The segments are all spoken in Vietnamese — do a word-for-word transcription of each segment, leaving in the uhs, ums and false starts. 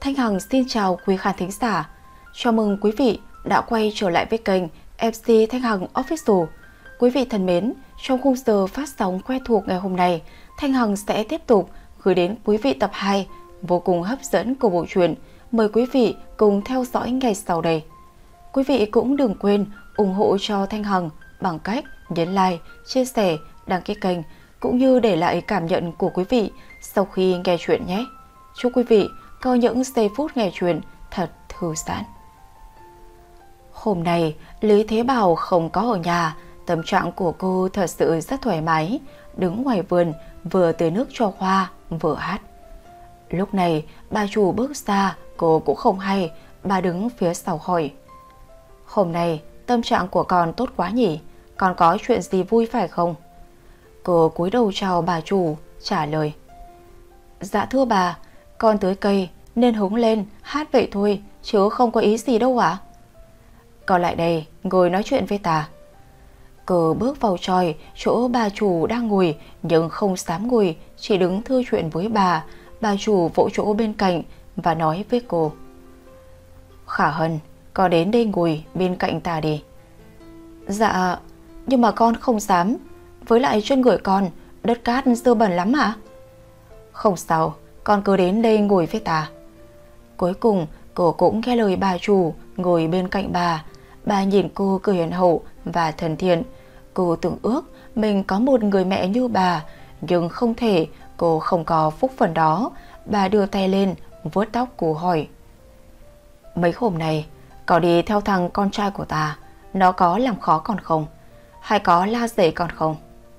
Thanh Hằng xin chào quý khán thính giả. Chào mừng quý vị đã quay trở lại với kênh em xê Thanh Hằng Official. Quý vị thân mến, trong khung giờ phát sóng quen thuộc ngày hôm nay, Thanh Hằng sẽ tiếp tục gửi đến quý vị tập hai vô cùng hấp dẫn của bộ truyện. Mời quý vị cùng theo dõi ngay sau đây. Quý vị cũng đừng quên ủng hộ cho Thanh Hằng bằng cách nhấn like, chia sẻ, đăng ký kênh cũng như để lại cảm nhận của quý vị sau khi nghe chuyện nhé. Chúc quý vị có những giây phút nghe chuyện thật thư giãn. Hôm nay Lý Thế Bảo không có ở nhà, tâm trạng của cô thật sự rất thoải mái, đứng ngoài vườn vừa tưới nước cho hoa vừa hát. Lúc này bà chủ bước ra, cô cũng không hay, bà đứng phía sau hỏi: "Hôm nay tâm trạng của con tốt quá nhỉ, con có chuyện gì vui phải không?" Cô cúi đầu chào bà chủ, trả lời: "Dạ thưa bà, con tưới cây nên hứng lên hát vậy thôi, chứ không có ý gì đâu ạ." "Con lại đây ngồi nói chuyện với ta." Cô bước vào chòi chỗ bà chủ đang ngồi, nhưng không dám ngồi, chỉ đứng thư chuyện với bà. Bà chủ vỗ chỗ bên cạnh và nói với cô: "Khả Hân, con đến đây ngồi bên cạnh ta đi." "Dạ, nhưng mà con không dám, với lại trên người con đất cát dơ bẩn lắm hả?" "Không sao, con cứ đến đây ngồi với ta." Cuối cùng cô cũng nghe lời bà chủ, ngồi bên cạnh bà. Bà nhìn cô cười hiền hậu và thân thiện. Cô tưởng ước mình có một người mẹ như bà, nhưng không thể, cô không có phúc phần đó. Bà đưa tay lên vuốt tóc cô hỏi: "Mấy hôm nay có đi theo thằng con trai của ta, nó có làm khó con không? Hay có la rầy con không?"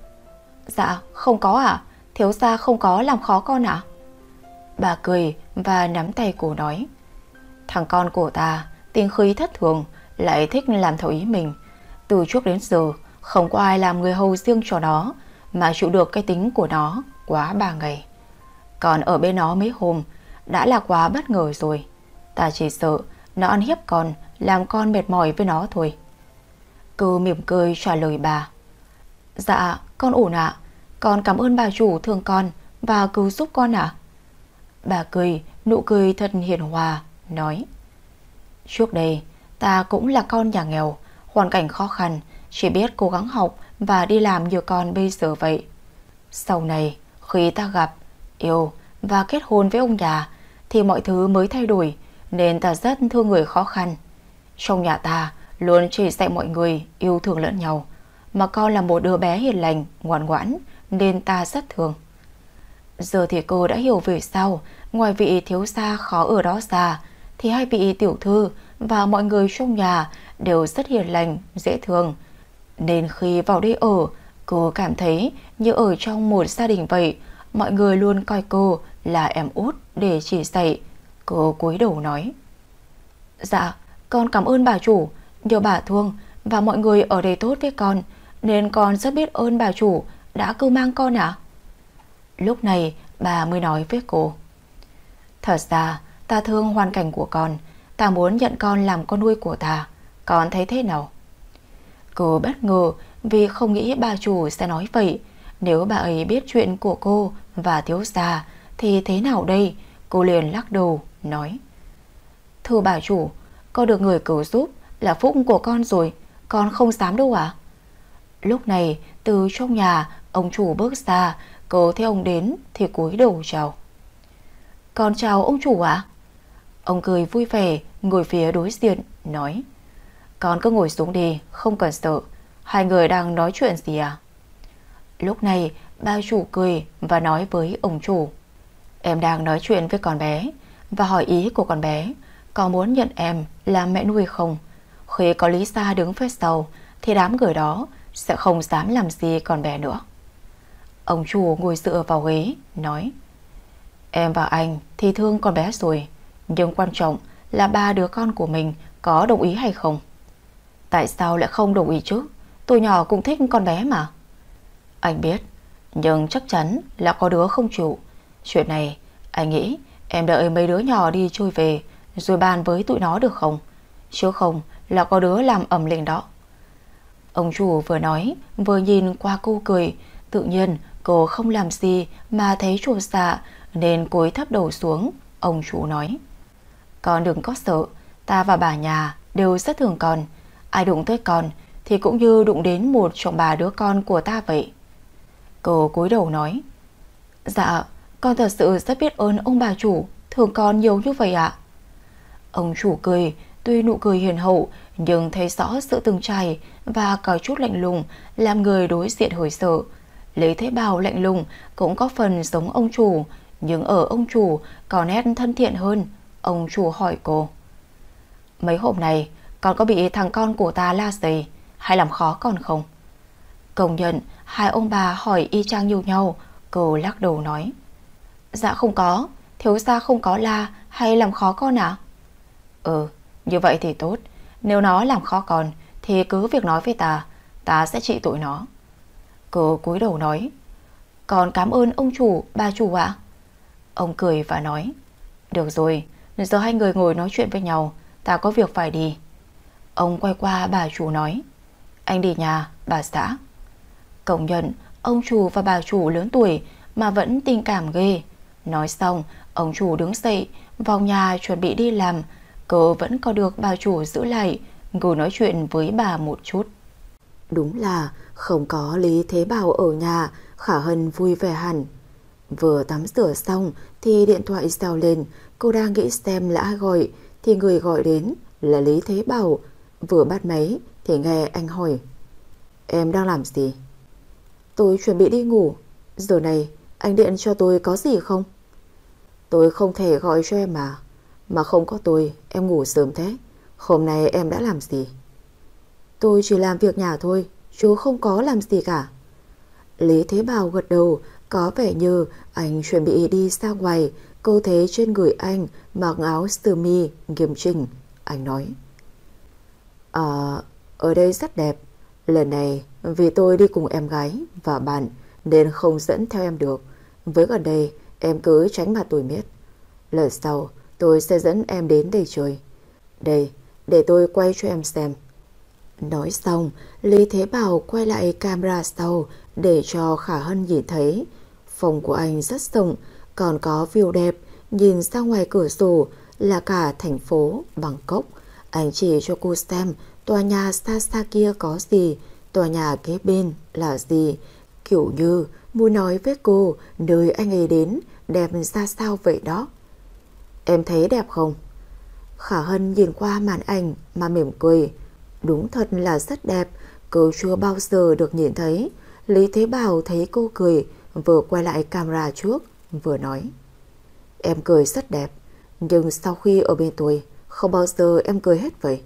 "Dạ không có ạ, à? Thiếu gia không có làm khó con ạ." À? Bà cười và nắm tay cô nói: "Thằng con của ta tính khí thất thường, lại thích làm theo ý mình. Từ trước đến giờ không có ai làm người hầu riêng cho nó, mà chịu được cái tính của nó quá ba ngày. Còn ở bên nó mấy hôm đã là quá bất ngờ rồi. Ta chỉ sợ nó ăn hiếp con, làm con mệt mỏi với nó thôi." Cô mỉm cười trả lời bà: "Dạ con ổn ạ, con cảm ơn bà chủ thương con và cứu giúp con ạ." Bà cười, nụ cười thật hiền hòa, nói: "Trước đây ta cũng là con nhà nghèo, hoàn cảnh khó khăn, chỉ biết cố gắng học và đi làm như con bây giờ vậy. Sau này khi ta gặp, yêu và kết hôn với ông nhà thì mọi thứ mới thay đổi, nên ta rất thương người khó khăn. Trong nhà ta luôn chỉ dạy mọi người yêu thương lẫn nhau, mà con là một đứa bé hiền lành, ngoan ngoãn nên ta rất thương." Giờ thì cô đã hiểu vì sao ngoài vị thiếu gia khó ở đó ra thì hai vị tiểu thư và mọi người trong nhà đều rất hiền lành, dễ thương. Nên khi vào đây ở, cô cảm thấy như ở trong một gia đình vậy. Mọi người luôn coi cô là em út để chỉ dạy. Cô cúi đầu nói: "Dạ con cảm ơn bà chủ, nhờ bà thương và mọi người ở đây tốt với con, nên con rất biết ơn bà chủ đã cưu mang con ạ." Lúc này bà mới nói với cô: "Thật ra ta thương hoàn cảnh của con, ta muốn nhận con làm con nuôi của ta, con thấy thế nào?" Cô bất ngờ vì không nghĩ bà chủ sẽ nói vậy. Nếu bà ấy biết chuyện của cô và thiếu gia thì thế nào đây? Cô liền lắc đầu nói: "Thưa bà chủ, con được người cứu giúp là phúc của con rồi, con không dám đâu ạ." Lúc này từ trong nhà ông chủ bước ra. Cô thấy ông đến thì cúi đầu chào: "Con chào ông chủ ạ." Ông cười vui vẻ ngồi phía đối diện, nói: "Con cứ ngồi xuống đi, không cần sợ. Hai người đang nói chuyện gì à?" Lúc này bà chủ cười và nói với ông chủ: "Em đang nói chuyện với con bé và hỏi ý của con bé, có muốn nhận em làm mẹ nuôi không? Khi có Lý gia đứng phía sau thì đám người đó sẽ không dám làm gì con bé nữa." Ông chủ ngồi dựa vào ghế, nói: "Em và anh thì thương con bé rồi, nhưng quan trọng là ba đứa con của mình có đồng ý hay không." "Tại sao lại không đồng ý chứ? Tôi nhỏ cũng thích con bé mà." "Anh biết, nhưng chắc chắn là có đứa không chịu. Chuyện này anh nghĩ em đợi mấy đứa nhỏ đi chơi về rồi bàn với tụi nó được không? Chứ không là có đứa làm ầm lên đó." Ông chủ vừa nói vừa nhìn qua cô cười. Tự nhiên cô không làm gì mà thấy chột dạ nên cúi thấp đầu xuống. Ông chủ nói: Con đừng có sợ, ta và bà nhà đều rất thương con. Ai đụng tới con thì cũng như đụng đến một trong ba đứa con của ta vậy. Cô cúi đầu nói: Dạ, con thật sự rất biết ơn ông bà chủ thương con nhiều như vậy ạ. Ông chủ cười, tuy nụ cười hiền hậu nhưng thấy rõ sự từng trải và có chút lạnh lùng, làm người đối diện hơi sợ. Lý Thế Bảo lạnh lùng cũng có phần giống ông chủ, nhưng ở ông chủ có nét thân thiện hơn. Ông chủ hỏi cô: Mấy hôm nay con có bị thằng con của ta la giày hay làm khó con không? Công nhận hai ông bà hỏi y chang như nhau. Cô lắc đầu nói: Dạ không có, thiếu gia không có la hay làm khó con à? Ừ, như vậy thì tốt. Nếu nó làm khó con thì cứ việc nói với ta, ta sẽ trị tội nó. Cô cúi đầu nói: Con cảm ơn ông chủ, bà chủ ạ. Ông cười và nói: Được rồi, giờ hai người ngồi nói chuyện với nhau, ta có việc phải đi. Ông quay qua bà chủ nói: Anh đi nhà, bà xã. Công nhận ông chủ và bà chủ lớn tuổi mà vẫn tình cảm ghê. Nói xong, ông chủ đứng dậy vào nhà chuẩn bị đi làm. Cô vẫn có được bà chủ giữ lại, ngồi nói chuyện với bà một chút. Đúng là không có Lý Thế Bảo ở nhà, Khả Hân vui vẻ hẳn. Vừa tắm rửa xong thì điện thoại reo lên. Cô đang nghĩ xem là ai gọi thì người gọi đến là Lý Thế Bảo. Vừa bắt máy thì nghe anh hỏi: Em đang làm gì? Tôi chuẩn bị đi ngủ. Giờ này anh điện cho tôi có gì không? Tôi không thể gọi cho em mà. Mà không có tôi em ngủ sớm thế. Hôm nay em đã làm gì? Tôi chỉ làm việc nhà thôi, chú không có làm gì cả. Lý Thế Bảo gật đầu, có vẻ như anh chuẩn bị đi ra ngoài. Cô thấy trên người anh mặc áo sơ mi nghiêm chỉnh. Anh nói: À, ở đây rất đẹp. Lần này vì tôi đi cùng em gái và bạn nên không dẫn theo em được. Với gần đây em cứ tránh mặt tôi miết. Lần sau tôi sẽ dẫn em đến đây chơi. Đây, để tôi quay cho em xem. Nói xong, Lý Thế Bảo quay lại camera sau để cho Khả Hân nhìn thấy. Phòng của anh rất rộng, còn có view đẹp. Nhìn ra ngoài cửa sổ là cả thành phố Bangkok. Anh chỉ cho cô xem tòa nhà xa xa kia có gì, tòa nhà kế bên là gì. Kiểu như muốn nói với cô nơi anh ấy đến đẹp ra sao vậy đó. Em thấy đẹp không? Khả Hân nhìn qua màn ảnh mà mỉm cười. Đúng thật là rất đẹp. Cô chưa bao giờ được nhìn thấy. Lý Thế Bảo thấy cô cười, vừa quay lại camera trước vừa nói: Em cười rất đẹp, nhưng sau khi ở bên tôi không bao giờ em cười hết vậy.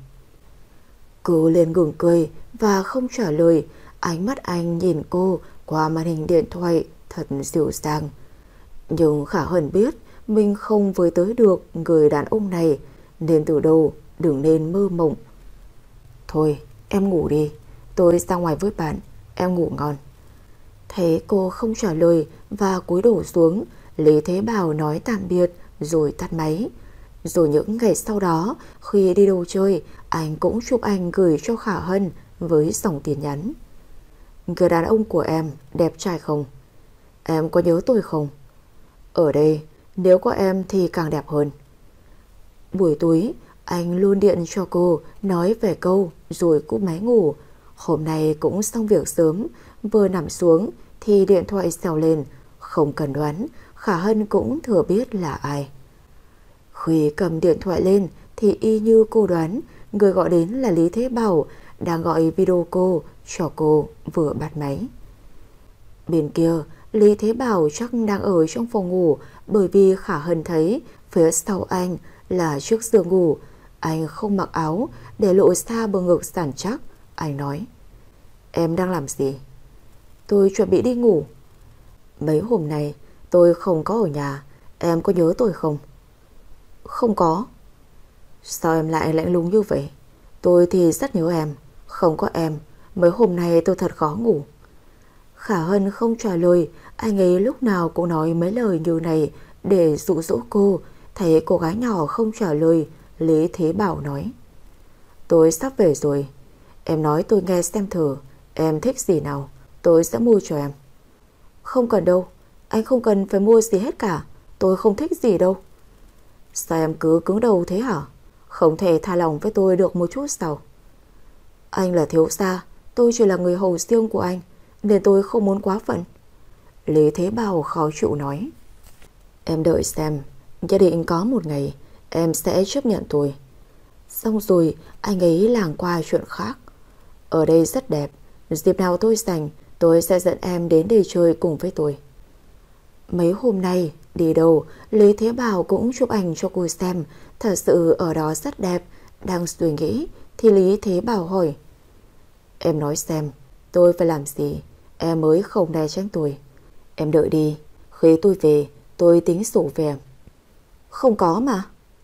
Cô liền ngừng cười và không trả lời. Ánh mắt anh nhìn cô qua màn hình điện thoại thật dịu dàng. Nhưng Khả Hân biết mình không với tới được người đàn ông này, nên từ đầu đừng nên mơ mộng. Thôi em ngủ đi, tôi ra ngoài với bạn, em ngủ ngon. Thấy cô không trả lời và cúi đầu xuống, Lý Thế Bảo nói tạm biệt rồi tắt máy. Rồi những ngày sau đó, khi đi đâu chơi, anh cũng chụp ảnh gửi cho Khả Hân với dòng tin nhắn: Người đàn ông của em đẹp trai không? Em có nhớ tôi không? Ở đây nếu có em thì càng đẹp hơn. Buổi tối anh luôn điện cho cô nói về câu rồi cúp máy ngủ. Hôm nay cũng xong việc sớm, vừa nằm xuống thì điện thoại reo lên. Không cần đoán, Khả Hân cũng thừa biết là ai. Khi cầm điện thoại lên thì y như cô đoán, người gọi đến là Lý Thế Bảo, đang gọi video call cho cô vừa bắt máy. Bên kia, Lý Thế Bảo chắc đang ở trong phòng ngủ, bởi vì Khả Hân thấy phía sau anh là chiếc giường ngủ. Anh không mặc áo để lộ ra bờ ngực rắn chắc. Anh nói: Em đang làm gì? Tôi chuẩn bị đi ngủ. Mấy hôm nay tôi không có ở nhà, em có nhớ tôi không? Không có. Sao em lại lạnh lùng như vậy? Tôi thì rất nhớ em. Không có em, mấy hôm nay tôi thật khó ngủ. Khả Hân không trả lời. Anh ấy lúc nào cũng nói mấy lời như này để dụ dỗ cô. Thấy cô gái nhỏ không trả lời, Lý Thế Bảo nói: Tôi sắp về rồi, em nói tôi nghe xem thử. Em thích gì nào, tôi sẽ mua cho em. Không cần đâu, anh không cần phải mua gì hết cả. Tôi không thích gì đâu. Sao em cứ cứng đầu thế hả? Không thể tha lòng với tôi được một chút sao? Anh là thiếu gia, tôi chỉ là người hầu riêng của anh, nên tôi không muốn quá phận. Lý Thế Bảo khó chịu nói. Em đợi xem, nhất định có một ngày em sẽ chấp nhận tôi. Xong rồi anh ấy lảng qua chuyện khác. Ở đây rất đẹp, dịp nào tôi rảnh tôi sẽ dẫn em đến đây chơi cùng với tôi. Mấy hôm nay đi đâu Lý Thế Bảo cũng chụp ảnh cho cô xem. Thật sự ở đó rất đẹp. Đang suy nghĩ thì Lý Thế Bảo hỏi, em nói xem tôi phải làm gì em mới không né tránh tôi? Em đợi đi, khi tôi về tôi tính sổ về em. Không có mà.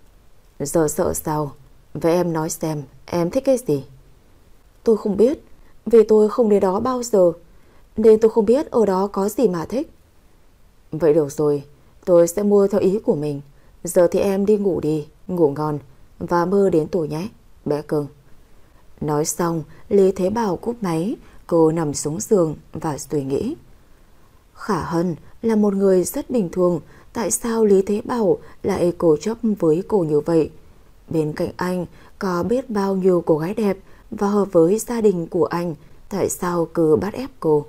Giờ sợ sao? Vậy em nói xem em thích cái gì? Tôi không biết, vì tôi không đến đó bao giờ, nên tôi không biết ở đó có gì mà thích. Vậy được rồi, tôi sẽ mua theo ý của mình. Giờ thì em đi ngủ đi, ngủ ngon và mơ đến tôi nhé, bé cưng. Nói xong, Lý Thế Bảo cúp máy. Cô nằm xuống giường và suy nghĩ. Khả Hân là một người rất bình thường. Tại sao Lý Thế Bảo lại cố chấp với cô như vậy? Bên cạnh anh có biết bao nhiêu cô gái đẹp và hợp với gia đình của anh. Tại sao cứ bắt ép cô?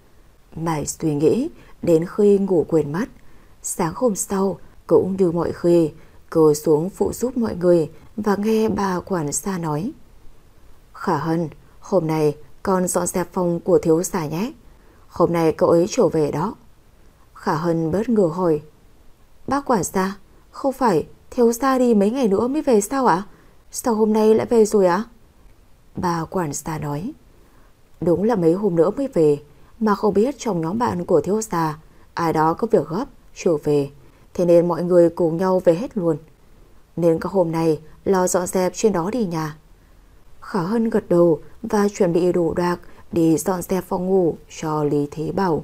Mãi suy nghĩ đến khi ngủ quên mất. Sáng hôm sau cũng như mọi khi, cô xuống phụ giúp mọi người và nghe bà quản gia nói, Khả Hân, hôm nay con dọn dẹp phòng của thiếu gia nhé. Hôm nay cậu ấy trở về đó. Khả Hân bất ngờ hỏi, bác quản gia, không phải thiếu gia đi mấy ngày nữa mới về sao ạ? Sao hôm nay lại về rồi ạ? Bà quản gia nói, đúng là mấy hôm nữa mới về, mà không biết trong nhóm bạn của thiếu gia ai đó có việc gấp trở về, thế nên mọi người cùng nhau về hết luôn. Nên có hôm nay lo dọn dẹp trên đó đi nhà. Khả Hân gật đầu và chuẩn bị đồ đạc đi dọn dẹp phòng ngủ cho Lý Thế Bảo.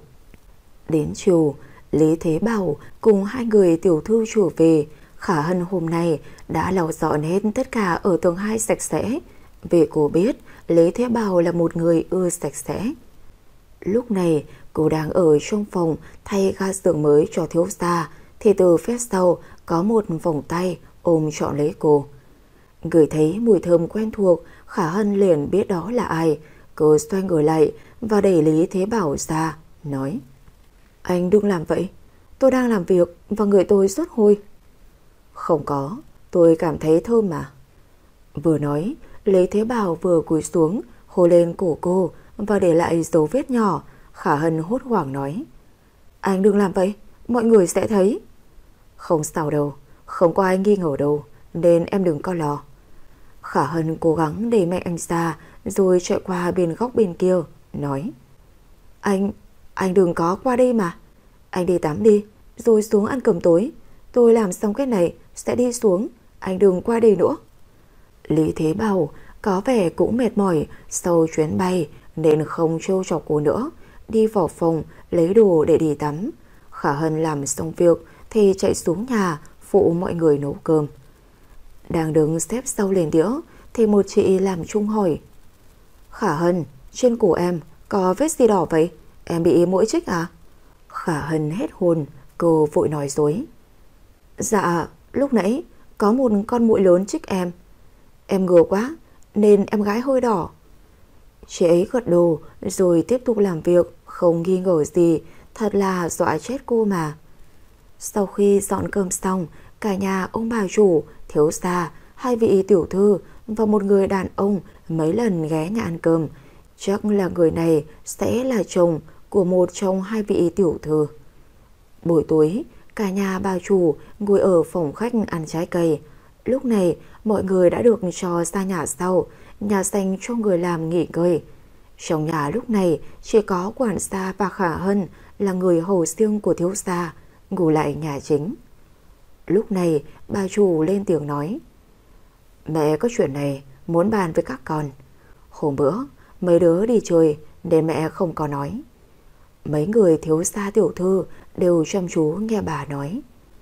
Đến chiều, Lý Thế Bảo cùng hai người tiểu thư trở về. Khả Hân hôm nay đã lau dọn hết tất cả ở tầng hai sạch sẽ, vì cô biết Lý Thế Bảo là một người ưa sạch sẽ. Lúc này cô đang ở trong phòng thay ga giường mới cho thiếu gia, thì từ phía sau có một vòng tay ôm trọn lấy cô. Ngửi thấy mùi thơm quen thuộc, Khả Hân liền biết đó là ai. Cô xoay người lại và đẩy Lý Thế Bảo ra, nói, anh đừng làm vậy, tôi đang làm việc và người tôi rất hôi. Không có, tôi cảm thấy thơm mà. Vừa nói, Lý Thế Bảo vừa cúi xuống hôn lên cổ cô và để lại dấu vết nhỏ. Khả Hân hốt hoảng nói, anh đừng làm vậy, mọi người sẽ thấy. Không sao đâu, không có ai nghi ngờ đâu, nên em đừng có lo. Khả Hân cố gắng đẩy mạnh anh ra, rồi chạy qua bên góc bên kia, nói, Anh, anh đừng có qua đây mà. Anh đi tắm đi, rồi xuống ăn cơm tối. Tôi làm xong cái này sẽ đi xuống, anh đừng qua đây nữa. Lý Thế Bảo có vẻ cũng mệt mỏi sau chuyến bay nên không trêu chọc cô nữa, đi vào phòng lấy đồ để đi tắm. Khả Hân làm xong việc thì chạy xuống nhà phụ mọi người nấu cơm. Đang đứng xếp sau lên đĩa thì một chị làm chung hỏi, Khả Hân, trên cổ em có vết gì đỏ vậy? Em bị muỗi chích à? Khả Hân hết hồn, cô vội nói dối, dạ, lúc nãy có một con muỗi lớn chích em. Em ngứa quá nên em gãi hơi đỏ. Chị ấy gật đầu rồi tiếp tục làm việc, không nghi ngờ gì. Thật là dọa chết cô mà. Sau khi dọn cơm xong, cả nhà ông bà chủ, thiếu gia, hai vị tiểu thư và một người đàn ông mấy lần ghé nhà ăn cơm. Chắc là người này sẽ là chồng của một trong hai vị tiểu thư. Buổi tối, cả nhà bà chủ ngồi ở phòng khách ăn trái cây. Lúc này mọi người đã được cho ra nhà sau, nhà dành cho người làm nghỉ ngơi. Trong nhà lúc này chỉ có quản gia và Khả Hân là người hầu riêng của thiếu gia ngủ lại nhà chính. Lúc này bà chủ lên tiếng nói, mẹ có chuyện này muốn bàn với các con. Hôm bữa mấy đứa đi chơi nên mẹ không có nói. Mấy người thiếu gia tiểu thư đều chăm chú nghe bà nói.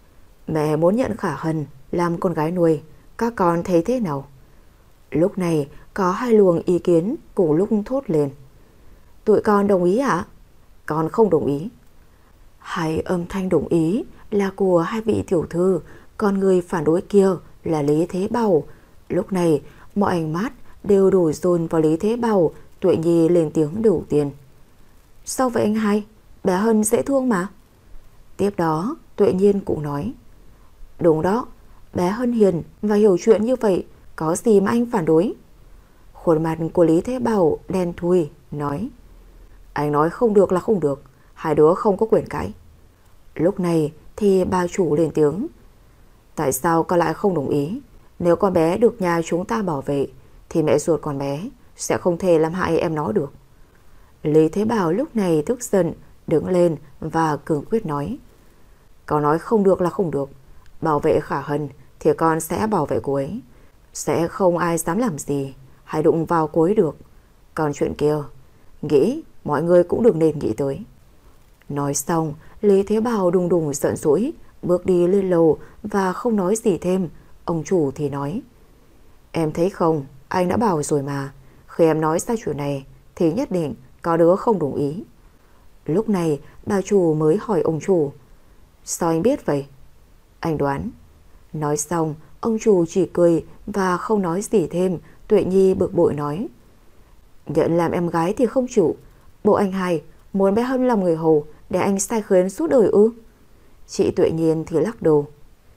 Mẹ muốn nhận Khả Hân làm con gái nuôi, các con thấy thế nào? Lúc này có hai luồng ý kiến cùng lúc thốt lên. Tụi con đồng ý ạ? Con không đồng ý. Hai âm thanh đồng ý là của hai vị tiểu thư, Còn người phản đối kia là Lý Thế Bảo. Lúc này mọi ánh mắt đều đổ dồn vào Lý Thế Bảo. Tuệ Nhi lên tiếng đầu tiên. Sao vậy anh hai? Bé Hân dễ thương mà. Tiếp đó Tuệ Nhiên cũng nói. Đúng đó, bé Hân hiền và hiểu chuyện như vậy, có gì mà anh phản đối? Khuôn mặt của Lý Thế Bảo đen thui, nói. Anh nói không được là không được, hai đứa không có quyền cãi. Lúc này thì bà chủ lên tiếng. Tại sao con lại không đồng ý? Nếu con bé được nhà chúng ta bảo vệ thì mẹ ruột con bé sẽ không thể làm hại em nó được. Lý Thế Bảo lúc này tức giận, đứng lên và cường quyết nói. Con nói không được là không được. Bảo vệ Khả Hân thì con sẽ bảo vệ cô ấy. Sẽ không ai dám làm gì hay đụng vào cô ấy được. Còn chuyện kia, nghĩ mọi người cũng đừng nên nghĩ tới. Nói xong, Lý Thế Bảo đùng đùng giận dỗi, bước đi lên lầu và không nói gì thêm. Ông chủ thì nói. Em thấy không, anh đã bảo rồi mà, khi em nói ra chuyện này thì nhất định có đứa không đồng ý. Lúc này bà chủ mới hỏi ông chủ. Sao anh biết vậy? Anh đoán. Nói xong, ông chủ chỉ cười và không nói gì thêm. Tuệ Nhi bực bội nói. Nhận làm em gái thì không chịu. Bộ anh hai muốn bé Hân làm người hầu để anh sai khiến suốt đời ư? Chị Tuệ Nhiên thì lắc đầu.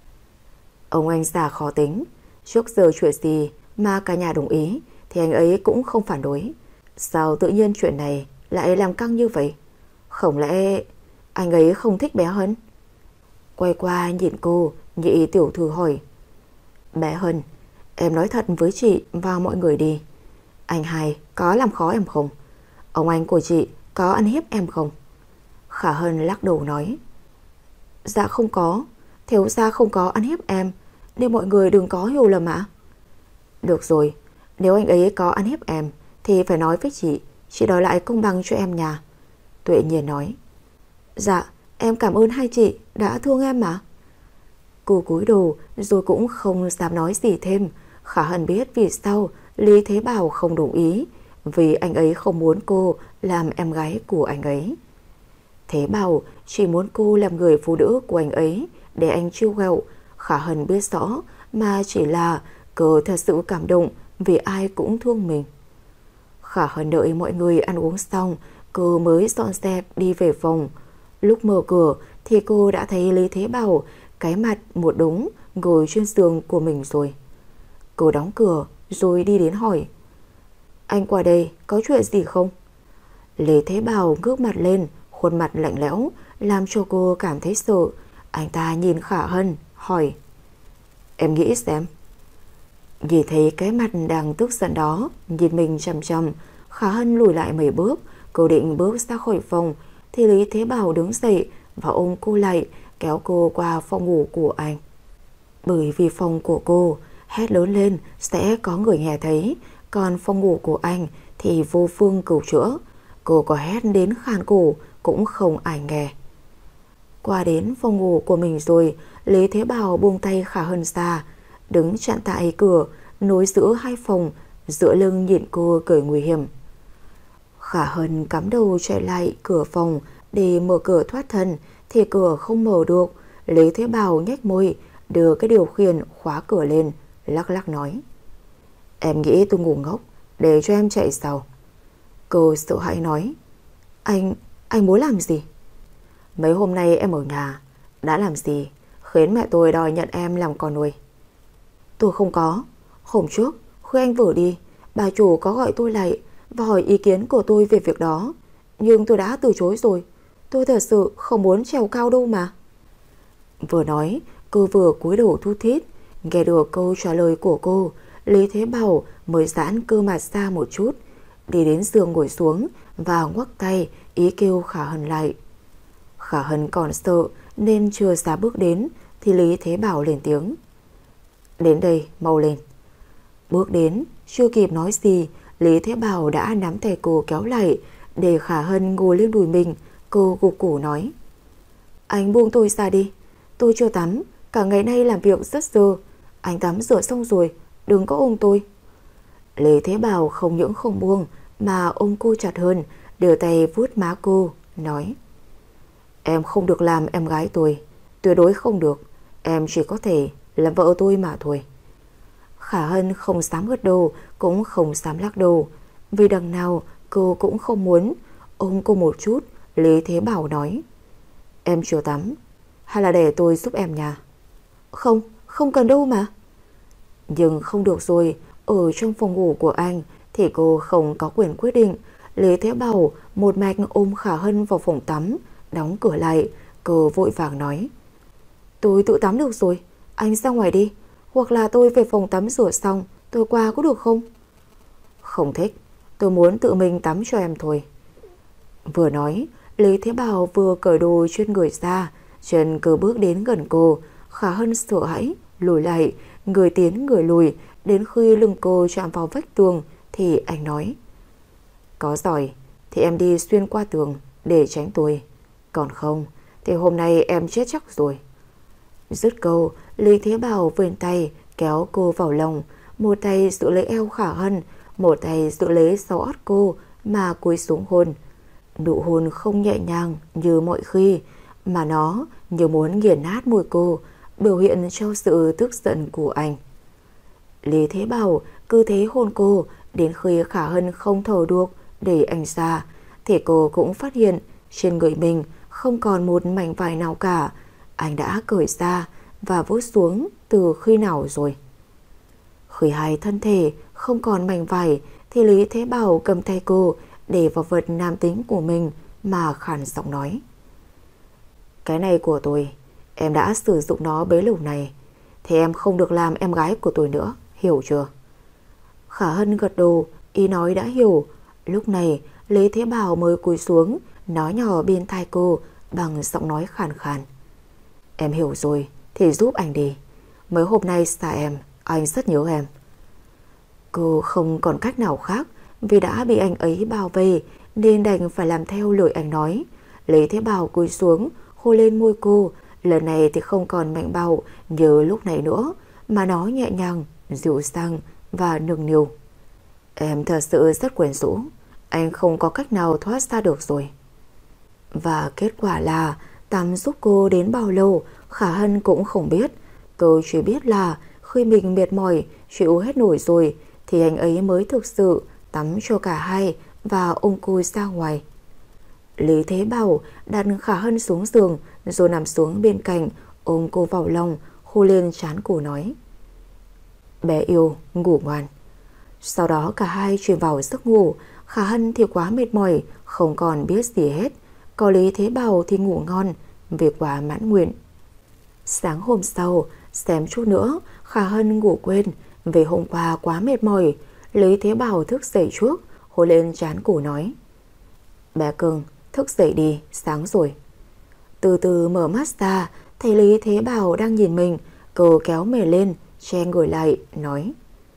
Ông anh già khó tính. Trước giờ chuyện gì mà cả nhà đồng ý thì anh ấy cũng không phản đối. Sao tự nhiên chuyện này lại làm căng như vậy? Không lẽ anh ấy không thích bé Hân? Quay qua nhìn cô, Nhị tiểu thư hỏi. Bé Hân, em nói thật với chị và mọi người đi. Anh hai có làm khó em không? Ông anh của chị có ăn hiếp em không? Khả Hân lắc đầu nói. Dạ không có. Thiếu gia không có ăn hiếp em, nên mọi người đừng có hiểu lầm ạ. Được rồi, nếu anh ấy có ăn hiếp em thì phải nói với chị, chị đòi lại công bằng cho em nhà. Tuệ Nhiên nói. Dạ, em cảm ơn hai chị đã thương em mà. Cô cúi đầu rồi cũng không dám nói gì thêm. Khả Hân biết vì sao Lý Thế Bảo không đồng ý, vì anh ấy không muốn cô làm em gái của anh ấy. Thế Bảo chỉ muốn cô làm người phụ nữ của anh ấy để anh chiêu ghẹo. Khả Hân biết rõ mà chỉ là cô thật sự cảm động vì ai cũng thương mình. Khả Hân đợi mọi người ăn uống xong, cô mới dọn dẹp đi về phòng. Lúc mở cửa thì cô đã thấy Lý Thế Bảo cái mặt một đống ngồi trên giường của mình rồi. Cô đóng cửa rồi đi đến hỏi. Anh qua đây có chuyện gì không? Lý Thế Bảo ngước mặt lên, khuôn mặt lạnh lẽo làm cho cô cảm thấy sợ. Anh ta nhìn Khả Hân hỏi. Em nghĩ xem. Nhìn thấy cái mặt đang tức giận đó nhìn mình chằm chằm, Khả Hân lùi lại mấy bước. Cô định bước ra khỏi phòng thì Lý Thế Bảo đứng dậy và ôm cô lại, kéo cô qua phòng ngủ của anh. Bởi vì phòng của cô hét lớn lên sẽ có người nghe thấy, còn phòng ngủ của anh thì vô phương cứu chữa. Cô có hét đến khan cổ cũng không ai nghe. Qua đến phòng ngủ của mình rồi, Lý Thế Bảo buông tay Khả Hân ra, đứng chặn tại cửa nối giữa hai phòng, dựa lưng nhìn cô cười nguy hiểm. Khả Hân cắm đầu chạy lại cửa phòng để mở cửa thoát thân thì cửa không mở được. Lý Thế Bảo nhếch môi, đưa cái điều khiển khóa cửa lên, lắc lắc nói. Em nghĩ tôi ngu ngốc để cho em chạy sao? Cô sợ hãi nói. Anh, anh muốn làm gì? Mấy hôm nay em ở nhà đã làm gì khiến mẹ tôi đòi nhận em làm con nuôi? Tôi không có. Hôm trước khi anh vừa đi, bà chủ có gọi tôi lại và hỏi ý kiến của tôi về việc đó, nhưng tôi đã từ chối rồi. Tôi thật sự không muốn trèo cao đâu mà. Vừa nói, cô vừa cúi đầu thu thít. Nghe được câu trả lời của cô, Lý Thế Bảo mới giãn cơ mặt ra một chút, đi đến giường ngồi xuống và ngoắc tay ý kêu Khả Hân lại. Khả Hân còn sợ nên chưa dám bước đến thì Lý Thế Bảo lên tiếng. Đến đây, mau lên. Bước đến, chưa kịp nói gì, Lý Thế Bảo đã nắm tay cô kéo lại để Khả Hân ngồi lên đùi mình. Cô gục cổ nói. Anh buông tôi ra đi. Tôi chưa tắm, cả ngày nay làm việc rất dơ. Anh tắm rửa xong rồi, đừng có ôm tôi. Lý Thế Bảo không những không buông mà ôm cô chặt hơn, đưa tay vuốt má cô, nói. Em không được làm em gái tôi, tuyệt đối không được. em chỉ có thể là vợ tôi mà thôi. Khả Hân không dám gật đầu, cũng không dám lắc đầu, vì đằng nào cô cũng không muốn ôm cô một chút. Lý Thế Bảo nói: Em chưa tắm, hay là để tôi giúp em nhà? Không, không cần đâu mà. Nhưng không được rồi, ở trong phòng ngủ của anh thì cô không có quyền quyết định. Lý Thế Bảo một mạch ôm Khả Hân vào phòng tắm, đóng cửa lại. Cô vội vàng nói: Tôi tự tắm được rồi, anh ra ngoài đi, hoặc là tôi về phòng tắm rửa xong tôi qua có được không? Không thích, tôi muốn tự mình tắm cho em thôi. Vừa nói, Lý Thế Bảo vừa cởi đồ trên người ra. Chân cứ bước đến gần cô. Khả Hân sợ hãi lùi lại, người tiến người lùi. Đến khi lưng cô chạm vào vách tường thì anh nói: Có giỏi thì em đi xuyên qua tường để tránh tôi, còn không thì hôm nay em chết chắc rồi. Dứt câu, Lý Thế Bảo vươn tay kéo cô vào lòng, một tay giữ lấy eo Khả Hân, một tay giữ lấy sau ót cô mà cúi xuống hôn. Nụ hôn không nhẹ nhàng như mọi khi, mà nó như muốn nghiền nát môi cô, biểu hiện cho sự tức giận của anh. Lý Thế Bảo cứ thế hôn cô đến khi Khả Hân không thở được để anh ra, thì cô cũng phát hiện trên người mình không còn một mảnh vải nào cả. Anh đã cởi ra và vuốt xuống từ khi nào rồi? Khi hai thân thể không còn mảnh vải thì Lý Thế Bảo cầm tay cô để vào vật nam tính của mình mà khàn giọng nói: Cái này của tôi, em đã sử dụng nó bấy lâu này, thì em không được làm em gái của tôi nữa, hiểu chưa? Khả Hân gật đầu, ý nói đã hiểu. Lúc này Lý Thế Bảo mới cúi xuống nói nhỏ bên tai cô bằng giọng nói khàn khàn: Em hiểu rồi thì giúp anh đi, mấy hôm nay xa em, anh rất nhớ em. Cô không còn cách nào khác, vì đã bị anh ấy bao vây nên đành phải làm theo lời anh nói. Lý Thế Bảo cúi xuống hôn lên môi cô. Lần này thì không còn mạnh bạo như lúc này nữa, mà nó nhẹ nhàng, dịu dàng và nâng niu. Em thật sự rất quyến rũ, anh không có cách nào thoát ra được rồi. Và kết quả là tắm giúp cô đến bao lâu Khả Hân cũng không biết. Cô chỉ biết là khi mình mệt mỏi, chịu hết nổi rồi thì anh ấy mới thực sự tắm cho cả hai và ôm cô ra ngoài. Lý Thế Bảo đặt Khả Hân xuống giường rồi nằm xuống bên cạnh, ôm cô vào lòng, hôn lên trán cô nói: Bé yêu, ngủ ngoan. Sau đó cả hai chuyển vào giấc ngủ. Khả Hân thì quá mệt mỏi, không còn biết gì hết. Có Lý Thế Bảo thì ngủ ngon, vì quá mãn nguyện. Sáng hôm sau, xém chút nữa Khả Hân ngủ quên, vì hôm qua quá mệt mỏi. Lý Thế Bảo thức dậy trước, hôn lên trán cổ nói: Bé cưng, thức dậy đi, sáng rồi. Từ từ mở mắt ra, thấy Lý Thế Bảo đang nhìn mình. Cô kéo mền lên, che người lại, nói: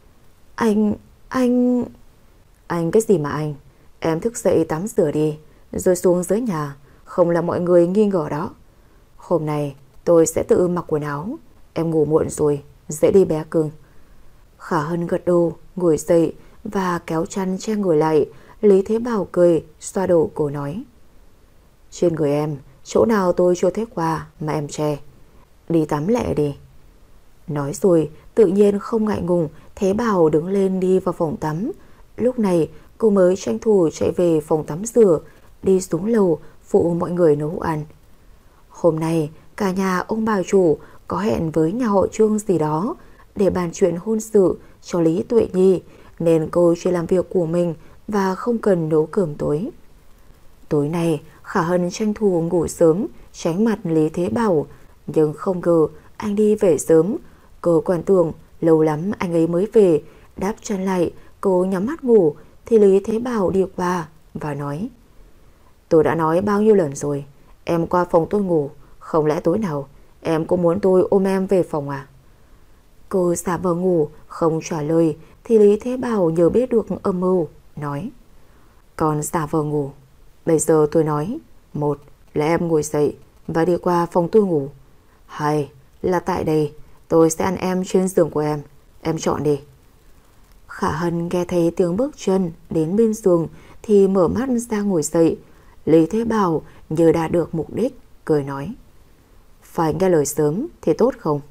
Anh, anh... Anh cái gì mà anh? Em thức dậy tắm rửa đi, rồi xuống dưới nhà, không là mọi người nghi ngờ đó. Hôm nay tôi sẽ tự mặc quần áo. Em ngủ muộn rồi, dậy đi bé cưng. Khả Hân gật đầu, ngồi dậy và kéo chăn che người lại. Lý Thế Bảo cười, xoa đầu cô nói: Trên người em, chỗ nào tôi chưa thấy qua mà em che. Đi tắm lẹ đi. Nói rồi, tự nhiên không ngại ngùng, Thế Bảo đứng lên đi vào phòng tắm. Lúc này cô mới tranh thủ chạy về phòng tắm rửa, đi xuống lầu phụ mọi người nấu ăn. Hôm nay cả nhà ông bà chủ có hẹn với nhà họ Trương gì đó để bàn chuyện hôn sự cho Lý Tuệ Nhi, nên cô chỉ làm việc của mình và không cần nấu cơm tối. Tối nay Khả Hân tranh thủ ngủ sớm, tránh mặt Lý Thế Bảo, nhưng không ngờ anh đi về sớm. Cô còn tưởng lâu lắm anh ấy mới về. Đáp chân lại, cô nhắm mắt ngủ thì Lý Thế Bảo đi qua và nói: Tôi đã nói bao nhiêu lần rồi, em qua phòng tôi ngủ, không lẽ tối nào em cũng muốn tôi ôm em về phòng à? Cô giả vờ ngủ không trả lời thì Lý Thế Bảo nhớ biết được âm mưu, nói: Còn giả vờ ngủ. Bây giờ tôi nói, một là em ngồi dậy và đi qua phòng tôi ngủ, hai là tại đây tôi sẽ ăn em trên giường của em. Em chọn đi. Khả Hân nghe thấy tiếng bước chân đến bên giường thì mở mắt ra ngồi dậy. Lý Thế Bảo như đã được mục đích, cười nói: phải nghe lời sớm thì tốt không?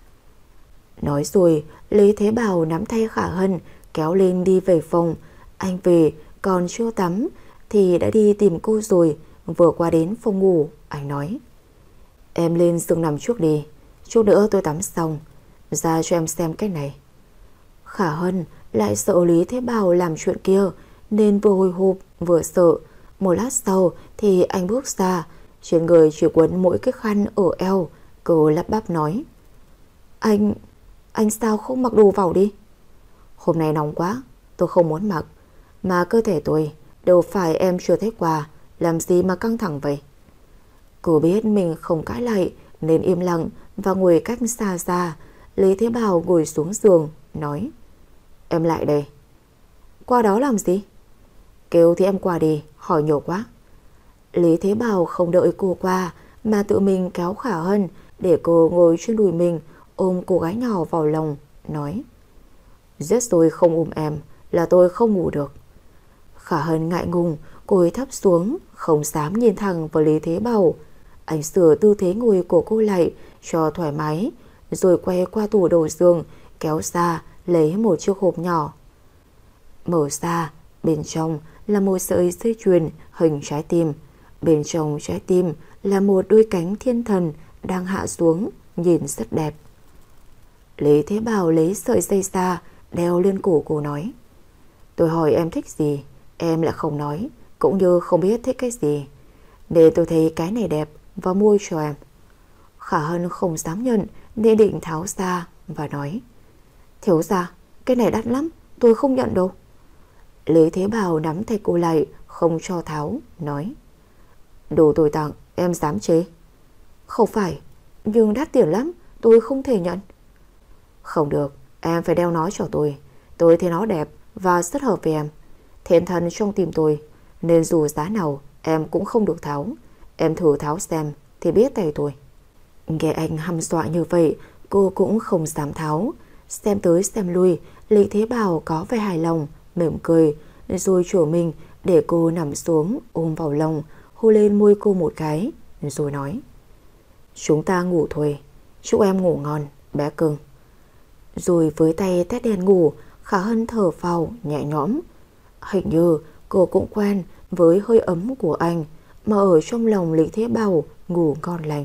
Nói rồi, Lý Thế Bảo nắm tay Khả Hân kéo lên đi về phòng. Anh về còn chưa tắm thì đã đi tìm cô rồi. Vừa qua đến phòng ngủ, anh nói: Em lên giường nằm trước đi, chút nữa tôi tắm xong ra cho em xem cái này. Khả Hân lại sợ Lý Thế Bảo làm chuyện kia nên vừa hồi hộp vừa sợ. Một lát sau thì anh bước ra, trên người chỉ quấn mỗi cái khăn ở eo. Cô lắp bắp nói: Anh, anh sao không mặc đồ vào đi? Hôm nay nóng quá, tôi không muốn mặc. Mà cơ thể tôi đâu phải em chưa thấy quà, làm gì mà căng thẳng vậy? Cô biết mình không cãi lại nên im lặng và ngồi cách xa xa. Lý Thế Bảo ngồi xuống giường nói: Em lại đây. Qua đó làm gì? Kêu thì em qua đi, hỏi nhiều quá. Lý Thế Bảo không đợi cô qua mà tự mình kéo Khả Hân để cô ngồi trên đùi mình, ôm cô gái nhỏ vào lòng, nói: Giết rồi không ôm em là tôi không ngủ được. Khả Hân ngại ngùng, cúi thấp xuống, không dám nhìn thẳng vào Lý Thế Bảo. Anh sửa tư thế ngồi của cô lại cho thoải mái, rồi quay qua tủ đầu giường, kéo ra lấy một chiếc hộp nhỏ. Mở ra, bên trong là một sợi dây chuyền hình trái tim. Bên trong trái tim là một đôi cánh thiên thần đang hạ xuống, nhìn rất đẹp. Lý Thế Bảo lấy sợi dây ra, đeo lên cổ cô nói: Tôi hỏi em thích gì, em lại không nói, cũng như không biết thích cái gì, nên tôi thấy cái này đẹp và mua cho em. Khả Hân không dám nhận nên định tháo ra và nói: Thiếu gia, cái này đắt lắm, tôi không nhận đâu. Lý Thế Bảo nắm tay cô lại, không cho tháo, nói: Đồ tôi tặng, em dám chê? Không phải, nhưng đắt tiền lắm, tôi không thể nhận. Không được, em phải đeo nó cho tôi. Tôi thấy nó đẹp và rất hợp với em, thiên thần trong tim tôi, nên dù giá nào em cũng không được tháo. Em thử tháo xem thì biết tay tôi. Nghe anh hăm dọa như vậy, cô cũng không dám tháo. Xem tới xem lui, Lý Thế Bảo có vẻ hài lòng, mỉm cười, rồi chở mình để cô nằm xuống, ôm vào lòng, hôn lên môi cô một cái, rồi nói: Chúng ta ngủ thôi, chúc em ngủ ngon, bé cưng. Rồi với tay tét đèn ngủ, Khả Hân thở phào nhẹ nhõm. Hình như cô cũng quen với hơi ấm của anh, mà ở trong lòng Lý Thế Bảo ngủ ngon lành.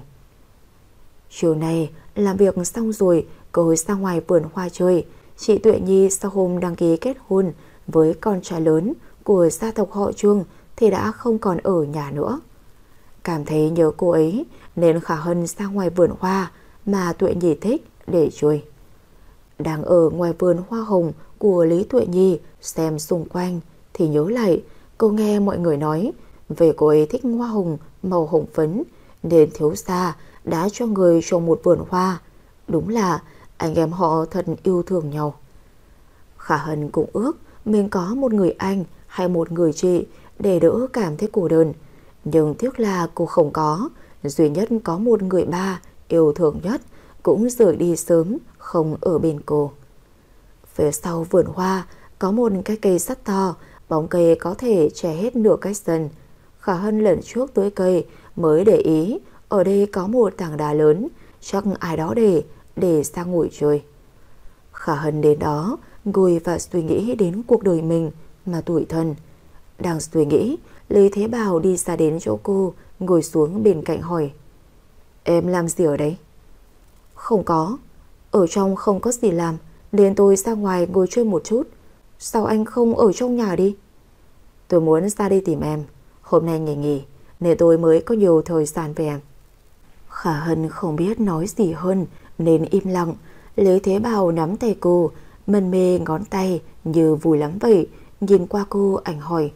Chiều nay làm việc xong rồi, cô ra ngoài vườn hoa chơi. Chị Tuệ Nhi sau hôm đăng ký kết hôn với con trai lớn của gia tộc họ Trương thì đã không còn ở nhà nữa. Cảm thấy nhớ cô ấy nên Khả Hân ra ngoài vườn hoa mà Tuệ Nhi thích để chơi. Đang ở ngoài vườn hoa hồng của Lý Tuệ Nhi xem xung quanh thì nhớ lại cô nghe mọi người nói về cô ấy thích hoa hồng màu hồng phấn nên thiếu gia đã cho người trồng một vườn hoa. Đúng là anh em họ thật yêu thương nhau. Khả Hân cũng ước mình có một người anh hay một người chị để đỡ cảm thấy cô đơn, nhưng tiếc là cô không có. Duy nhất có một người ba yêu thương nhất cũng rời đi sớm, không ở bên cô. Phía sau vườn hoa có một cái cây sắt to, bóng cây có thể che hết nửa cái sân. Khả Hân lần trước tới cây mới để ý ở đây có một tảng đá lớn, chắc ai đó để để ra ngồi chơi. Khả Hân đến đó ngồi và suy nghĩ đến cuộc đời mình mà tủi thân. Đang suy nghĩ, Lý Thế Bảo đi ra đến chỗ cô, ngồi xuống bên cạnh hỏi: Em làm gì ở đây? Không có, ở trong không có gì làm nên tôi ra ngoài ngồi chơi một chút. Sao anh không ở trong nhà đi? Tôi muốn ra đi tìm em, hôm nay ngày nghỉ nên tôi mới có nhiều thời gian về em. Khả Hân không biết nói gì hơn nên im lặng. Lý Thế Bảo nắm tay cô, mân mê ngón tay như vui lắm vậy. Nhìn qua cô, anh hỏi: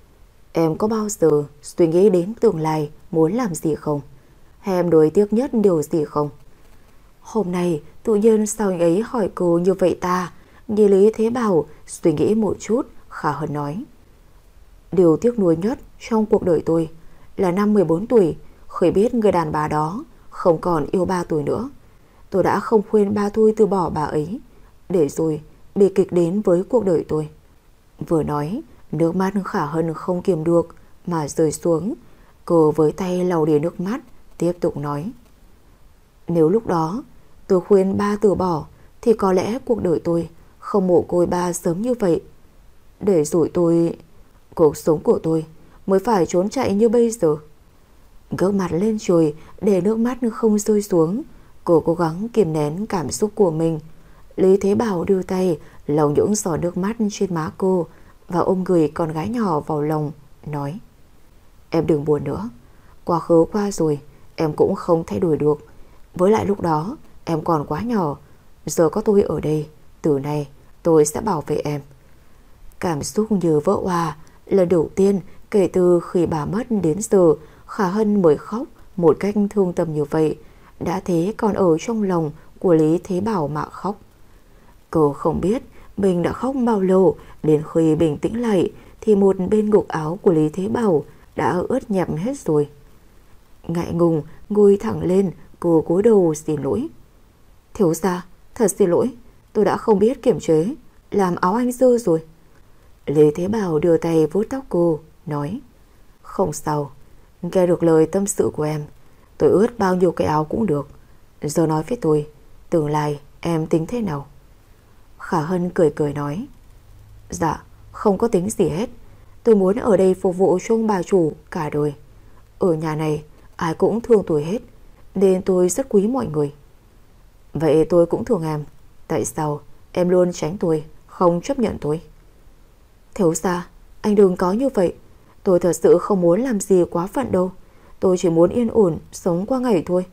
Em có bao giờ suy nghĩ đến tương lai muốn làm gì không? Hay em đối tiếc nhất điều gì không? Hôm nay tự nhiên sao anh ấy hỏi cô như vậy ta? Như Lý Thế Bảo suy nghĩ một chút, Khả Hân nói: Điều tiếc nuối nhất trong cuộc đời tôi là năm mười bốn tuổi, khi biết người đàn bà đó không còn yêu ba tôi nữa. Tôi đã không khuyên ba tôi từ bỏ bà ấy, để rồi bi kịch đến với cuộc đời tôi. Vừa nói, nước mắt Khả Hân không kiềm được mà rơi xuống. Cô với tay lau đi nước mắt, tiếp tục nói: Nếu lúc đó tôi khuyên ba từ bỏ thì có lẽ cuộc đời tôi không mồ côi ba sớm như vậy. Để rồi tôi, cuộc sống của tôi mới phải trốn chạy như bây giờ. Ngước mặt lên trời để nước mắt không rơi xuống, cô cố gắng kiềm nén cảm xúc của mình. Lý Thế Bảo đưa tay lau những giọt nước mắt trên má cô và ôm người con gái nhỏ vào lòng, nói: Em đừng buồn nữa. Quá khứ qua rồi, em cũng không thay đổi được. Với lại lúc đó em còn quá nhỏ. Giờ có tôi ở đây, từ nay tôi sẽ bảo vệ em. Cảm xúc như vỡ òa. Lần đầu tiên kể từ khi bà mất đến giờ, Khả Hân mới khóc một cách thương tâm như vậy. Đã thế còn ở trong lòng của Lý Thế Bảo mà khóc. Cô không biết mình đã khóc bao lâu. Đến khi bình tĩnh lại thì một bên ngực áo của Lý Thế Bảo đã ướt nhẹp hết rồi. Ngại ngùng ngồi thẳng lên, cô cúi đầu xin lỗi. Thiếu gia, thật xin lỗi, tôi đã không biết kiềm chế, làm áo anh dơ rồi. Lý Thế Bảo đưa tay vuốt tóc cô, nói: Không sao, nghe được lời tâm sự của em, tôi ướt bao nhiêu cái áo cũng được. Giờ nói với tôi, tương lai em tính thế nào? Khả Hân cười cười nói: Dạ, không có tính gì hết. Tôi muốn ở đây phục vụ cho ông bà chủ cả đời. Ở nhà này ai cũng thương tôi hết, nên tôi rất quý mọi người. Vậy tôi cũng thương em. Tại sao em luôn tránh tôi, không chấp nhận tôi? Thiếu gia, anh đừng có như vậy. Tôi thật sự không muốn làm gì quá phận đâu. Tôi chỉ muốn yên ổn sống qua ngày thôi.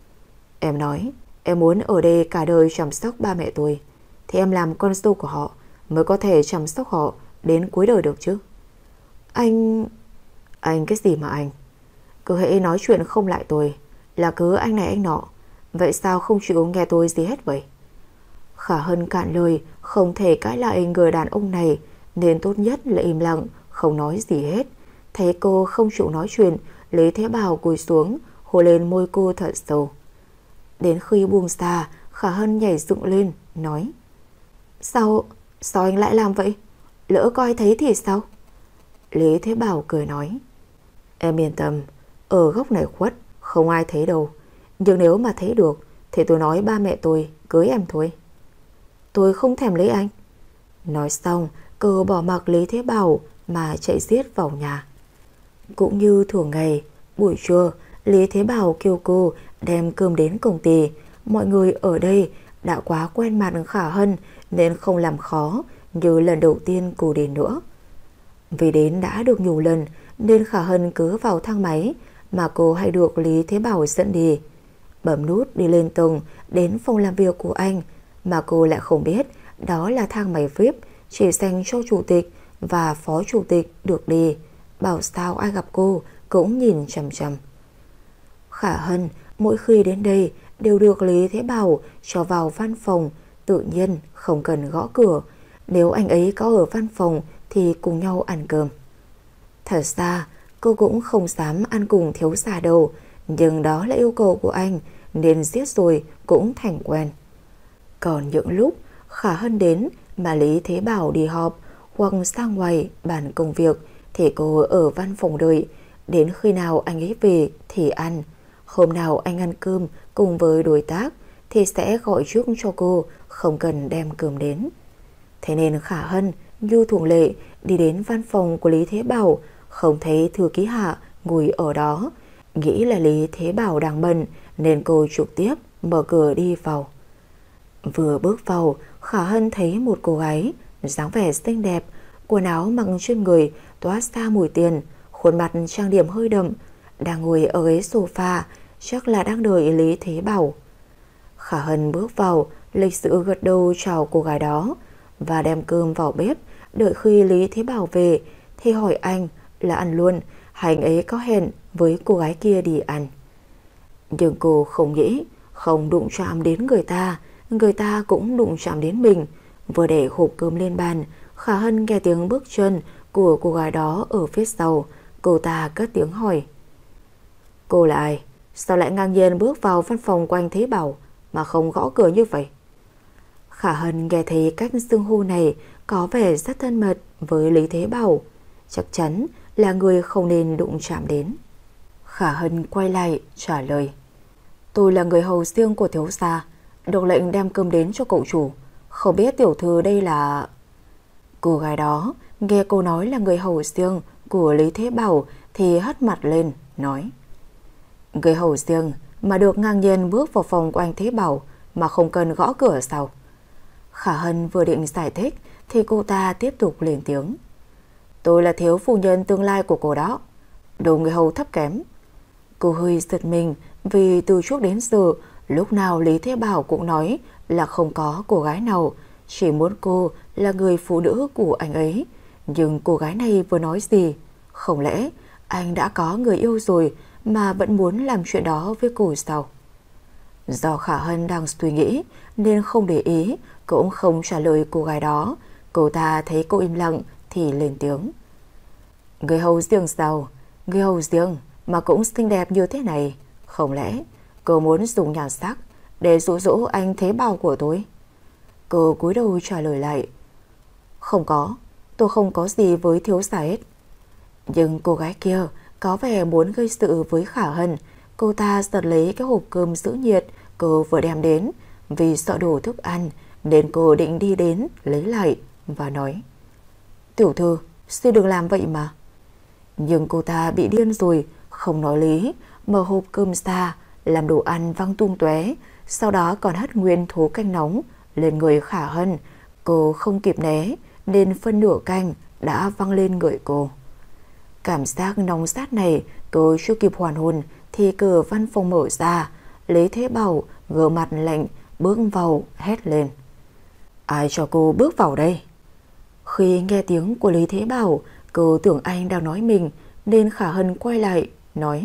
Em nói em muốn ở đây cả đời chăm sóc ba mẹ tôi, thì em làm con dâu của họ mới có thể chăm sóc họ đến cuối đời được chứ. Anh... Anh cái gì mà anh? Cứ hễ nói chuyện không lại tôi là cứ anh này anh nọ. Vậy sao không chịu nghe tôi gì hết vậy? Khả Hân cạn lời, không thể cãi lại người đàn ông này, nên tốt nhất là im lặng, không nói gì hết. Thấy cô không chịu nói chuyện, Lý Thế Bảo cúi xuống hôn lên môi cô thật sâu. Đến khi buông xa, Khả Hân nhảy dựng lên, nói: Sao, sao anh lại làm vậy? Lỡ coi thấy thì sao? Lý Thế Bảo cười nói: Em yên tâm, ở góc này khuất, không ai thấy đâu. Nhưng nếu mà thấy được thì tôi nói ba mẹ tôi cưới em thôi. Tôi không thèm lấy anh. Nói xong, cô bỏ mặc Lý Thế Bảo mà chạy giết vào nhà. Cũng như thường ngày, buổi trưa, Lý Thế Bảo kêu cô đem cơm đến công ty. Mọi người ở đây đã quá quen mặt Khả Hân nên không làm khó như lần đầu tiên cô đến nữa. Vì đến đã được nhiều lần nên Khả Hân cứ vào thang máy mà cô hay được Lý Thế Bảo dẫn đi. Bấm nút đi lên tầng đến phòng làm việc của anh, mà cô lại không biết đó là thang máy vi ai pi chỉ dành cho chủ tịch và phó chủ tịch được đi. Bảo sao ai gặp cô cũng nhìn chằm chằm. Khả Hân mỗi khi đến đây đều được Lý Thế Bảo cho vào văn phòng, tự nhiên không cần gõ cửa. Nếu anh ấy có ở văn phòng thì cùng nhau ăn cơm. Thật ra cô cũng không dám ăn cùng thiếu gia đâu, nhưng đó là yêu cầu của anh nên giết rồi cũng thành quen. Còn những lúc Khả Hân đến mà Lý Thế Bảo đi họp hoặc ra ngoài bàn công việc thì cô ở văn phòng đợi. Đến khi nào anh ấy về thì ăn. Hôm nào anh ăn cơm cùng với đối tác thì sẽ gọi trước cho cô, không cần đem cơm đến. Thế nên Khả Hân như thường lệ đi đến văn phòng của Lý Thế Bảo, không thấy thư ký Hạ ngồi ở đó. Nghĩ là Lý Thế Bảo đang bận nên cô trực tiếp mở cửa đi vào. Vừa bước vào, Khả Hân thấy một cô gái dáng vẻ xinh đẹp, quần áo mặc trên người toát ra mùi tiền, khuôn mặt trang điểm hơi đậm, đang ngồi ở ghế sofa, chắc là đang đợi Lý Thế Bảo. Khả Hân bước vào, lịch sự gật đầu chào cô gái đó và đem cơm vào bếp. Đợi khi Lý Thế Bảo về thì hỏi anh là ăn luôn hay anh ấy có hẹn với cô gái kia đi ăn. Nhưng cô không nghĩ không đụng chạm đến người ta, người ta cũng đụng chạm đến mình. Vừa để hộp cơm lên bàn, Khả Hân nghe tiếng bước chân của cô gái đó ở phía sau. Cô ta cất tiếng hỏi: Cô là ai? Sao lại ngang nhiên bước vào văn phòng của anh Thế Bảo mà không gõ cửa như vậy? Khả Hân nghe thấy cách xưng hô này có vẻ rất thân mật với Lý Thế Bảo, chắc chắn là người không nên đụng chạm đến. Khả Hân quay lại trả lời: Tôi là người hầu riêng của thiếu gia, được lệnh đem cơm đến cho cậu chủ. Không biết tiểu thư đây là... Cô gái đó nghe cô nói là người hầu riêng của Lý Thế Bảo thì hất mặt lên, nói: Người hầu riêng mà được ngang nhiên bước vào phòng của anh Thế Bảo mà không cần gõ cửa sao? Khả Hân vừa định giải thích thì cô ta tiếp tục lên tiếng: Tôi là thiếu phu nhân tương lai của cô đó. Đồ người hầu thấp kém. Cô hơi giật mình vì từ trước đến giờ lúc nào Lý Thế Bảo cũng nói là không có cô gái nào, chỉ muốn cô là người phụ nữ của anh ấy. Nhưng cô gái này vừa nói gì? Không lẽ anh đã có người yêu rồi mà vẫn muốn làm chuyện đó với cô sao? Do Khả Hân đang suy nghĩ nên không để ý, cũng không trả lời cô gái đó. Cô ta thấy cô im lặng thì lên tiếng: Người hầu riêng sao? Người hầu riêng mà cũng xinh đẹp như thế này, không lẽ cô muốn dùng nhan sắc để dụ dỗ anh Thế Bảo của tôi? Cô cúi đầu trả lời lại: Không có, tôi không có gì với thiếu gia hết. Nhưng cô gái kia có vẻ muốn gây sự với Khả Hân. Cô ta giật lấy cái hộp cơm giữ nhiệt cô vừa đem đến. Vì sợ đổ thức ăn nên cô định đi đến lấy lại và nói: Tiểu thư, xin đừng làm vậy mà. Nhưng cô ta bị điên rồi, không nói lý, mở hộp cơm ra làm đồ ăn văng tung tóe, sau đó còn hất nguyên thố canh nóng lên người Khả Hân. Cô không kịp né nên phân nửa canh đã văng lên người cô. Cảm giác nóng rát này cô chưa kịp hoàn hồn thì cửa văn phòng mở ra. Lý Thế Bảo gờ mặt lạnh bước vào hét lên: Ai cho cô bước vào đây? Khi nghe tiếng của Lý Thế Bảo, cô tưởng anh đang nói mình nên Khả Hân quay lại nói: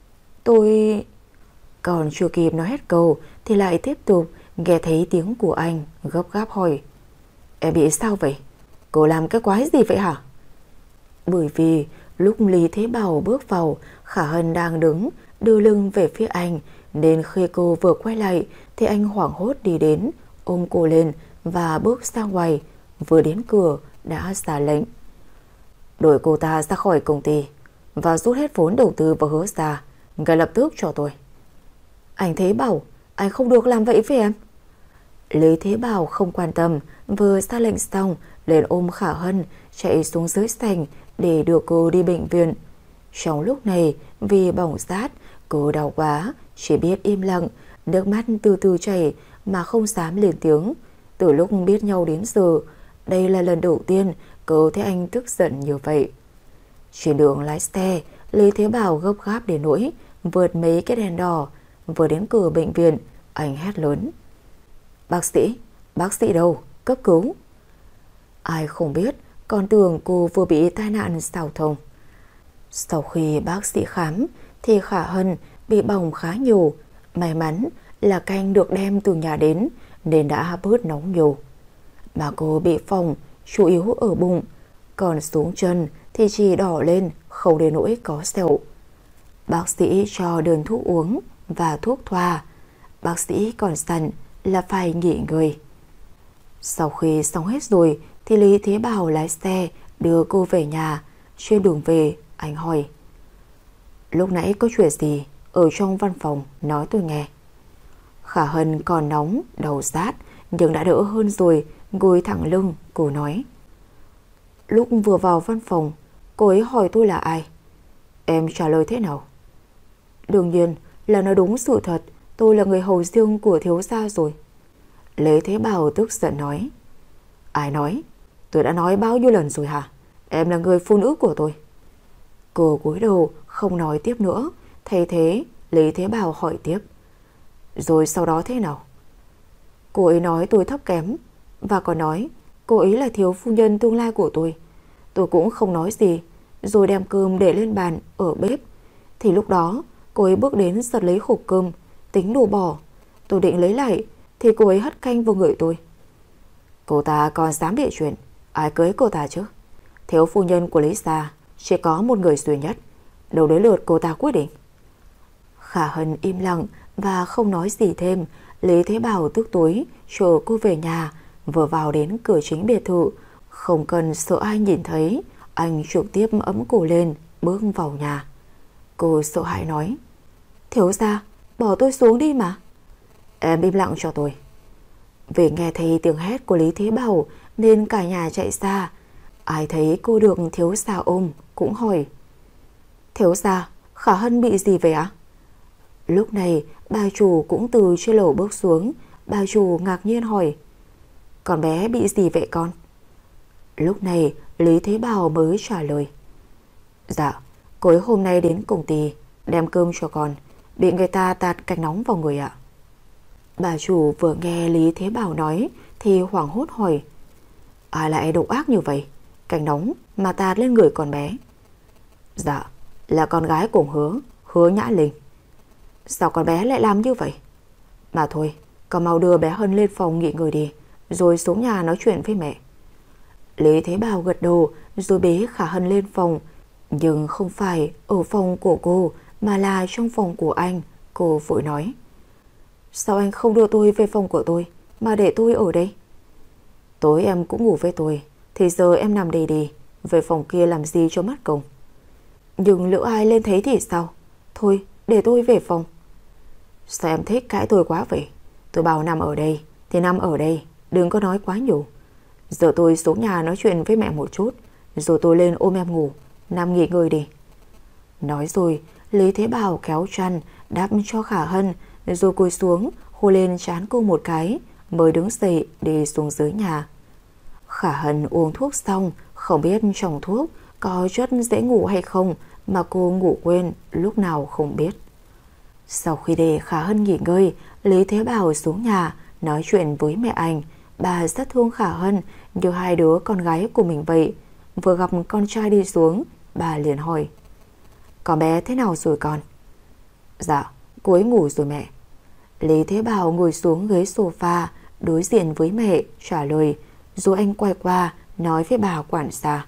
Tôi... Còn chưa kịp nói hết câu thì lại tiếp tục nghe thấy tiếng của anh gấp gáp hỏi: Em bị sao vậy? Cô làm cái quái gì vậy hả? Bởi vì lúc Lý Thế Bảo bước vào, Khả Hân đang đứng đưa lưng về phía anh, nên khi cô vừa quay lại thì anh hoảng hốt đi đến, ôm cô lên và bước ra ngoài. Vừa đến cửa đã ra lệnh: Đuổi cô ta ra khỏi công ty và rút hết vốn đầu tư vào Hứa gia ngay lập tức cho tôi. Anh Thế Bảo, anh không được làm vậy với em. Lý Thế Bảo không quan tâm, vừa ra lệnh xong liền ôm Khả Hân chạy xuống dưới sảnh để đưa cô đi bệnh viện. Trong lúc này vì bỏng rát, cô đau quá, chỉ biết im lặng, nước mắt từ từ chảy mà không dám lên tiếng. Từ lúc biết nhau đến giờ, đây là lần đầu tiên cô thấy anh tức giận như vậy. Trên đường lái xe, Lý Thế Bảo gấp gáp đến nỗi vượt mấy cái đèn đỏ. Vừa đến cửa bệnh viện, anh hét lớn: Bác sĩ, bác sĩ đâu? Cấp cứu. Ai không biết, còn tưởng cô vừa bị tai nạn giao thông. Sau khi bác sĩ khám thì Khả Hân bị bỏng khá nhiều. May mắn là canh được đem từ nhà đến nên đã bớt nóng nhiều. Mà cô bị phỏng chủ yếu ở bụng, còn xuống chân thì chỉ đỏ lên, không đến nỗi có sẹo. Bác sĩ cho đơn thuốc uống và thuốc thoa. Bác sĩ còn dặn là phải nghỉ ngơi. Sau khi xong hết rồi thì Lý Thế Bảo lái xe đưa cô về nhà. Trên đường về, anh hỏi: Lúc nãy có chuyện gì ở trong văn phòng, nói tôi nghe. Khả Hân còn nóng, đầu rát nhưng đã đỡ hơn rồi, ngồi thẳng lưng. Cô nói: Lúc vừa vào văn phòng, cô ấy hỏi tôi là ai. Em trả lời thế nào? Đương nhiên là nói đúng sự thật, tôi là người hầu riêng của thiếu gia rồi. Lý Thế Bảo tức giận nói: Ai nói? Tôi đã nói bao nhiêu lần rồi hả? Em là người phụ nữ của tôi. Cô cúi đầu không nói tiếp nữa. Thay thế Lý Thế Bảo hỏi tiếp: Rồi sau đó thế nào? Cô ấy nói tôi thấp kém và còn nói cô ấy là thiếu phu nhân tương lai của tôi. Tôi cũng không nói gì, rồi đem cơm để lên bàn ở bếp. Thì lúc đó cô ấy bước đến giật lấy hộp cơm, tính đổ bỏ. Tôi định lấy lại thì cô ấy hất canh vào người tôi. Cô ta còn dám bịa chuyện. Ai cưới cô ta chứ? Thiếu phu nhân của Lý gia chỉ có một người duy nhất, đâu đến lượt cô ta quyết định. Khả Hân im lặng và không nói gì thêm. Lý Thế Bảo tức tối chờ cô về nhà. Vừa vào đến cửa chính biệt thự, không cần sợ ai nhìn thấy, anh trực tiếp ấm cổ lên bước vào nhà. Cô sợ hãi nói: Thiếu gia, bỏ tôi xuống đi mà. Em im lặng cho tôi. Vì nghe thấy tiếng hét của Lý Thế Bảo nên cả nhà chạy xa. Ai thấy cô được thiếu gia ôm cũng hỏi: Thiếu gia, Khả Hân bị gì vậy ạ? Lúc này bà chủ cũng từ trên lầu bước xuống. Bà chủ ngạc nhiên hỏi: Con bé bị gì vậy con? Lúc này Lý Thế Bảo mới trả lời: Dạ, cô ấy hôm nay đến công ty đem cơm cho con, bị người ta tạt cành nóng vào người ạ. Bà chủ vừa nghe Lý Thế Bảo nói thì hoảng hốt hỏi: Ai lại độc ác như vậy, cành nóng mà tạt lên người con bé? Dạ, là con gái của Hứa, Hứa Nhã Linh. Sao con bé lại làm như vậy? Mà thôi, con mau đưa bé Hân lên phòng nghỉ ngơi đi, rồi xuống nhà nói chuyện với mẹ. Lý Thế Bảo gật đầu rồi bế Khả Hân lên phòng. Nhưng không phải ở phòng của cô mà là trong phòng của anh. Cô vội nói: Sao anh không đưa tôi về phòng của tôi mà để tôi ở đây? Tối em cũng ngủ với tôi, thì giờ em nằm đây đi, về phòng kia làm gì cho mất công. Nhưng lỡ ai lên thấy thì sao? Thôi để tôi về phòng. Sao em thích cãi tôi quá vậy? Tôi bảo nằm ở đây thì nằm ở đây, đừng có nói quá nhiều. Giờ tôi xuống nhà nói chuyện với mẹ một chút, rồi tôi lên ôm em ngủ, nằm nghỉ ngơi đi. Nói rồi Lý Thế Bảo kéo chăn đắp cho Khả Hân, rồi cúi xuống hôn lên trán cô một cái, mới đứng dậy đi xuống dưới nhà. Khả Hân uống thuốc xong, không biết trong thuốc có chất dễ ngủ hay không mà cô ngủ quên lúc nào không biết. Sau khi để Khả Hân nghỉ ngơi, Lý Thế Bảo xuống nhà nói chuyện với mẹ anh. Bà rất thương Khả Hân như hai đứa con gái của mình vậy. Vừa gặp con trai đi xuống, bà liền hỏi: Con bé thế nào rồi con? Dạ, cô ấy ngủ rồi mẹ. Lý Thế Bảo ngồi xuống ghế sofa đối diện với mẹ trả lời, rồi anh quay qua nói với bà quản gia: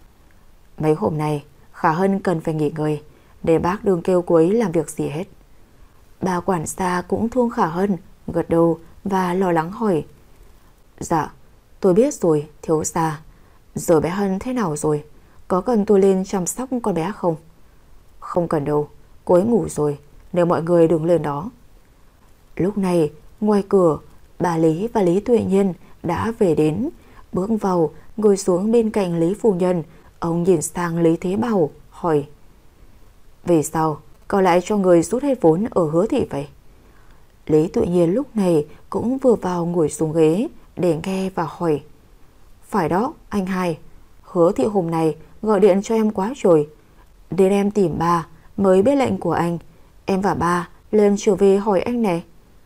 Mấy hôm nay Khả Hân cần phải nghỉ ngơi, để bác đừng kêu cô ấy làm việc gì hết. Bà quản gia cũng thương Khả Hân, gật đầu và lo lắng hỏi: Dạ, tôi biết rồi thiếu gia. Giờ bé Hân thế nào rồi? Có cần tôi lên chăm sóc con bé không? Không cần đâu, cô ấy ngủ rồi, nếu mọi người đừng lên đó. Lúc này ngoài cửa, bà Lý và Lý Tuệ Nhiên đã về đến. Bước vào ngồi xuống bên cạnh Lý phu nhân. Ông nhìn sang Lý Thế Bảo hỏi: Vì sao cậu lại cho người rút hết vốn ở Hứa thị vậy? Lý Tuệ Nhiên lúc này cũng vừa vào ngồi xuống ghế để nghe và hỏi: Phải đó anh hai, Hứa thị hôm nay gọi điện cho em quá rồi, đến em tìm ba mới biết lệnh của anh. Em và ba lên trở về hỏi anh nè.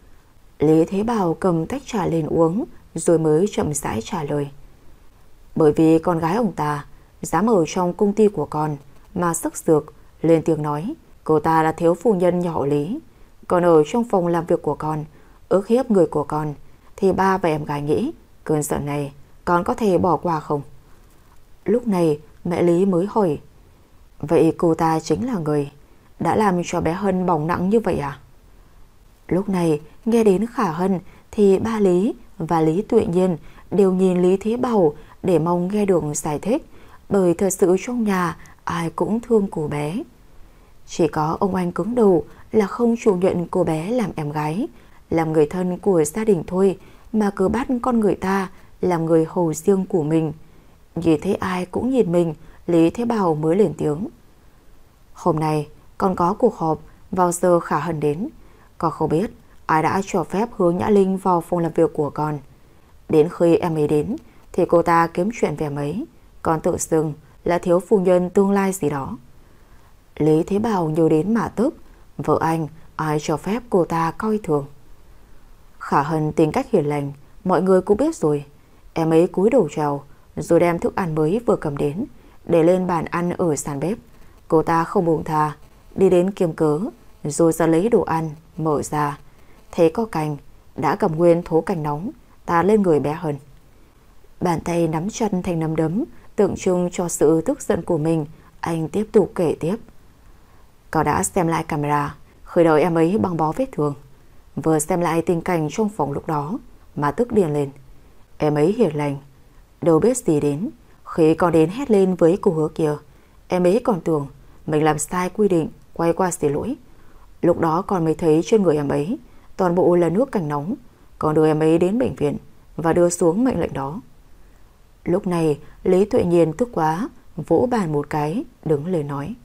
Lý Thế Bảo cầm tách trà lên uống, rồi mới chậm rãi trả lời: Bởi vì con gái ông ta dám ở trong công ty của con mà sức dược, lên tiếng nói cô ta là thiếu phu nhân nhà họ Lý. Còn ở trong phòng làm việc của con ức hiếp người của con, thì ba và em gái nghĩ cơn giận này con có thể bỏ qua không? Lúc này mẹ Lý mới hỏi: Vậy cô ta chính là người đã làm cho bé Hân bỏng nặng như vậy à? Lúc này nghe đến Khả Hân thì ba Lý và Lý Tuệ Nhiên đều nhìn Lý Thế Bảo để mong nghe được giải thích, bởi thật sự trong nhà ai cũng thương cô bé. Chỉ có ông anh cứng đầu là không chịu nhận cô bé làm em gái, làm người thân của gia đình thôi, mà cứ bắt con người ta làm người hầu riêng của mình. Nhìn thấy ai cũng nhìn mình, Lý Thế Bảo mới lên tiếng: Hôm nay con có cuộc họp vào giờ Khả Hân đến. Con không biết ai đã cho phép Hứa Nhã Linh vào phòng làm việc của con. Đến khi em ấy đến thì cô ta kiếm chuyện về em ấy, còn tự xưng là thiếu phu nhân tương lai gì đó. Lý Thế Bảo nhớ đến mà tức. Vợ anh ai cho phép cô ta coi thường? Khả Hân tính cách hiền lành, mọi người cũng biết rồi. Em ấy cúi đầu chào, rồi đem thức ăn mới vừa cầm đến để lên bàn ăn ở sàn bếp. Cô ta không buông tha, đi đến kiếm cớ, rồi ra lấy đồ ăn, mở ra thấy có cành, đã cầm nguyên thố cành nóng tạt lên người bé Hân. Bàn tay nắm chặt thành nắm đấm, tượng trưng cho sự tức giận của mình. Anh tiếp tục kể tiếp: Cậu đã xem lại camera khởi đầu em ấy băng bó vết thương, vừa xem lại tình cảnh trong phòng lúc đó mà tức điên lên. Em ấy hiền lành, đâu biết gì đến. Khi con đến hét lên với cô Hứa kia, em ấy còn tưởng mình làm sai quy định, quay qua xin lỗi. Lúc đó con mới thấy trên người em ấy toàn bộ là nước canh nóng. Con đưa em ấy đến bệnh viện và đưa xuống mệnh lệnh đó. Lúc này Lý Tuệ Nhiên tức quá, vỗ bàn một cái, đứng lên nói: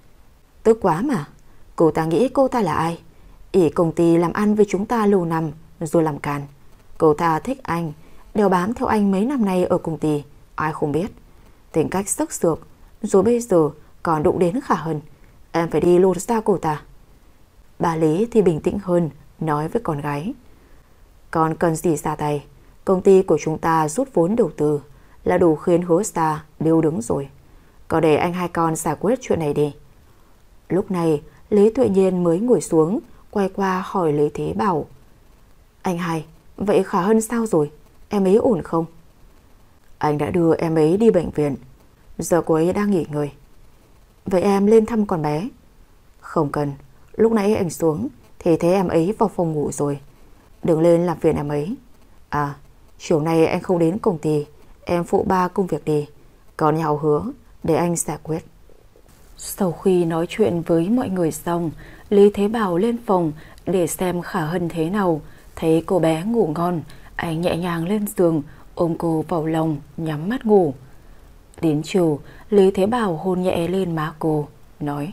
Tức quá mà, cô ta nghĩ cô ta là ai? ỷ công ty làm ăn với chúng ta lâu năm rồi làm càn. Cô ta thích anh, đeo bám theo anh mấy năm nay ở công ty, ai không biết. Tính cách sắc sược, rồi bây giờ còn đụng đến Khả Hân. Em phải đi lột ra cô ta. Bà Lý thì bình tĩnh hơn, nói với con gái: Con cần gì ra tay? Công ty của chúng ta rút vốn đầu tư là đủ khiến Hứa Gia điêu đứng rồi. Có để anh hai con giải quyết chuyện này đi. Lúc này Lý Tuệ Nhiên mới ngồi xuống, quay qua hỏi Lý Thế Bảo: Anh hai, vậy Khả Hân sao rồi? Em ấy ổn không? Anh đã đưa em ấy đi bệnh viện, giờ cô ấy đang nghỉ ngơi. Vậy em lên thăm con bé? Không cần, lúc nãy anh xuống thì thấy em ấy vào phòng ngủ rồi. Đừng lên làm phiền em ấy. À, chiều nay anh không đến công ty, em phụ ba công việc đi. Còn nhà Hứa để anh giải quyết. Sau khi nói chuyện với mọi người xong, Lý Thế Bảo lên phòng để xem Khả Hân thế nào. Thấy cô bé ngủ ngon, anh nhẹ nhàng lên giường, ôm cô vào lòng, nhắm mắt ngủ. Đến chiều, Lý Thế Bảo hôn nhẹ lên má cô, nói: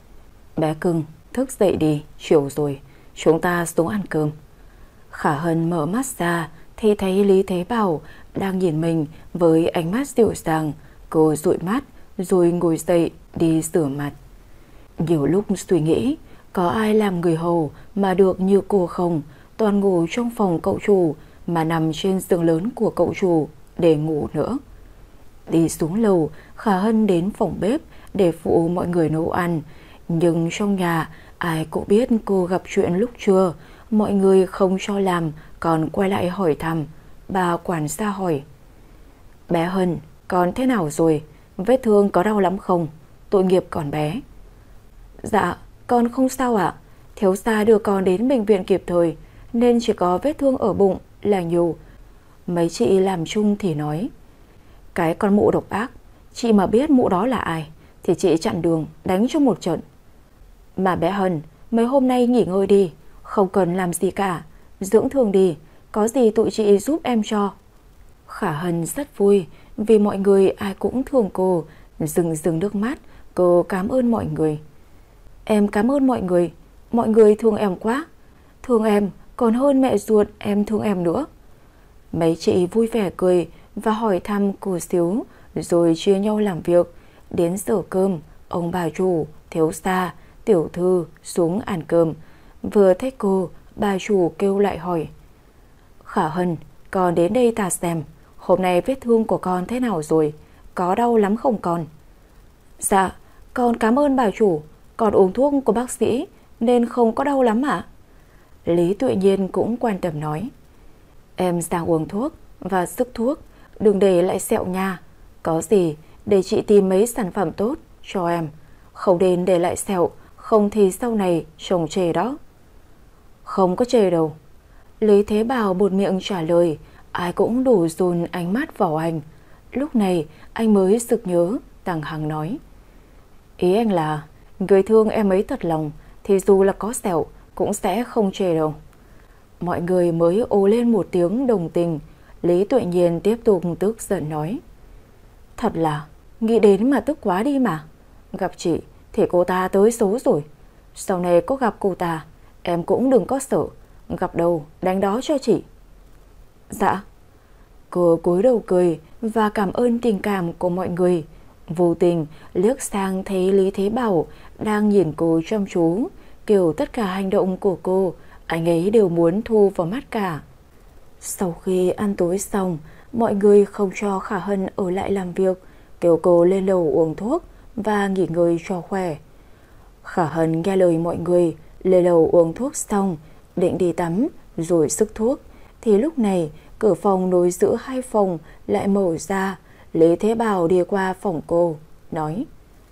Bé cưng, thức dậy đi, chiều rồi, chúng ta xuống ăn cơm. Khả Hân mở mắt ra thì thấy Lý Thế Bảo đang nhìn mình với ánh mắt dịu dàng. Cô dụi mắt rồi ngồi dậy đi rửa mặt. Nhiều lúc suy nghĩ, có ai làm người hầu mà được như cô không? Toàn ngủ trong phòng cậu chủ, mà nằm trên giường lớn của cậu chủ để ngủ nữa. Đi xuống lầu, Khả Hân đến phòng bếp để phụ mọi người nấu ăn. Nhưng trong nhà ai cũng biết cô gặp chuyện lúc trưa. Mọi người không cho làm, còn quay lại hỏi thăm. Bà quản gia hỏi: Bé Hân, con thế nào rồi? Vết thương có đau lắm không? Tội nghiệp còn bé. Dạ, con không sao ạ. Thiếu gia đưa con đến bệnh viện kịp thời, nên chỉ có vết thương ở bụng là nhiều. Mấy chị làm chung thì nói: Cái con mụ độc ác, chị mà biết mụ đó là ai thì chị chặn đường đánh cho một trận. Mà bé Hân, mấy hôm nay nghỉ ngơi đi, không cần làm gì cả, dưỡng thương đi, có gì tụi chị giúp em cho. Khả Hân rất vui vì mọi người ai cũng thương cô. Rưng rưng nước mắt, cô cảm ơn mọi người. Em cảm ơn mọi người, mọi người thương em quá. Thương em còn hơn mẹ ruột em thương em nữa. Mấy chị vui vẻ cười và hỏi thăm cô xíu, rồi chia nhau làm việc. Đến giờ cơm, ông bà chủ, thiếu gia, tiểu thư xuống ăn cơm. Vừa thấy cô, bà chủ kêu lại hỏi: Khả Hân, con đến đây ta xem, hôm nay vết thương của con thế nào rồi? Có đau lắm không con? Dạ, con cảm ơn bà chủ, con uống thuốc của bác sĩ nên không có đau lắm ạ. Lý Tuệ Nhiên cũng quan tâm nói: Em sang uống thuốc và sức thuốc, đừng để lại sẹo nha. Có gì để chị tìm mấy sản phẩm tốt cho em, không nên để lại sẹo, không thì sau này trông chê đó. Không có chê đâu. Lý Thế Bảo buột miệng trả lời. Ai cũng đổ dồn ánh mắt vào anh. Lúc này anh mới sực nhớ, Tăng Hằng nói: Ý anh là người thương em ấy thật lòng thì dù là có sẹo cũng sẽ không chê đâu. Mọi người mới ồ lên một tiếng đồng tình. Lý Tuệ Nhiên tiếp tục tức giận nói: Thật là nghĩ đến mà tức quá đi mà. Gặp chị thì cô ta tới số rồi. Sau này có gặp cô ta, em cũng đừng có sợ, gặp đâu đánh đó cho chị. Dạ. Cô cúi đầu cười và cảm ơn tình cảm của mọi người. Vô tình liếc sang thấy Lý Thế Bảo đang nhìn cô chăm chú, kiểu tất cả hành động của cô anh ấy đều muốn thu vào mắt cả. Sau khi ăn tối xong, mọi người không cho Khả Hân ở lại làm việc, kêu cô lên lầu uống thuốc và nghỉ ngơi cho khỏe. Khả Hân nghe lời mọi người, lên lầu uống thuốc xong, định đi tắm rồi sức thuốc, thì lúc này cửa phòng nối giữa hai phòng lại mở ra. Lý Thế Bảo đi qua phòng cô, nói: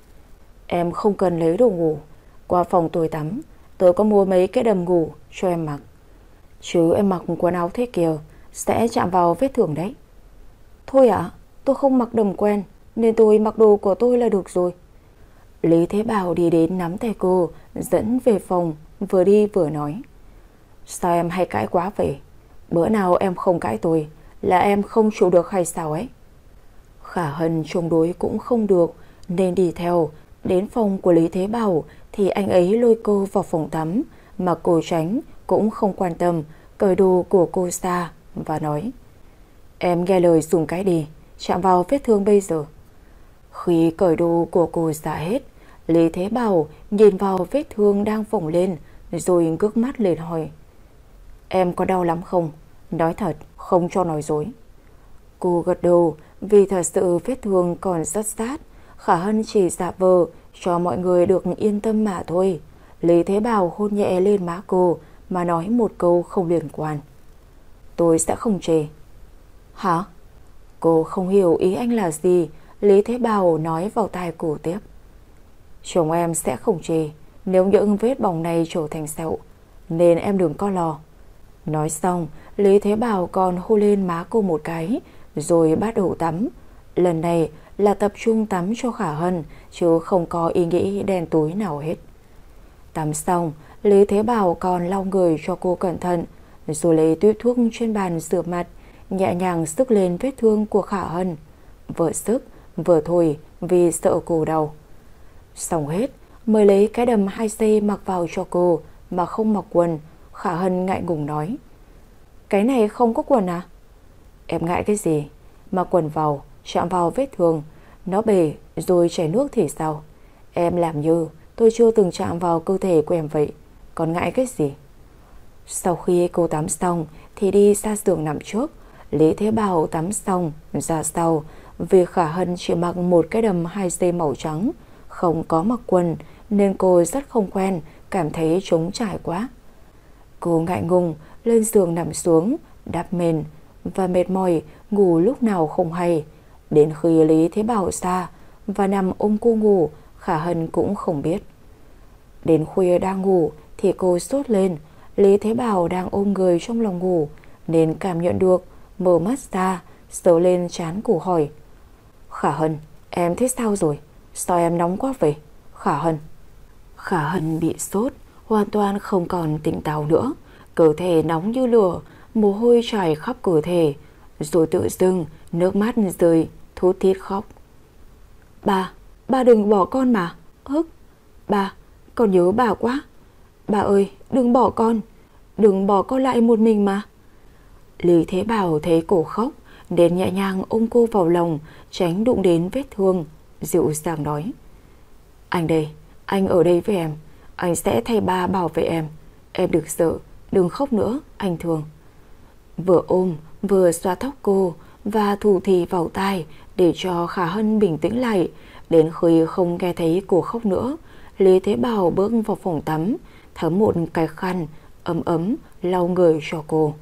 Em không cần lấy đồ ngủ, qua phòng tôi tắm, tôi có mua mấy cái đầm ngủ cho em mặc. Chứ em mặc quần áo thế kia sẽ chạm vào vết thương đấy. Thôi ạ, à, tôi không mặc đầm quen, nên tôi mặc đồ của tôi là được rồi. Lý Thế Bảo đi đến nắm tay cô, dẫn về phòng, vừa đi vừa nói: Sao em hay cãi quá vậy? Bữa nào em không cãi tôi là em không chịu được hay sao ấy? Khả Hân chống đối cũng không được nên đi theo. Đến phòng của Lý Thế Bảo thì anh ấy lôi cô vào phòng tắm, mà cô tránh cũng không quan tâm, cởi đồ của cô ra và nói: Em nghe lời dùng cái đi, chạm vào vết thương bây giờ. Khi cởi đồ của cô ra hết, Lý Thế Bảo nhìn vào vết thương đang phồng lên rồi ngước mắt lên hỏi: Em có đau lắm không? Nói thật, không cho nói dối. Cô gật đầu, vì thật sự vết thương còn rất sát. Khả Hân chỉ giả vờ cho mọi người được yên tâm mà thôi. Lý Thế Bảo hôn nhẹ lên má cô mà nói một câu không liên quan: Tôi sẽ không chê. Hả? Cô không hiểu ý anh là gì. Lý Thế Bảo nói vào tai cô tiếp: Chồng em sẽ không chê nếu những vết bỏng này trở thành sẹo, nên em đừng có lo. Nói xong, Lý Thế Bảo còn hôn lên má cô một cái rồi bắt đầu tắm. Lần này là tập trung tắm cho Khả Hân, chứ không có ý nghĩ đen tối nào hết. Tắm xong, Lý Thế Bảo còn lau người cho cô cẩn thận, rồi lấy tuyết thuốc trên bàn rửa mặt, nhẹ nhàng sức lên vết thương của Khả Hân, vừa sức vừa thôi vì sợ cô đau. Xong hết, mới lấy cái đầm hai C mặc vào cho cô mà không mặc quần. Khả Hân ngại ngùng nói: Cái này không có quần à? Em ngại cái gì? Mặc quần vào, chạm vào vết thương, nó bể rồi chảy nước thì sao? Em làm như tôi chưa từng chạm vào cơ thể của em vậy, còn ngại cái gì? Sau khi cô tắm xong thì đi ra giường nằm trước. Lý Thế Bảo tắm xong ra sau, vì Khả Hân chỉ mặc một cái đầm hai C màu trắng, không có mặc quần, nên cô rất không quen, cảm thấy trống trải quá. Cô ngại ngùng lên giường nằm xuống, đắp mền và mệt mỏi ngủ lúc nào không hay. Đến khi Lý Thế Bảo ra và nằm ôm cô ngủ, Khả Hân cũng không biết. Đến khuya đang ngủ thì cô sốt lên. Lý Thế Bảo đang ôm người trong lòng ngủ nên cảm nhận được, mở mắt ra, sờ lên trán cổ hỏi: Khả Hân, em thế sao rồi? Sao em nóng quá vậy? Khả Hân. Khả Hân bị sốt, hoàn toàn không còn tỉnh táo nữa. Cơ thể nóng như lửa, mồ hôi chảy khắp cơ thể, rồi tự dưng nước mắt rơi, thút thít khóc. Bà, bà đừng bỏ con mà. Hức, bà, con nhớ bà quá. Bà ơi, đừng bỏ con, đừng bỏ con lại một mình mà. Lý Thế Bảo thấy cô khóc nên nhẹ nhàng ôm cô vào lòng, tránh đụng đến vết thương, dịu dàng nói: Anh đây, anh ở đây với em, anh sẽ thay ba bảo vệ em. Em đừng sợ, đừng khóc nữa, anh thương. Vừa ôm vừa xoa tóc cô và thủ thỉ vào tai để cho Khả Hân bình tĩnh lại. Đến khi không nghe thấy cô khóc nữa, Lý Thế Bảo bước vào phòng tắm, thấm một cái khăn ấm ấm lau người cho cô.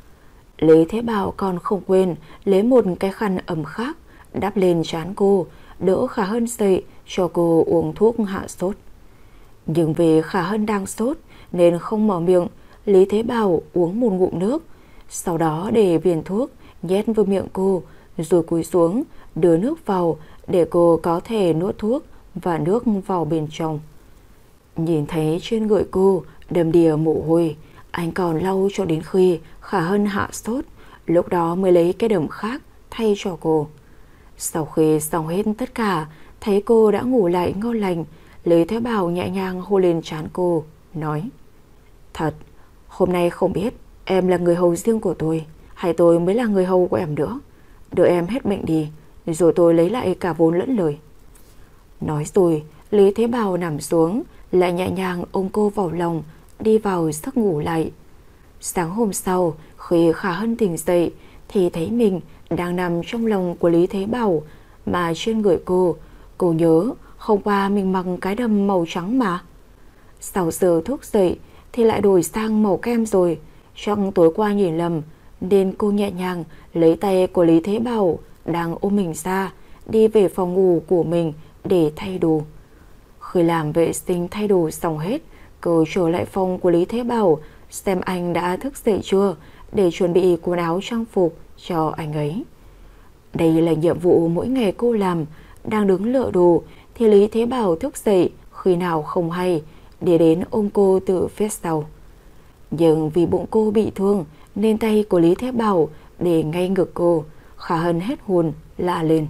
Lý Thế Bảo còn không quên lấy một cái khăn ấm khác đắp lên trán cô, đỡ Khả Hân dậy cho cô uống thuốc hạ sốt. Nhưng vì Khả Hân đang sốt nên không mở miệng. Lý Thế Bảo uống một ngụm nước, sau đó để viên thuốc nhét vào miệng cô, rồi cúi xuống đưa nước vào để cô có thể nuốt thuốc và nước vào bên trong. Nhìn thấy trên người cô đầm đìa mồ hôi, anh còn lau cho đến khi Khả Hân hạ sốt, lúc đó mới lấy cái đầm khác thay cho cô. Sau khi xong hết tất cả, thấy cô đã ngủ lại ngon lành, Lý Thế Bảo nhẹ nhàng hôn lên trán cô, nói: Thật, hôm nay không biết em là người hầu riêng của tôi hay tôi mới là người hầu của em nữa. Đợi em hết bệnh đi, rồi tôi lấy lại cả vốn lẫn lời. Nói rồi, Lý Thế Bảo nằm xuống, lại nhẹ nhàng ôm cô vào lòng, đi vào giấc ngủ lại. Sáng hôm sau, khi Khả Hân tỉnh dậy thì thấy mình đang nằm trong lòng của Lý Thế Bảo, mà trên người cô, cô nhớ hôm qua mình mặc cái đầm màu trắng mà. Sau giờ thức dậy thì lại đổi sang màu kem rồi. Trong tối qua nhìn lầm nên cô nhẹ nhàng lấy tay của Lý Thế Bảo đang ôm mình ra, đi về phòng ngủ của mình để thay đồ. Khi làm vệ sinh thay đồ xong hết, cô trở lại phòng của Lý Thế Bảo xem anh đã thức dậy chưa, để chuẩn bị quần áo trang phục cho anh ấy. Đây là nhiệm vụ mỗi ngày cô làm. Đang đứng lựa đồ thì Lý Thế Bảo thức dậy khi nào không hay, đi đến ôm cô từ phía sau. Nhưng vì bụng cô bị thương nên tay của Lý Thế Bảo để ngay ngực cô. Khả Hân hết hồn la lên: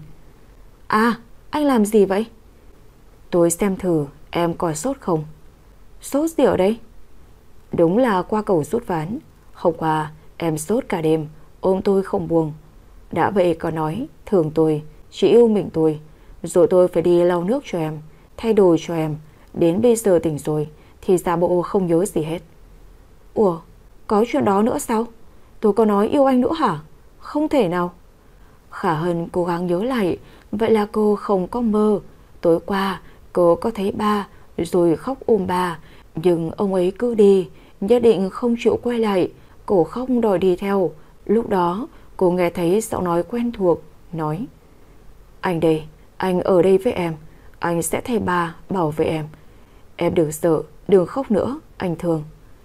À, anh làm gì vậy? Tôi xem thử em có sốt không. Sốt gì ở đây? Đúng là qua cầu rút ván. Hôm qua em sốt cả đêm, ôm tôi không buông. Đã vậy có nói thương tôi, chỉ yêu mình tôi. Rồi tôi phải đi lau nước cho em, thay đồ cho em. Đến bây giờ tỉnh rồi thì giả bộ không nhớ gì hết. Ủa, có chuyện đó nữa sao? Tôi có nói yêu anh nữa hả? Không thể nào. Khả Hân cố gắng nhớ lại. Vậy là cô không có mơ. Tối qua cô có thấy ba rồi khóc ôm ba, nhưng ông ấy cứ đi, nhất định không chịu quay lại. Cô khóc đòi đi theo. Lúc đó cô nghe thấy giọng nói quen thuộc nói: Anh đây, anh ở đây với em. Anh sẽ thay ba bảo vệ em. Em đừng sợ, đừng khóc nữa, anh thương.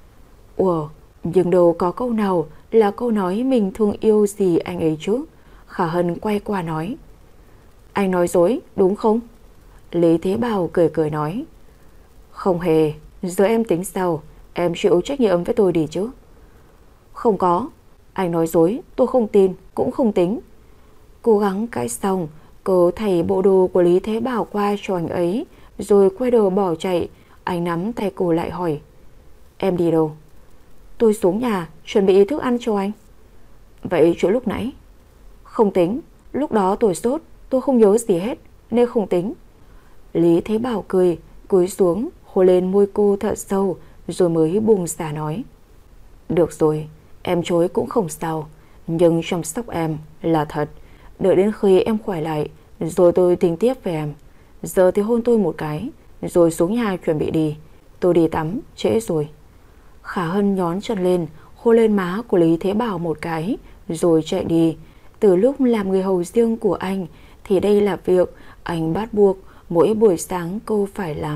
Ủa, nhưng đâu có câu nào là câu nói mình thương yêu gì anh ấy chứ. Khả Hân quay qua nói: Anh nói dối đúng không? Lý Thế Bảo cười cười nói: Không hề, giờ em tính sao? Em chịu trách nhiệm với tôi đi chứ. Không có, anh nói dối, tôi không tin, cũng không tính. Cố gắng cãi xong, cô thảy bộ đồ của Lý Thế Bảo qua cho anh ấy, rồi quay đầu bỏ chạy. Anh nắm tay cô lại hỏi: Em đi đâu? Tôi xuống nhà chuẩn bị thức ăn cho anh. Vậy chỗ lúc nãy? Không tính, lúc đó tôi sốt, tôi không nhớ gì hết nên không tính. Lý Thế Bảo cười, cúi xuống hôn lên môi cô thật sâu, rồi mới buông xả nói: Được rồi, em chối cũng không sao, nhưng chăm sóc em là thật. Đợi đến khi em khỏe lại rồi tôi tính tiếp về em. Giờ thì hôn tôi một cái, rồi xuống nhà chuẩn bị đi. Tôi đi tắm, trễ rồi. Khả Hân nhón chân lên, hôn lên má của Lý Thế Bảo một cái, rồi chạy đi. Từ lúc làm người hầu riêng của anh thì đây là việc anh bắt buộc mỗi buổi sáng cô phải làm.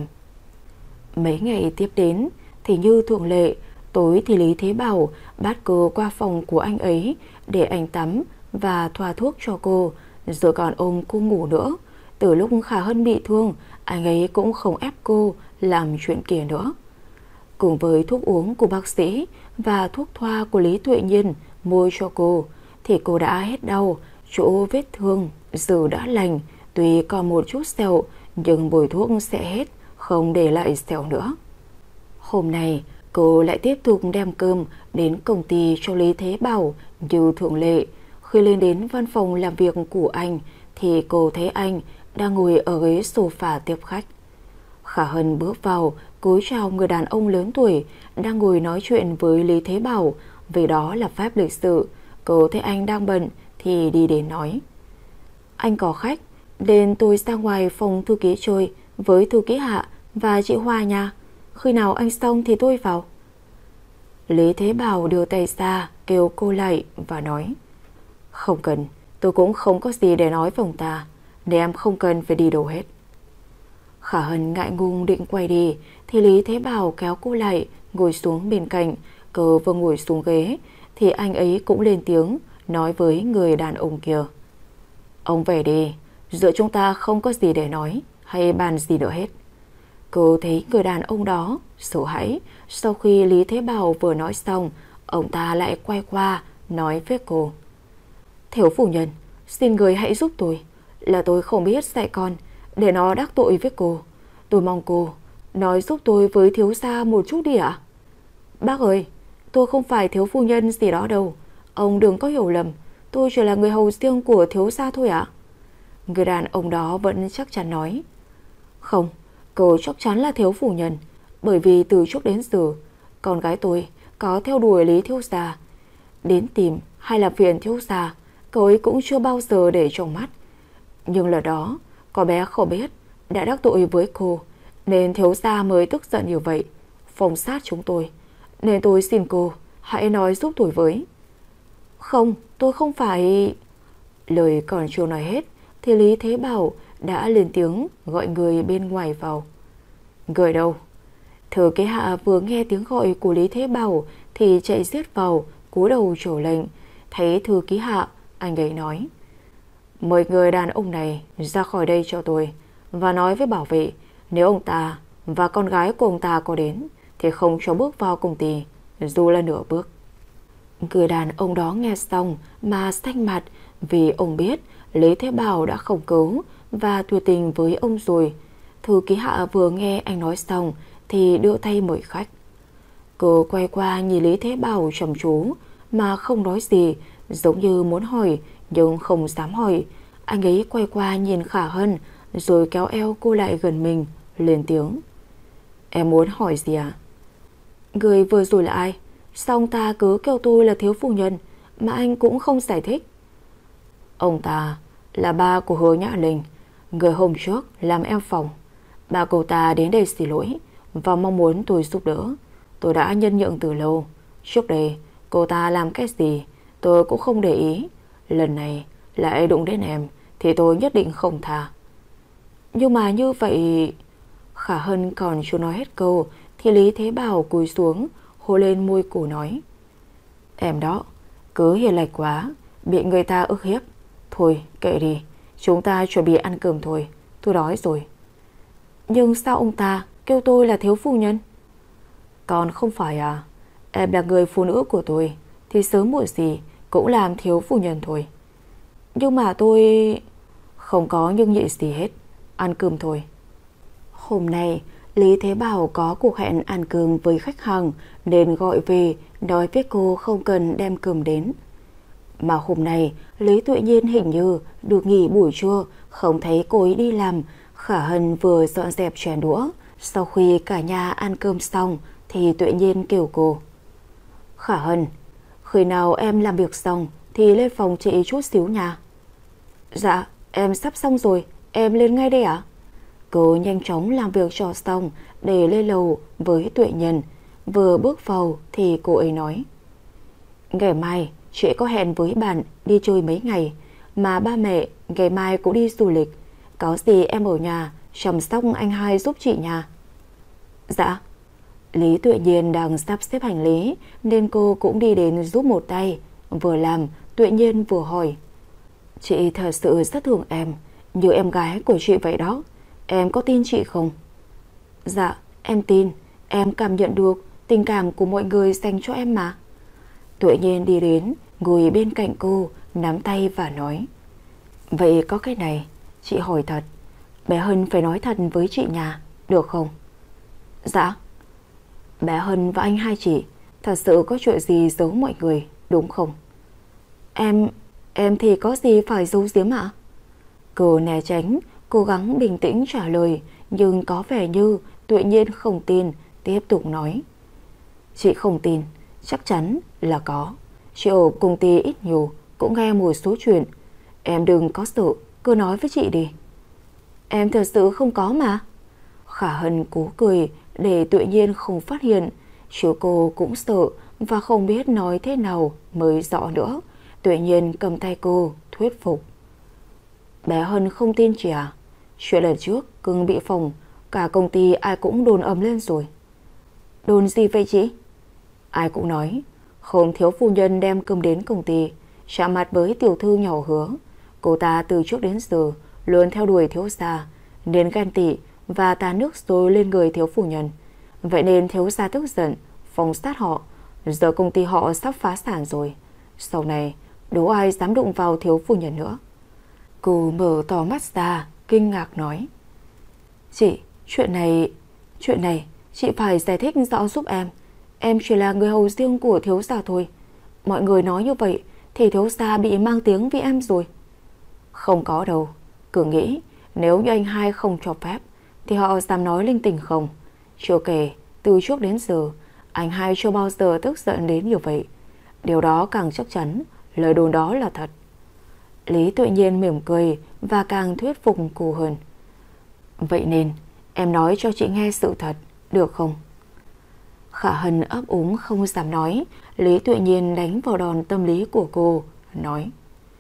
Mấy ngày tiếp đến thì như thường lệ, tối thì Lý Thế Bảo bắt cô qua phòng của anh ấy để anh tắm và thoa thuốc cho cô, rồi còn ôm cô ngủ nữa. Từ lúc Khả Hân bị thương, anh ấy cũng không ép cô làm chuyện kia nữa. Cùng với thuốc uống của bác sĩ và thuốc thoa của Lý Tuệ Nhiên mua cho cô thì cô đã hết đau. Chỗ vết thương giờ đã lành, tuy còn một chút sẹo nhưng bôi thuốc sẽ hết, không để lại sẹo nữa. Hôm nay cô lại tiếp tục đem cơm đến công ty cho Lý Thế Bảo như thường lệ. Khi lên đến văn phòng làm việc của anh thì cô thấy anh đang ngồi ở ghế sofa tiếp khách. Khả Hân bước vào cúi chào người đàn ông lớn tuổi đang ngồi nói chuyện với Lý Thế Bảo, vì đó là phép lịch sự. Cô thấy anh đang bận thì đi đến nói: Anh có khách nên tôi ra ngoài phòng thư ký chơi với thư ký Hạ và chị Hoa nha. Khi nào anh xong thì tôi vào. Lý Thế Bảo đưa tay ra kêu cô lại và nói: Không cần, tôi cũng không có gì để nói với ông ta, nên em không cần phải đi đâu hết. Khả Hân ngại ngùng định quay đi thì Lý Thế Bảo kéo cô lại ngồi xuống bên cạnh. Cô vừa ngồi xuống ghế thì anh ấy cũng lên tiếng nói với người đàn ông kia: Ông về đi, giữa chúng ta không có gì để nói hay bàn gì nữa hết. Cô thấy người đàn ông đó sợ hãi. Sau khi Lý Thế Bảo vừa nói xong, ông ta lại quay qua nói với cô: Thiếu phu nhân, xin người hãy giúp tôi. Là tôi không biết dạy con để nó đắc tội với cô. Tôi mong cô nói giúp tôi với thiếu gia một chút đi ạ. Bác ơi, tôi không phải thiếu phu nhân gì đó đâu. Ông đừng có hiểu lầm, tôi chỉ là người hầu riêng của thiếu gia thôi ạ. Người đàn ông đó vẫn chắc chắn nói: Không, cô chắc chắn là thiếu phu nhân, bởi vì từ trước đến giờ con gái tôi có theo đuổi Lý thiếu gia, đến tìm hay là phiền thiếu gia, cậu ấy cũng chưa bao giờ để trong mắt. Nhưng lần đó có bé không biết đã đắc tội với cô, nên thiếu gia mới tức giận như vậy, phong sát chúng tôi. Nên tôi xin cô hãy nói giúp tôi với. Không, tôi không phải... Lời còn chưa nói hết thì Lý Thế Bảo đã lên tiếng gọi người bên ngoài vào. Người đâu? Thư ký Hạ vừa nghe tiếng gọi của Lý Thế Bảo thì chạy giết vào, cúi đầu trổ lệnh. Thấy thư ký Hạ, anh ấy nói: Mời người đàn ông này ra khỏi đây cho tôi, và nói với bảo vệ nếu ông ta và con gái của ông ta có đến thì không cho bước vào công ty, dù là nửa bước. Người đàn ông đó nghe xong mà xanh mặt, vì ông biết Lý Thế Bảo đã không cứu và tuyệt tình với ông rồi. Thư ký Hạ vừa nghe anh nói xong thì đưa tay mời khách. Cô quay qua nhìn Lý Thế Bảo trầm chú mà không nói gì, giống như muốn hỏi nhưng không dám hỏi. Anh ấy quay qua nhìn Khả Hân rồi kéo eo cô lại gần mình, lên tiếng: Em muốn hỏi gì à? Người vừa rồi là ai? Sao ông ta cứ kêu tôi là thiếu phu nhân mà anh cũng không giải thích? Ông ta là ba của Hứa Nhã Linh, người hôm trước làm em phòng. Ba cô ta đến đây xin lỗi và mong muốn tôi giúp đỡ. Tôi đã nhân nhượng từ lâu. Trước đây cô ta làm cái gì tôi cũng không để ý. Lần này lại đụng đến em thì tôi nhất định không tha. Nhưng mà như vậy... Khả Hân còn chưa nói hết câu thì Lý Thế Bảo cúi xuống hôn lên môi cô nói: Em đó, cứ hiền lành quá, bị người ta ức hiếp. Thôi kệ đi, chúng ta chuẩn bị ăn cơm thôi, tôi đói rồi. Nhưng sao ông ta kêu tôi là thiếu phu nhân? Còn không phải à? Em là người phụ nữ của tôi thì sớm muộn gì cũng làm thiếu phu nhân thôi. Nhưng mà tôi... Không có nhưng nhị gì hết, ăn cơm thôi. Hôm nay Lý Thế Bảo có cuộc hẹn ăn cơm với khách hàng nên gọi về nói với cô không cần đem cơm đến. Mà hôm nay Lý Tuệ Nhiên hình như được nghỉ buổi trưa, không thấy cô ấy đi làm. Khả Hân vừa dọn dẹp chén đũa. Sau khi cả nhà ăn cơm xong thì Tuệ Nhiên kêu cô: Khả Hân, khi nào em làm việc xong thì lên phòng chị chút xíu nha. Dạ, em sắp xong rồi, em lên ngay đây ạ. Cô nhanh chóng làm việc cho xong để lên lầu với Tuệ Nhân. Vừa bước vào thì cô ấy nói: Ngày mai chị có hẹn với bạn đi chơi mấy ngày, mà ba mẹ ngày mai cũng đi du lịch. Có gì em ở nhà chăm sóc anh hai giúp chị nha. Dạ. Lý Tuệ Nhiên đang sắp xếp hành lý nên cô cũng đi đến giúp một tay. Vừa làm Tuệ Nhiên vừa hỏi: Chị thật sự rất thương em, như em gái của chị vậy đó. Em có tin chị không? Dạ em tin. Em cảm nhận được tình cảm của mọi người dành cho em mà. Tuệ Nhiên đi đến ngồi bên cạnh cô, nắm tay và nói: Vậy có cái này, chị hỏi thật, bé Hân phải nói thật với chị nhà, được không? Dạ. Bé Hân và anh hai chị thật sự có chuyện gì giấu mọi người, đúng không? Em... em thì có gì phải giấu giếm ạ? Cô né tránh, cố gắng bình tĩnh trả lời, nhưng có vẻ như Tuệ Nhiên không tin, tiếp tục nói: Chị không tin, chắc chắn là có. Chị ở công ty ít nhiều cũng nghe một số chuyện. Em đừng có sợ, cứ nói với chị đi. Em thật sự không có mà. Khả Hân cố cười để Tuệ Nhiên không phát hiện. Chứ cô cũng sợ và không biết nói thế nào mới rõ nữa. Tuệ Nhiên cầm tay cô thuyết phục: Bé Hân không tin chị à? Chuyện lần trước cưng bị phỏng, cả công ty ai cũng đồn ầm lên rồi. Đồn gì vậy chị? Ai cũng nói không thiếu phu nhân đem cơm đến công ty, chạm mặt với tiểu thư nhỏ Hứa. Cô ta từ trước đến giờ luôn theo đuổi thiếu gia, nên ghen tị và tà nước rồi lên người thiếu phu nhân. Vậy nên thiếu gia tức giận phóng sát họ. Giờ công ty họ sắp phá sản rồi, sau này đố ai dám đụng vào thiếu phu nhân nữa. Cô mở to mắt ra kinh ngạc nói: Chị, chuyện này Chuyện này chị phải giải thích rõ giúp em. Em chỉ là người hầu riêng của thiếu gia thôi. Mọi người nói như vậy thì thiếu gia bị mang tiếng vì em rồi. Không có đâu. Cứ nghĩ nếu như anh hai không cho phép thì họ dám nói linh tinh không? Chưa kể từ trước đến giờ anh hai chưa bao giờ tức giận đến như vậy. Điều đó càng chắc chắn lời đồn đó là thật. Lý Tuệ Nhiên mỉm cười và càng thuyết phục cô hơn. Vậy nên em nói cho chị nghe sự thật, được không? Khả Hân ấp úng không dám nói. Lý Tuệ Nhiên đánh vào đòn tâm lý của cô, nói: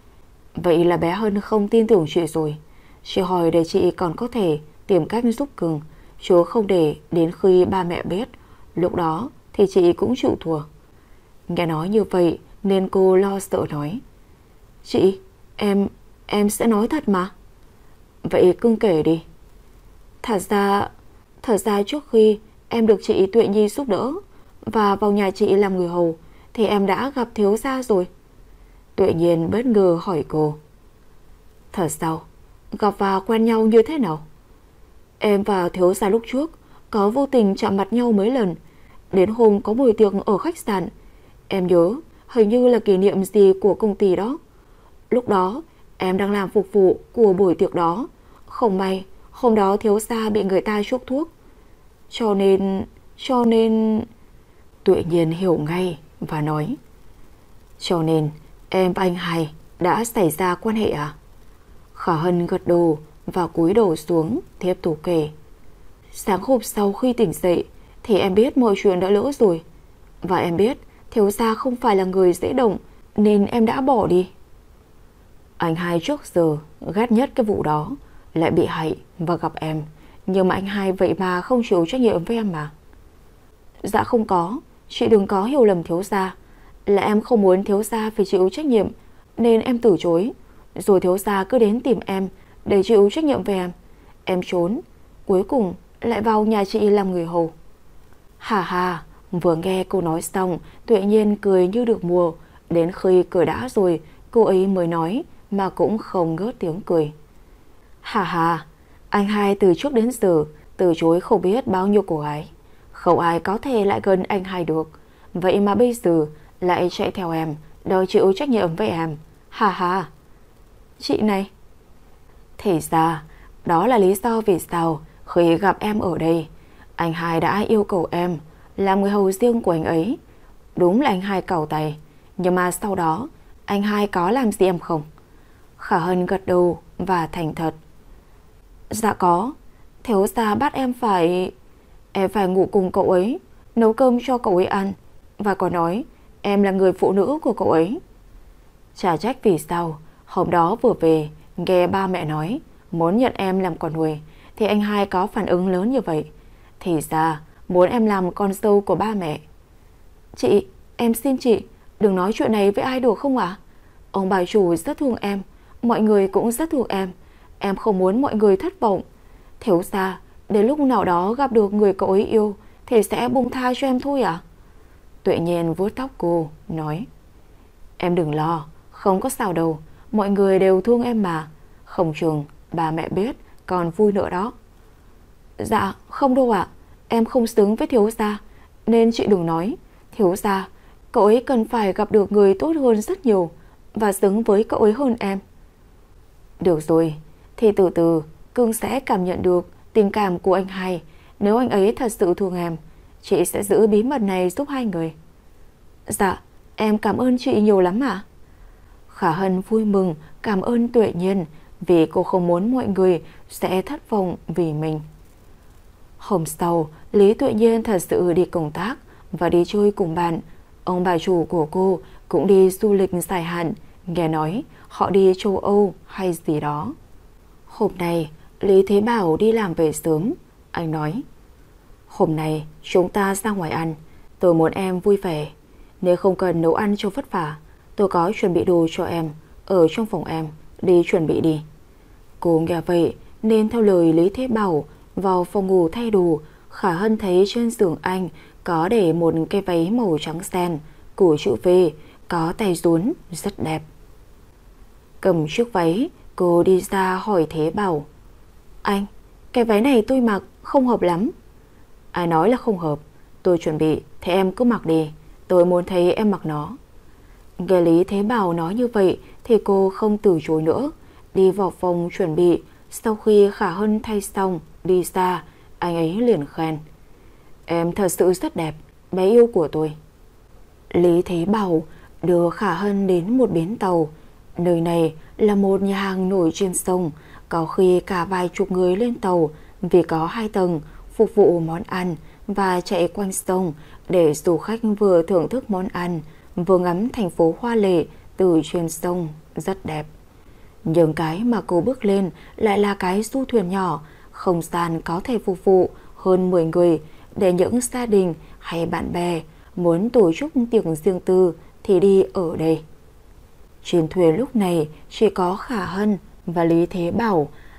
Vậy là bé Hân không tin tưởng chị rồi. Chị hỏi để chị còn có thể tìm cách giúp cưng, chứ không để đến khi ba mẹ biết, lúc đó thì chị cũng chịu thua. Nghe nói như vậy nên cô lo sợ nói: Chị, em, em sẽ nói thật mà. Vậy cưng kể đi. Thật ra, Thật ra trước khi em được chị Tuệ Nhi giúp đỡ và vào nhà chị làm người hầu thì em đã gặp thiếu gia rồi. Tuệ Nhiên bất ngờ hỏi cô. Thật sao? Gặp và quen nhau như thế nào? Em và thiếu gia lúc trước có vô tình chạm mặt nhau mấy lần. Đến hôm có buổi tiệc ở khách sạn, em nhớ hình như là kỷ niệm gì của công ty đó. Lúc đó em đang làm phục vụ của buổi tiệc đó. Không may hôm đó thiếu gia bị người ta chuốc thuốc. Cho nên Cho nên Tuệ Nhiên hiểu ngay và nói. Cho nên em và anh hai đã xảy ra quan hệ à? Khả Hân gật đầu và cúi đầu xuống tiếp tục kể. Sáng hôm sau khi tỉnh dậy thì em biết mọi chuyện đã lỡ rồi. Và em biết thiếu gia không phải là người dễ động, nên em đã bỏ đi. Anh hai trước giờ ghét nhất cái vụ đó, lại bị hại và gặp em. Nhưng mà anh hai vậy mà không chịu trách nhiệm với em mà. Dạ không có, chị đừng có hiểu lầm thiếu gia. Là em không muốn thiếu gia phải chịu trách nhiệm, nên em từ chối. Rồi thiếu gia cứ đến tìm em để chịu trách nhiệm về em. Em trốn, cuối cùng lại vào nhà chị làm người hầu. Hà hà. Vừa nghe cô nói xong, Tuệ Nhiên cười như được mùa. Đến khi cười đã rồi, cô ấy mới nói mà cũng không ngớt tiếng cười. Hà hà. Anh hai từ trước đến giờ từ chối không biết bao nhiêu cô gái. Không ai có thể lại gần anh hai được. Vậy mà bây giờ lại chạy theo em, đòi chịu trách nhiệm với em. Hà hà. Chị này. Thì ra đó là lý do vì sao khi gặp em ở đây, anh hai đã yêu cầu em làm người hầu riêng của anh ấy. Đúng là anh hai cẩu tay, nhưng mà sau đó anh hai có làm gì em không? Khả Hân gật đầu và thành thật. Dạ có. Thiếu gia bắt em phải Em phải ngủ cùng cậu ấy, nấu cơm cho cậu ấy ăn, và còn nói em là người phụ nữ của cậu ấy. Chả trách vì sao hôm đó vừa về nghe ba mẹ nói muốn nhận em làm con nuôi thì anh hai có phản ứng lớn như vậy. Thì ra muốn em làm con dâu của ba mẹ. Chị, em xin chị đừng nói chuyện này với ai được không ạ? Ông bà chủ rất thương em, mọi người cũng rất thương em. Em không muốn mọi người thất vọng. Thiếu gia đến lúc nào đó gặp được người cậu ấy yêu thì sẽ buông tha cho em thôi à? Tuệ Nhiên vuốt tóc cô, nói. Em đừng lo, không có sao đâu. Mọi người đều thương em mà. Không chừng bà mẹ biết còn vui nữa đó. Dạ không đâu ạ. Em không xứng với thiếu gia, nên chị đừng nói. Thiếu gia, cậu ấy cần phải gặp được người tốt hơn rất nhiều, và xứng với cậu ấy hơn em. Được rồi, thì từ từ Cưng sẽ cảm nhận được tình cảm của anh hai. Nếu anh ấy thật sự thương em, chị sẽ giữ bí mật này giúp hai người. Dạ, em cảm ơn chị nhiều lắm ạ. Khả Hân vui mừng cảm ơn Tuệ Nhiên, vì cô không muốn mọi người sẽ thất vọng vì mình. Hôm sau, Lý Tuệ Nhiên thật sự đi công tác và đi chơi cùng bạn. Ông bà chủ của cô cũng đi du lịch dài hạn, nghe nói họ đi châu Âu hay gì đó. Hôm nay Lý Thế Bảo đi làm về sớm. Anh nói, hôm nay chúng ta ra ngoài ăn. Tôi muốn em vui vẻ. Nếu không cần nấu ăn cho vất vả, tôi có chuẩn bị đồ cho em ở trong phòng em, đi chuẩn bị đi. Cô nghe vậy nên theo lời Lý Thế Bảo vào phòng ngủ thay đồ. Khả Hân thấy trên giường anh có để một cái váy màu trắng sen của chữ V, có tay rốn rất đẹp. Cầm chiếc váy, cô đi ra hỏi Thế Bảo, anh, cái váy này tôi mặc không hợp lắm. Ai nói là không hợp? Tôi chuẩn bị, thế em cứ mặc đi. Tôi muốn thấy em mặc nó. Nghe Lý Thế Bảo nói như vậy thì cô không từ chối nữa, đi vào phòng chuẩn bị. Sau khi Khả Hân thay xong đi ra, anh ấy liền khen, em thật sự rất đẹp, bé yêu của tôi. Lý Thế Bảo đưa Khả Hân đến một bến tàu. Nơi này là một nhà hàng nổi trên sông, có khi cả vài chục người lên tàu, vì có hai tầng phục vụ món ăn và chạy quanh sông để du khách vừa thưởng thức món ăn vừa ngắm thành phố hoa lệ từ trên sông rất đẹp. Nhưng cái mà cô bước lên lại là cái du thuyền nhỏ, không gian có thể phục vụ hơn mười người, để những gia đình hay bạn bè muốn tổ chức tiệc riêng tư thì đi ở đây. Trên thuyền lúc này chỉ có Khả Hân và Lý Thế Bảo.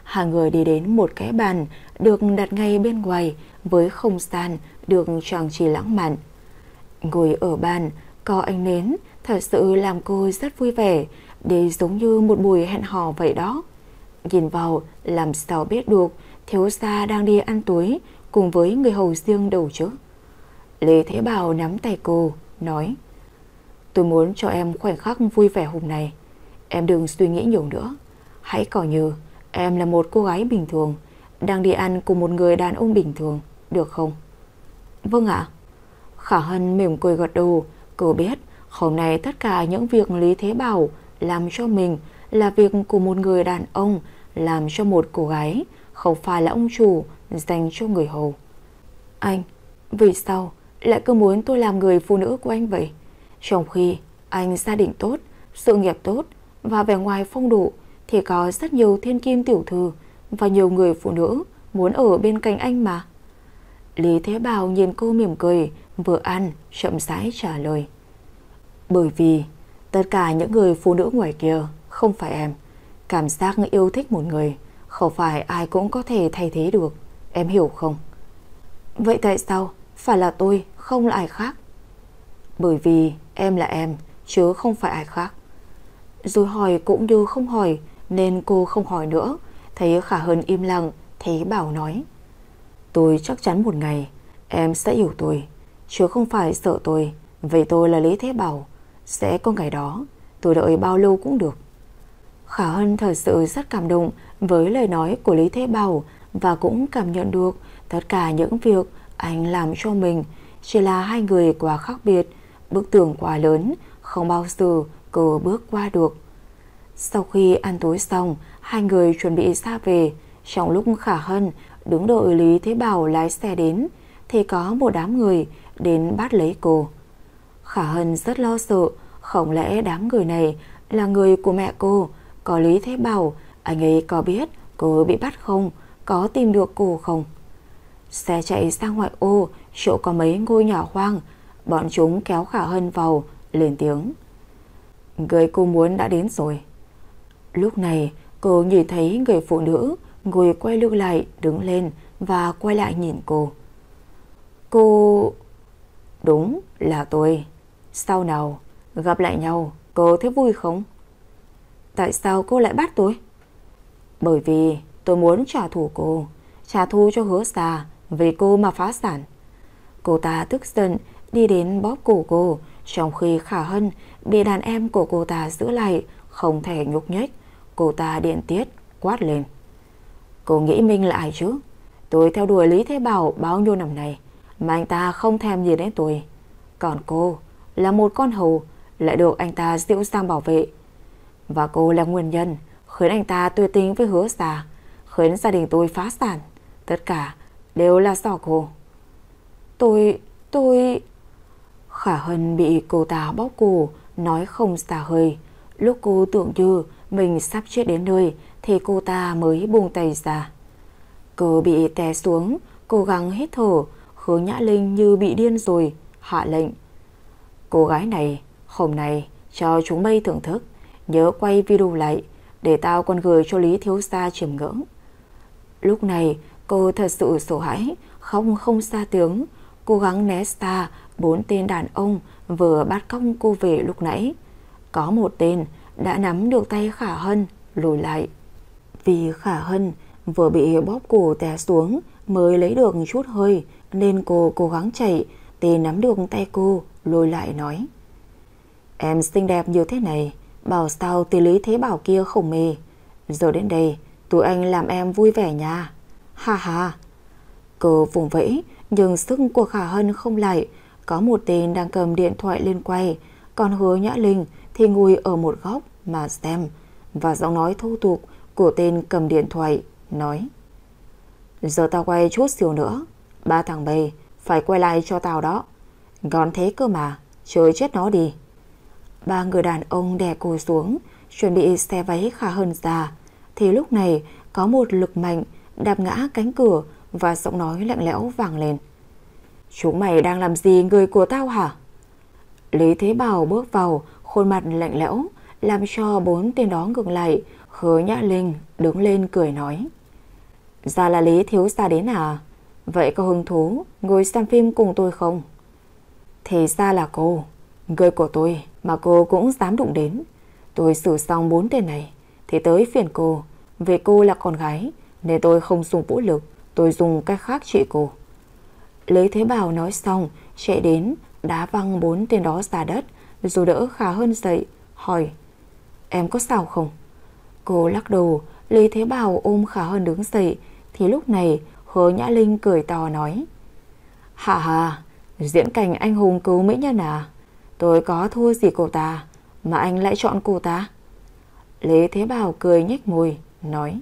Hai người đi đến một cái bàn được đặt ngay bên ngoài với không gian được trang trí lãng mạn. Ngồi ở bàn có ánh nến thật sự làm cô rất vui vẻ, để giống như một buổi hẹn hò vậy đó. Nhìn vào làm sao biết được thiếu gia đang đi ăn tối cùng với người hầu riêng đâu chứ. Lý Thế Bảo nắm tay cô, nói: tôi muốn cho em khoảnh khắc vui vẻ hôm nay. Em đừng suy nghĩ nhiều nữa. Hãy coi như em là một cô gái bình thường đang đi ăn cùng một người đàn ông bình thường, được không? Vâng ạ. Khả Hân mỉm cười gật đầu. Cô biết hôm nay tất cả những việc Lý Thế Bảo làm cho mình là việc của một người đàn ông làm cho một cô gái, không phải là ông chủ dành cho người hầu. Anh, vì sao lại cứ muốn tôi làm người phụ nữ của anh vậy? Trong khi anh gia đình tốt, sự nghiệp tốt và vẻ ngoài phong độ, thì có rất nhiều thiên kim tiểu thư và nhiều người phụ nữ muốn ở bên cạnh anh mà. Lý Thế Bảo nhìn cô mỉm cười, vừa ăn chậm rãi trả lời: bởi vì tất cả những người phụ nữ ngoài kia không phải em. Cảm giác yêu thích một người không phải ai cũng có thể thay thế được, em hiểu không? Vậy tại sao phải là tôi, không là ai khác? Bởi vì em là em, chứ không phải ai khác. Rồi hỏi cũng như không hỏi, nên cô không hỏi nữa. Thấy Khả Hân im lặng, Thế Bảo nói: tôi chắc chắn một ngày em sẽ hiểu tôi, chứ không phải sợ tôi. Vì tôi là Lý Thế Bảo. Sẽ có ngày đó, tôi đợi bao lâu cũng được. Khả Hân thật sự rất cảm động với lời nói của Lý Thế Bảo, và cũng cảm nhận được tất cả những việc anh làm cho mình. Chỉ là hai người quá khác biệt, bức tường quá lớn, không bao giờ cô bước qua được. Sau khi ăn tối xong, hai người chuẩn bị ra về. Trong lúc Khả Hân đứng đợi Lý Thế Bảo lái xe đến, thì có một đám người đến bắt lấy cô. Khả Hân rất lo sợ, không lẽ đám người này là người của mẹ cô? Có Lý Thế Bảo, anh ấy có biết cô bị bắt không? Có tìm được cô không? Xe chạy sang ngoại ô, chỗ có mấy ngôi nhà hoang. Bọn chúng kéo Khả Hân vào, lên tiếng: người cô muốn đã đến rồi. Lúc này cô nhìn thấy người phụ nữ ngồi quay lưng lại, đứng lên và quay lại nhìn cô. Cô... Đúng là tôi. Sao nào, gặp lại nhau cô thấy vui không? Tại sao cô lại bắt tôi? Bởi vì tôi muốn trả thù cô, trả thù cho Hứa Gia vì cô mà phá sản. Cô ta tức giận đi đến bóp cổ cô, trong khi Khả Hân bị đàn em của cô ta giữ lại, không thể nhúc nhích. Cô ta điện tiết quát lên: cô nghĩ mình là ai chứ? Tôi theo đuổi Lý Thế Bảo bao nhiêu năm nay mà anh ta không thèm gì đến tôi. Còn cô là một con hầu, lại được anh ta dịu dàng bảo vệ. Và cô là nguyên nhân khiến anh ta tuyệt tình với Hứa Gia, khiến gia đình tôi phá sản. Tất cả đều là do cô. Tôi... tôi... Khả Hân bị cô ta bóp cổ, nói không xả hơi. Lúc cô tưởng như mình sắp chết đến nơi, thì cô ta mới buông tay ra. Cô bị té xuống, cố gắng hít thở. Hứa Nhã Linh như bị điên rồi, hạ lệnh: cô gái này, hôm nay cho chúng mây thưởng thức, nhớ quay video lại, để tao còn gửi cho Lý thiếu gia chiêm ngưỡng. Lúc này cô thật sự sợ hãi, khóc không ra tiếng, cố gắng né xa bốn tên đàn ông vừa bắt cóc cô về lúc nãy. Có một tên đã nắm được tay Khả Hân lùi lại. Vì Khả Hân vừa bị bóp cổ té xuống mới lấy được chút hơi, nên cô cố gắng chạy. Tên nắm được tay cô lùi lại nói: em xinh đẹp như thế này, bảo sao tỷ Lý Thế Bảo kia không mê. Giờ đến đây tụi anh làm em vui vẻ nha. Ha ha. Cô vùng vẫy nhưng sức của Khả Hân không lại. Có một tên đang cầm điện thoại lên quay, còn Hứa Nhã Linh thì ngồi ở một góc mà xem. Và giọng nói thô tục của tên cầm điện thoại nói: giờ tao quay chút xíu nữa, ba thằng bay phải quay lại cho tao đó. Ngon thế cơ mà, chơi chết nó đi. Ba người đàn ông đè cô xuống, chuẩn bị xé váy Khả Hân ra, thì lúc này có một lực mạnh đạp ngã cánh cửa, và giọng nói lạnh lẽo vang lên: chúng mày đang làm gì người của tao hả? Lý Thế Bảo bước vào, khuôn mặt lạnh lẽo, làm cho bốn tên đó ngừng lại. Hứa Nhã Linh đứng lên cười nói: Ra là Lý thiếu gia đến à? Vậy có hứng thú ngồi xem phim cùng tôi không? Thì ra là cô, người của tôi mà cô cũng dám đụng đến. Tôi xử xong bốn tên này thì tới phiền cô. Vì cô là con gái nên tôi không dùng vũ lực, tôi dùng cách khác trị cô. Lý Thế Bảo nói xong chạy đến đá văng bốn tên đó ra đất, rồi đỡ Khả Hân dậy, hỏi: Em có sao không? Cô lắc đầu. Lý Thế Bảo ôm Khả Hân đứng dậy. Thì lúc này Hứa Nhã Linh cười to nói: Hà hà, diễn cảnh anh hùng cứu mỹ nhân à? Tôi có thua gì cô ta mà anh lại chọn cô ta? Lý Thế Bảo cười nhếch môi nói: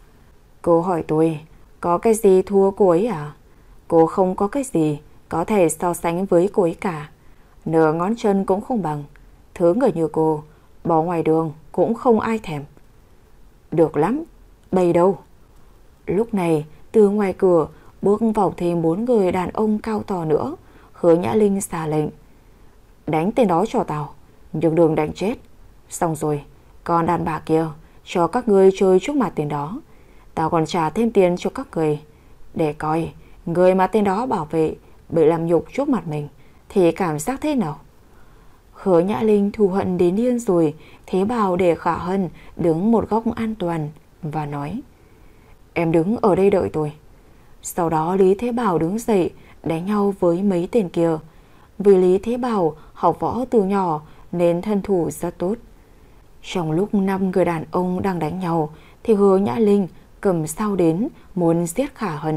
Cô hỏi tôi có cái gì thua cô ấy à? Cô không có cái gì có thể so sánh với cô ấy cả. Nửa ngón chân cũng không bằng. Thứ người như cô bỏ ngoài đường cũng không ai thèm. Được lắm, bây đâu? Lúc này từ ngoài cửa bước vào thêm bốn người đàn ông cao to nữa. Hứa Nhã Linh xà lệnh: Đánh tên đó cho tao, nhưng đừng đánh chết. Xong rồi, còn đàn bà kia cho các ngươi chơi trước mặt tên đó. Tao còn trả thêm tiền cho các người, để coi người mà tên đó bảo vệ bị làm nhục trước mặt mình thì cảm giác thế nào. Hứa Nhã Linh thù hận đến điên rồi. Thế Bảo để Khả Hân đứng một góc an toàn và nói: Em đứng ở đây đợi tôi. Sau đó Lý Thế Bảo đứng dậy đánh nhau với mấy tên kia. Vì Lý Thế Bảo học võ từ nhỏ nên thân thủ rất tốt. Trong lúc năm người đàn ông đang đánh nhau thì Hứa Nhã Linh cầm dao đến muốn giết Khả Hân.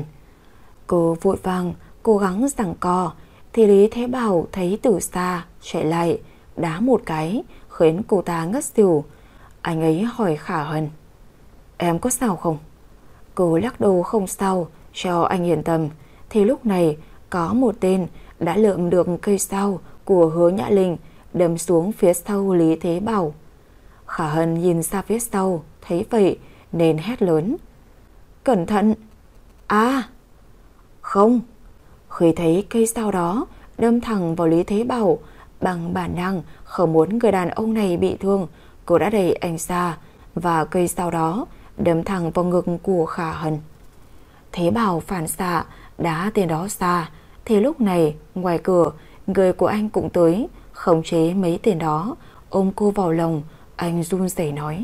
Cô vội vàng cố gắng giằng co thì Lý Thế Bảo thấy từ xa chạy lại đá một cái khiến cô ta ngất xỉu. Anh ấy hỏi Khả Hân: Em có sao không? Cô lắc đầu không sao cho anh yên tâm. Thì lúc này có một tên đã lượm được cây dao của Hứa Nhã Linh đâm xuống phía sau Lý Thế Bảo. Khả Hân nhìn ra phía sau thấy vậy nên hét lớn: Cẩn thận! À! Không! Khi thấy cây dao đó đâm thẳng vào Lý Thế Bảo, bằng bản năng không muốn người đàn ông này bị thương, cô đã đẩy anh ra và cây dao đó đâm thẳng vào ngực của Khả Hân. Thế Bảo phản xạ đá tên đó ra. Thì lúc này ngoài cửa người của anh cũng tới khống chế mấy tên đó, ôm cô vào lòng. Anh run rẩy nói: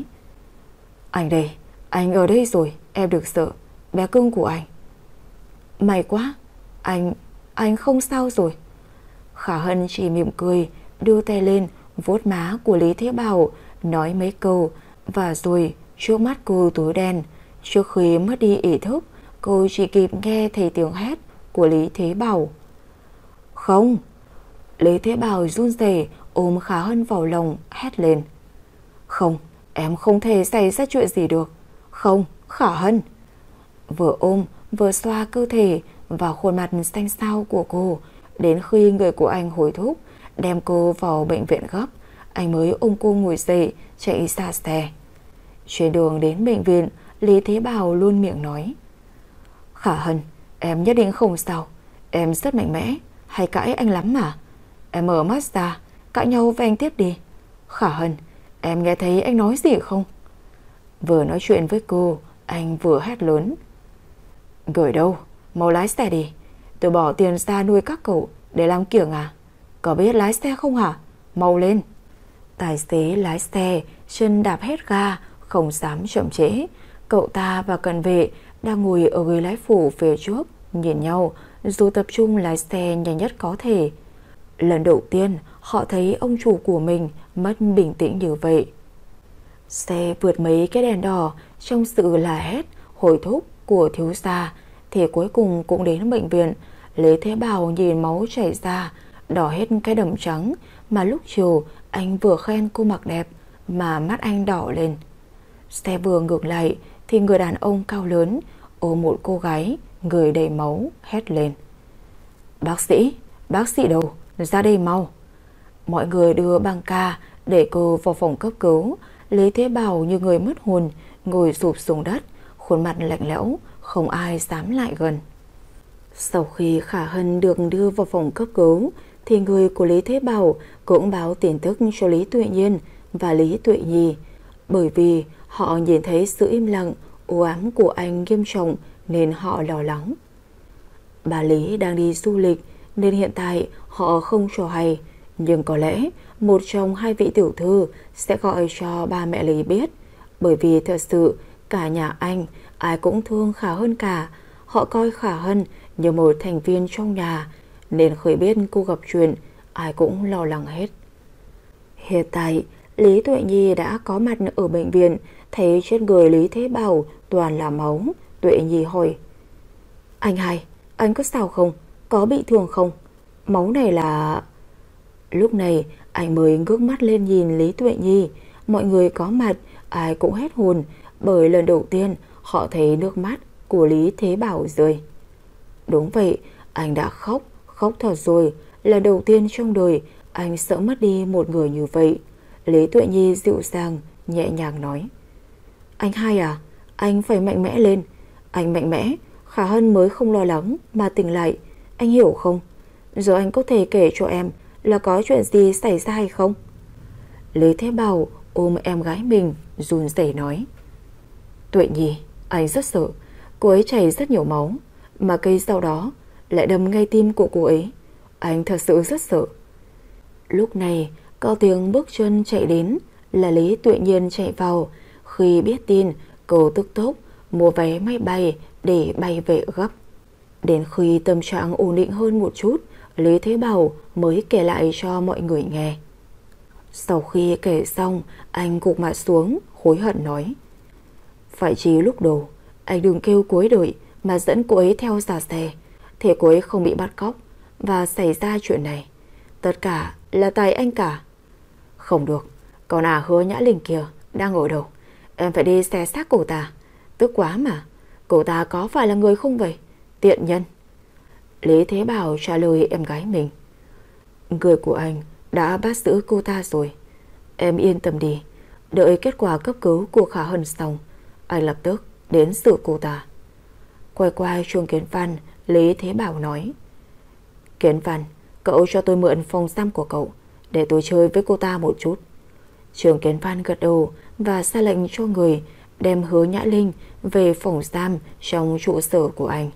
Anh đây, anh ở đây rồi, em đừng sợ, bé cưng của anh. May quá, anh, anh không sao rồi. Khả Hân chỉ mỉm cười, đưa tay lên vuốt má của Lý Thế Bảo, nói mấy câu và rồi trước mắt cô tối đen. Trước khi mất đi ý thức, cô chỉ kịp nghe thấy tiếng hét của Lý Thế Bảo: Không! Lý Thế Bảo run rẩy ôm Khả Hân vào lòng hét lên: Không, em không thể xảy ra chuyện gì được. Không, Khả Hân! Vừa ôm vừa xoa cơ thể và khuôn mặt xanh xao của cô. Đến khi người của anh hối thúc đem cô vào bệnh viện gấp, anh mới ôm cô ngồi dậy chạy ra xe. Trên đường đến bệnh viện, Lý Thế Bảo luôn miệng nói: Khả Hân, em nhất định không sao. Em rất mạnh mẽ, hay cãi anh lắm mà. Em mở mắt ra, cãi nhau với anh tiếp đi. Khả Hân, em nghe thấy anh nói gì không? Vừa nói chuyện với cô, anh vừa hét lớn: Gửi đâu, mau lái xe đi. Tôi bỏ tiền ra nuôi các cậu để làm kiểng à? Có biết lái xe không hả? Mau lên. Tài xế lái xe chân đạp hết ga, không dám chậm trễ. Cậu ta và cận vệ đang ngồi ở ghế lái phụ phía trước nhìn nhau rồi tập trung lái xe nhanh nhất có thể. Lần đầu tiên họ thấy ông chủ của mình mất bình tĩnh như vậy. Xe vượt mấy cái đèn đỏ trong sự la hét hối thúc của thiếu gia thì cuối cùng cũng đến bệnh viện. Lý Thế Bảo nhìn máu chảy ra, đỏ hết cái đầm trắng mà lúc chiều anh vừa khen cô mặc đẹp mà mắt anh đỏ lên. Xe vừa ngược lại thì người đàn ông cao lớn ôm một cô gái người đầy máu hét lên: Bác sĩ, bác sĩ đâu? Ra đây mau. Mọi người đưa băng ca để cô vào phòng cấp cứu. Lý Thế Bảo như người mất hồn ngồi sụp xuống đất, khuôn mặt lạnh lẽo, không ai dám lại gần. Sau khi Khả Hân được đưa vào phòng cấp cứu thì người của Lý Thế Bảo cũng báo tin tức cho Lý Tuệ Nhiên và Lý Tuệ Nhi, bởi vì họ nhìn thấy sự im lặng u ám của anh nghiêm trọng nên họ lo lắng. Bà Lý đang đi du lịch nên hiện tại họ không cho hay, nhưng có lẽ một trong hai vị tiểu thư sẽ gọi cho ba mẹ Lý biết, bởi vì thật sự cả nhà anh ai cũng thương Khả Hân cả. Họ coi Khả Hân như một thành viên trong nhà, nên khi biết cô gặp chuyện ai cũng lo lắng hết. Hiện tại Lý Tuệ Nhi đã có mặt ở bệnh viện. Thấy trên người Lý Thế Bảo toàn là máu, Tuệ Nhi hỏi: Anh hai, anh có sao không? Có bị thương không? Máu này là... Lúc này anh mới ngước mắt lên nhìn Lý Tuệ Nhi. Mọi người có mặt ai cũng hết hồn, bởi lần đầu tiên họ thấy nước mắt của Lý Thế Bảo rơi. Đúng vậy, anh đã khóc, khóc thật rồi. Lần đầu tiên trong đời anh sợ mất đi một người như vậy. Lý Tuệ Nhi dịu dàng, nhẹ nhàng nói: Anh hai à, anh phải mạnh mẽ lên. Anh mạnh mẽ, Khả Hân mới không lo lắng mà tỉnh lại. Anh hiểu không? Giờ anh có thể kể cho em là có chuyện gì xảy ra hay không? Lý Thế Bảo ôm em gái mình run rẩy nói: Tuệ Nhi, anh rất sợ. Cô ấy chảy rất nhiều máu, mà cây sau đó lại đâm ngay tim của cô ấy. Anh thật sự rất sợ. Lúc này có tiếng bước chân chạy đến, là Lý Tuệ Nhiên chạy vào. Khi biết tin, cô tức tốc mua vé máy bay để bay về gấp. Đến khi tâm trạng ổn định hơn một chút, Lý Thế Bảo mới kể lại cho mọi người nghe. Sau khi kể xong, anh gục mặt xuống hối hận nói: Phải chỉ lúc đầu anh đừng kêu cô ấy đợi mà dẫn cô ấy theo ra xe, thì cô ấy không bị bắt cóc và xảy ra chuyện này. Tất cả là tại anh cả. Không được, còn à Hứa Nhã Linh kia đang ở đâu? Em phải đi xe xác cô ta. Tức quá mà, cô ta có phải là người không vậy? Tiện nhân. Lý Thế Bảo trả lời em gái mình: Người của anh đã bắt giữ cô ta rồi. Em yên tâm đi, đợi kết quả cấp cứu của Khả Hân xong, anh lập tức đến xử cô ta. Quay qua Trương Kiến Văn, Lý Thế Bảo nói: Kiến Văn, cậu cho tôi mượn phòng giam của cậu để tôi chơi với cô ta một chút. Trương Kiến Văn gật đầu và ra lệnh cho người đem Hứa Nhã Linh về phòng giam trong trụ sở của anh.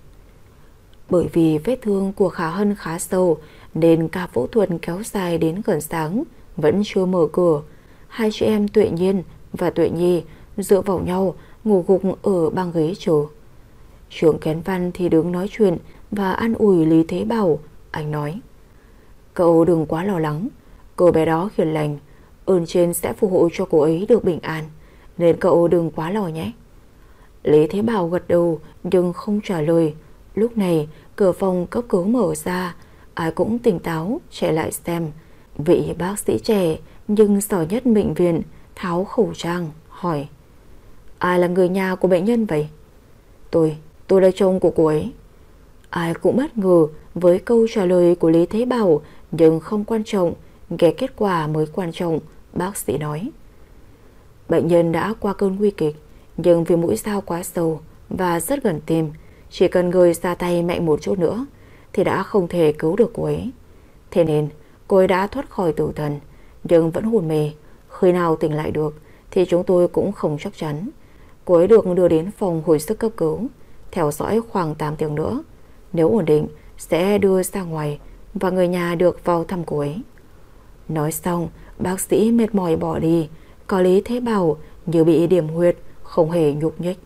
Bởi vì vết thương của Khả Hân khá sâu nên ca phẫu thuật kéo dài đến gần sáng vẫn chưa mở cửa. Hai chị em Tuệ Nhiên và Tuệ Nhi dựa vào nhau ngủ gục ở băng ghế chờ. Trương Kiến Văn thì đứng nói chuyện và an ủi Lý Thế Bảo. Anh nói: Cậu đừng quá lo lắng, cô bé đó hiền lành, ơn trên sẽ phù hộ cho cô ấy được bình an, nên cậu đừng quá lo nhé. Lý Thế Bảo gật đầu nhưng không trả lời. Lúc này cửa phòng cấp cứu mở ra, ai cũng tỉnh táo chạy lại xem. Vị bác sĩ trẻ nhưng giỏi nhất bệnh viện tháo khẩu trang hỏi: Ai là người nhà của bệnh nhân vậy? Tôi, tôi là chồng của cô ấy. Ai cũng bất ngờ với câu trả lời của Lý Thế Bảo, nhưng không quan trọng, nghe kết quả mới quan trọng. Bác sĩ nói: Bệnh nhân đã qua cơn nguy kịch, nhưng vì mũi dao quá sâu và rất gần tim, chỉ cần người ra tay mạnh một chút nữa thì đã không thể cứu được cô ấy. Thế nên cô ấy đã thoát khỏi tử thần, nhưng vẫn hôn mê. Khi nào tỉnh lại được thì chúng tôi cũng không chắc chắn. Cô ấy được đưa đến phòng hồi sức cấp cứu, theo dõi khoảng tám tiếng nữa. Nếu ổn định sẽ đưa ra ngoài và người nhà được vào thăm cô ấy. Nói xong, bác sĩ mệt mỏi bỏ đi. Có Lý Thế Bảo như bị điểm huyệt, không hề nhúc nhích.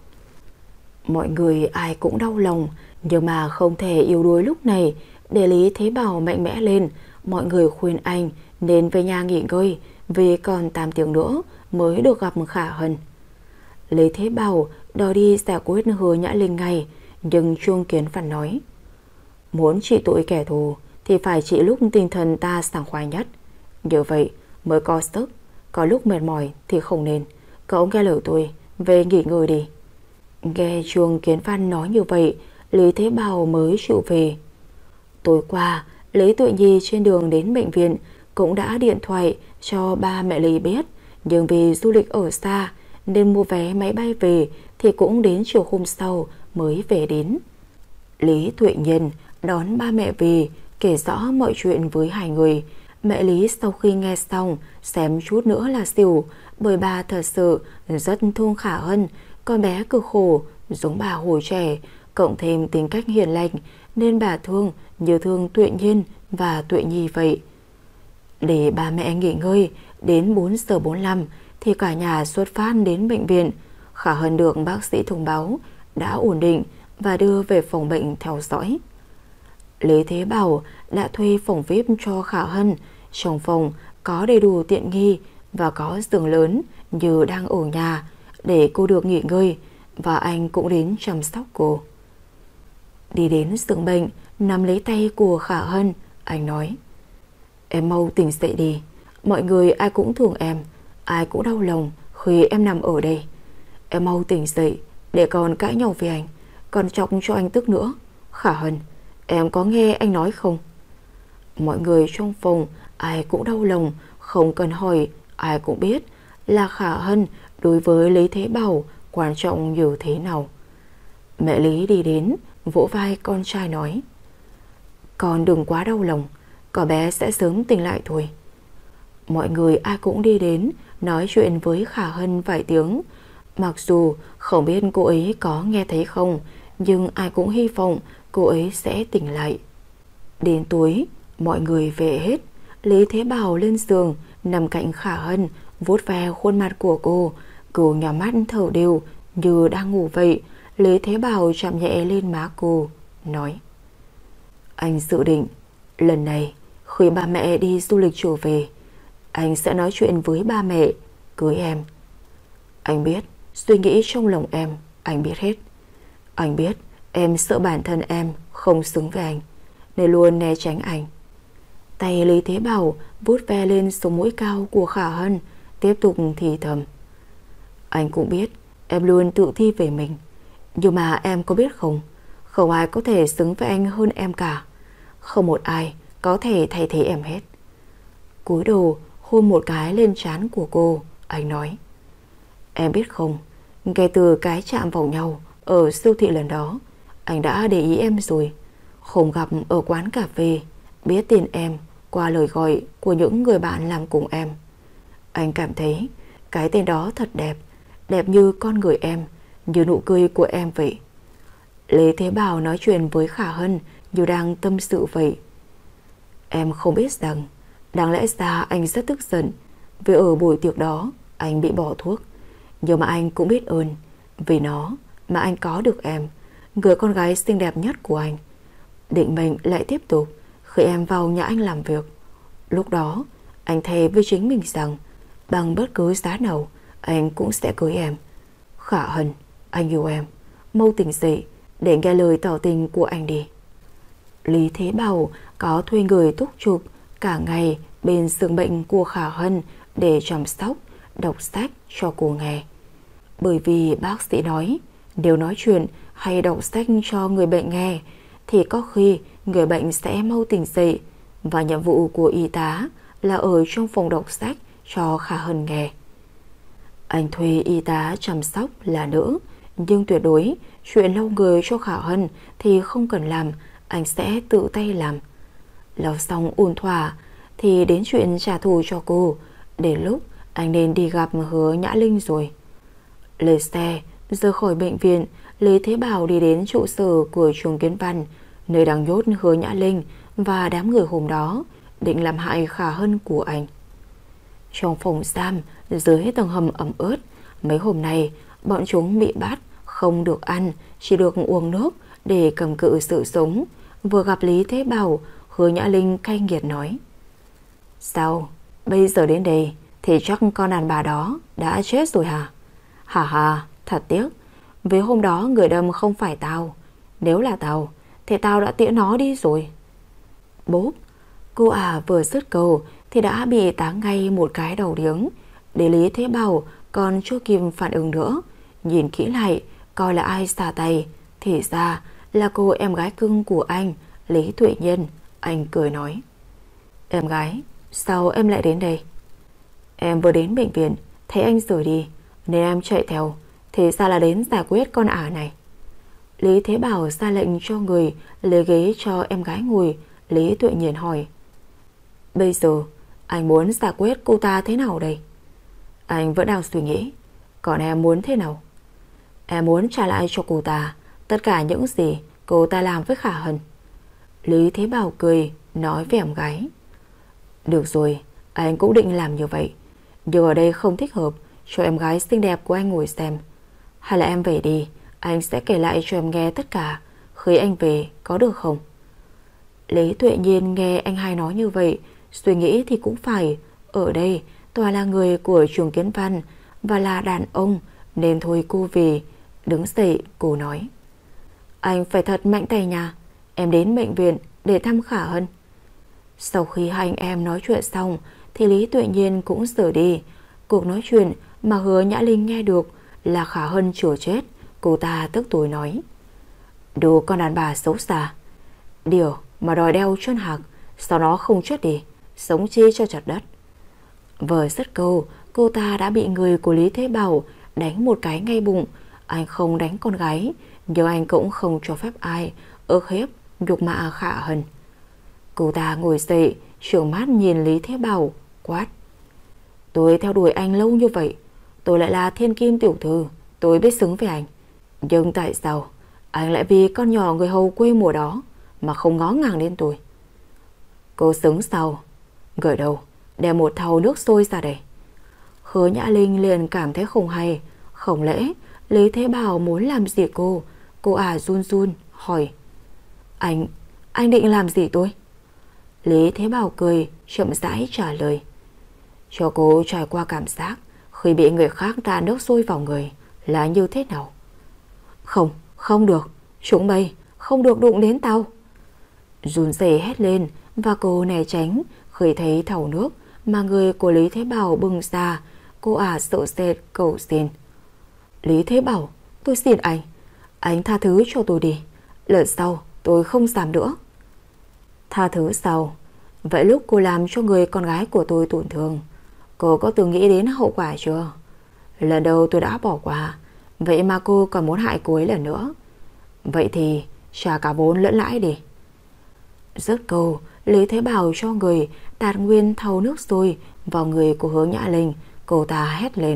Mọi người ai cũng đau lòng, nhưng mà không thể yếu đuối lúc này. Để Lý Thế Bảo mạnh mẽ lên, mọi người khuyên anh nên về nhà nghỉ ngơi, vì còn tám tiếng nữa mới được gặp Khả Hân. Lý Thế Bảo đòi đi giải quyết Hứa Nhã Linh ngay, nhưng Trương Kiến Văn nói: Muốn trị tội kẻ thù thì phải trị lúc tinh thần ta sảng khoái nhất, như vậy mới có sức. Có lúc mệt mỏi thì không nên. Cậu nghe lời tôi, về nghỉ ngơi đi. Nghe Trương Kiến Văn nói như vậy, Lý Thế Bảo mới chịu về. Tối qua, Lý Tuệ Nhi trên đường đến bệnh viện cũng đã điện thoại cho ba mẹ Lý biết, nhưng vì du lịch ở xa nên mua vé máy bay về thì cũng đến chiều hôm sau mới về đến. Lý Tuệ Nhiên đón ba mẹ về, kể rõ mọi chuyện với hai người. Mẹ Lý sau khi nghe xong xém chút nữa là xỉu, bởi bà thật sự rất thương Khả Hân. Con bé cực khổ giống bà hồi trẻ, cộng thêm tính cách hiền lành nên bà thương như thương Tuệ Nhiên và Tuệ Nhi vậy. Để ba mẹ nghỉ ngơi đến bốn giờ bốn mươi lăm thì cả nhà xuất phát đến bệnh viện. Khả Hân được bác sĩ thông báo đã ổn định và đưa về phòng bệnh theo dõi. Lý Thế Bảo đã thuê phòng vi ai pi cho Khả Hân. Trong phòng có đầy đủ tiện nghi và có giường lớn như đang ở nhà để cô được nghỉ ngơi, và anh cũng đến chăm sóc cô. Đi đến giường bệnh, nắm lấy tay của Khả Hân, anh nói: "Em mau tỉnh dậy đi. Mọi người ai cũng thương em, ai cũng đau lòng khi em nằm ở đây. Em mau tỉnh dậy để còn cãi nhau với anh, còn chọc cho anh tức nữa. Khả Hân, em có nghe anh nói không?" Mọi người trong phòng ai cũng đau lòng, không cần hỏi, ai cũng biết là Khả Hân đối với Lý Thế Bảo quan trọng như thế nào. Mẹ Lý đi đến vỗ vai con trai nói: "Con đừng quá đau lòng, có bé sẽ sớm tỉnh lại thôi." Mọi người ai cũng đi đến nói chuyện với Khả Hân vài tiếng. Mặc dù không biết cô ấy có nghe thấy không, nhưng ai cũng hy vọng cô ấy sẽ tỉnh lại. Đến tối, mọi người về hết. Lý Thế Bảo lên giường nằm cạnh Khả Hân, vuốt ve khuôn mặt của cô. Cô nhắm mắt thở đều như đang ngủ vậy. Lý Thế Bảo chạm nhẹ lên má cô, nói: "Anh dự định lần này khi ba mẹ đi du lịch trở về, anh sẽ nói chuyện với ba mẹ cưới em. Anh biết suy nghĩ trong lòng em, anh biết hết. Anh biết em sợ bản thân em không xứng với anh nên luôn né tránh anh." Tay Lý Thế Bảo vuốt ve lên sống mũi cao của Khả Hân, tiếp tục thì thầm: "Anh cũng biết em luôn tự thi về mình, nhưng mà em có biết không, không ai có thể xứng với anh hơn em cả. Không một ai có thể thay thế em hết." Cúi đầu hôn một cái lên trán của cô, anh nói: "Em biết không, kể từ cái chạm vào nhau ở siêu thị lần đó, anh đã để ý em rồi. Không gặp ở quán cà phê, biết tin em qua lời gọi của những người bạn làm cùng em. Anh cảm thấy cái tên đó thật đẹp, đẹp như con người em, như nụ cười của em vậy." Lý Thế Bảo nói chuyện với Khả Hân như đang tâm sự vậy. "Em không biết rằng đáng lẽ ra anh rất tức giận vì ở buổi tiệc đó anh bị bỏ thuốc, nhưng mà anh cũng biết ơn vì nó mà anh có được em, người con gái xinh đẹp nhất của anh. Định mệnh lại tiếp tục khi em vào nhà anh làm việc. Lúc đó anh thề với chính mình rằng bằng bất cứ giá nào anh cũng sẽ cưới em. Khả Hân, anh yêu em, mau tỉnh dậy để nghe lời tỏ tình của anh đi." Lý Thế Bảo có thuê người túc trực cả ngày bên giường bệnh của Khả Hân để chăm sóc, đọc sách cho cô nghe. Bởi vì bác sĩ nói nếu nói chuyện hay đọc sách cho người bệnh nghe thì có khi người bệnh sẽ mau tỉnh dậy, và nhiệm vụ của y tá là ở trong phòng đọc sách cho Khả Hân nghe. Anh thuê y tá chăm sóc là nữ, nhưng tuyệt đối chuyện lau người cho Khả Hân thì không cần làm, anh sẽ tự tay làm. Lau xong ổn thỏa thì đến chuyện trả thù cho cô. Đến lúc anh nên đi gặp Hứa Nhã Linh rồi. Lên xe rời khỏi bệnh viện, Lý Thế Bảo đi đến trụ sở của trường Kiến Văn, nơi đang nhốt Hứa Nhã Linh và đám người hôm đó định làm hại Khả Hân của anh. Trong phòng giam dưới tầng hầm ẩm ướt, mấy hôm nay bọn chúng bị bắt, không được ăn, chỉ được uống nước để cầm cự sự sống. Vừa gặp Lý Thế Bảo, Hứa Nhã Linh cay nghiệt nói: "Sao bây giờ đến đây thì chắc con đàn bà đó đã chết rồi hả? Hả hà, thật tiếc, vì hôm đó người đâm không phải tao. Nếu là tao thì tao đã tiễn nó đi rồi." Bốp, cô ả vừa dứt câu thì đã bị táng ngay một cái đầu điếng. Để Lý Thế Bảo còn chưa kịp phản ứng nữa, nhìn kỹ lại coi là ai xả tay, thì ra là cô em gái cưng của anh, Lý Tuệ Nhiên. Anh cười nói: "Em gái, sao em lại đến đây?" "Em vừa đến bệnh viện thấy anh rời đi nên em chạy theo, thì ra là đến giải quyết con ả này." Lý Thế Bảo ra lệnh cho người lấy ghế cho em gái ngồi. Lý Tuệ Nhiên hỏi: "Bây giờ anh muốn giải quyết cô ta thế nào đây?" "Anh vẫn đang suy nghĩ. Còn em muốn thế nào?" "Em muốn trả lại cho cô ta tất cả những gì cô ta làm với Khả Hân. Lý Thế Bảo cười, nói với em gái. Được rồi, anh cũng định làm như vậy, nhưng ở đây không thích hợp cho em gái xinh đẹp của anh ngồi xem. Hay là em về đi, anh sẽ kể lại cho em nghe tất cả khi anh về, có được không? Lý Tuệ Nhiên nghe anh hai nói như vậy, suy nghĩ thì cũng phải. Ở đây toàn là người của trường Kiến Văn và là đàn ông, nên thôi cô về. Đứng dậy cô nói. Anh phải thật mạnh tay nha. Em đến bệnh viện để thăm Khả Hân. Sau khi hai anh em nói chuyện xong thì Lý Tuệ Nhiên cũng rời đi. Cuộc nói chuyện mà Hứa Nhã Linh nghe được là Khả Hân chừa chết. Cô ta tức tối nói. Đồ con đàn bà xấu xa, điều mà đòi đeo chân hạc, sau đó không chết đi, sống chi cho chặt đất. Vừa dứt câu, cô ta đã bị người của Lý Thế Bảo đánh một cái ngay bụng. Anh không đánh con gái, nhưng anh cũng không cho phép ai ức hiếp nhục mạ Khả Hân. Cô ta ngồi dậy, trợn mắt nhìn Lý Thế Bảo, quát. Tôi theo đuổi anh lâu như vậy, tôi lại là thiên kim tiểu thư, tôi biết xứng với anh. Nhưng tại sao anh lại vì con nhỏ người hầu quê mùa đó mà không ngó ngàng đến tôi? Cô xứng sao? Gửi đâu, đem một thau nước sôi ra đây. Hứa Nhã Linh liền cảm thấy không hay. Không lẽ Lý Thế Bảo muốn làm gì cô? Cô à run run hỏi. Anh, anh định làm gì tôi? Lý Thế Bảo cười, chậm rãi trả lời. Cho cô trải qua cảm giác khi bị người khác đá nước sôi vào người là như thế nào. Không, không được, chúng bay, không được đụng đến tao. Run rẩy hét lên và cô né tránh khi thấy thau nước mà người của Lý Thế Bảo bưng ra. Cô ả sợ sệt cầu xin. Lý Thế Bảo, tôi xin anh, anh tha thứ cho tôi đi, lần sau tôi không dám nữa. Tha thứ sao? Vậy lúc cô làm cho người con gái của tôi tổn thương, cô có từng nghĩ đến hậu quả chưa? Lần đầu tôi đã bỏ qua, vậy mà cô còn muốn hại cô ấy lần nữa. Vậy thì trả cả vốn lẫn lãi đi. Dứt câu, Lý Thế Bảo cho người tạt nguyên thau nước sôi vào người của Hứa Nhã Linh. Cô ta hét lên.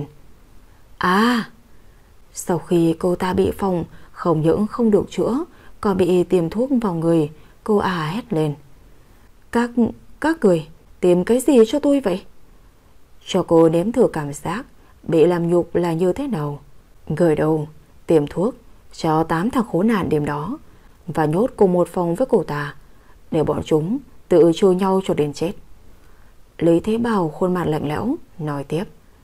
À! Sau khi cô ta bị phong, không những không được chữa, còn bị tiêm thuốc vào người. Cô à hét lên. Các, các người tìm cái gì cho tôi vậy? Cho cô nếm thử cảm giác bị làm nhục là như thế nào. Gửi đầu, tiêm thuốc cho tám thằng khốn nạn đêm đó và nhốt cùng một phòng với cô ta, để bọn chúng tự trôi nhau cho đến chết. Lý Thế Bảo khuôn mặt lạnh lẽo nói tiếp.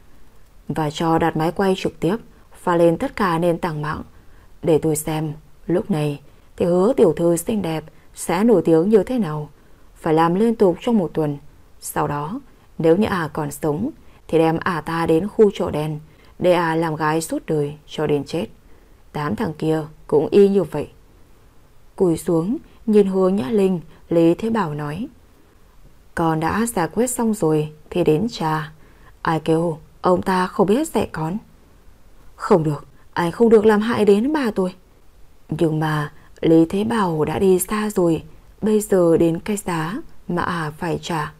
Và cho đặt máy quay trực tiếp pha lên tất cả nền tảng mạng, để tôi xem lúc này thì Hứa tiểu thư xinh đẹp sẽ nổi tiếng như thế nào. Phải làm liên tục trong một tuần. Sau đó nếu như ả còn sống thì đem ả ta đến khu chợ đen để ả làm gái suốt đời cho đến chết. Tám thằng kia cũng y như vậy. Cúi xuống nhìn Hứa Nhã Linh, Lý Thế Bảo nói. Con đã giải quyết xong rồi thì đến cha. Ai kêu ông ta không biết dạy con? Không được, anh không được làm hại đến bà tôi. Nhưng mà Lý Thế Bảo đã đi xa rồi, bây giờ đến cái giá mà ả phải trả.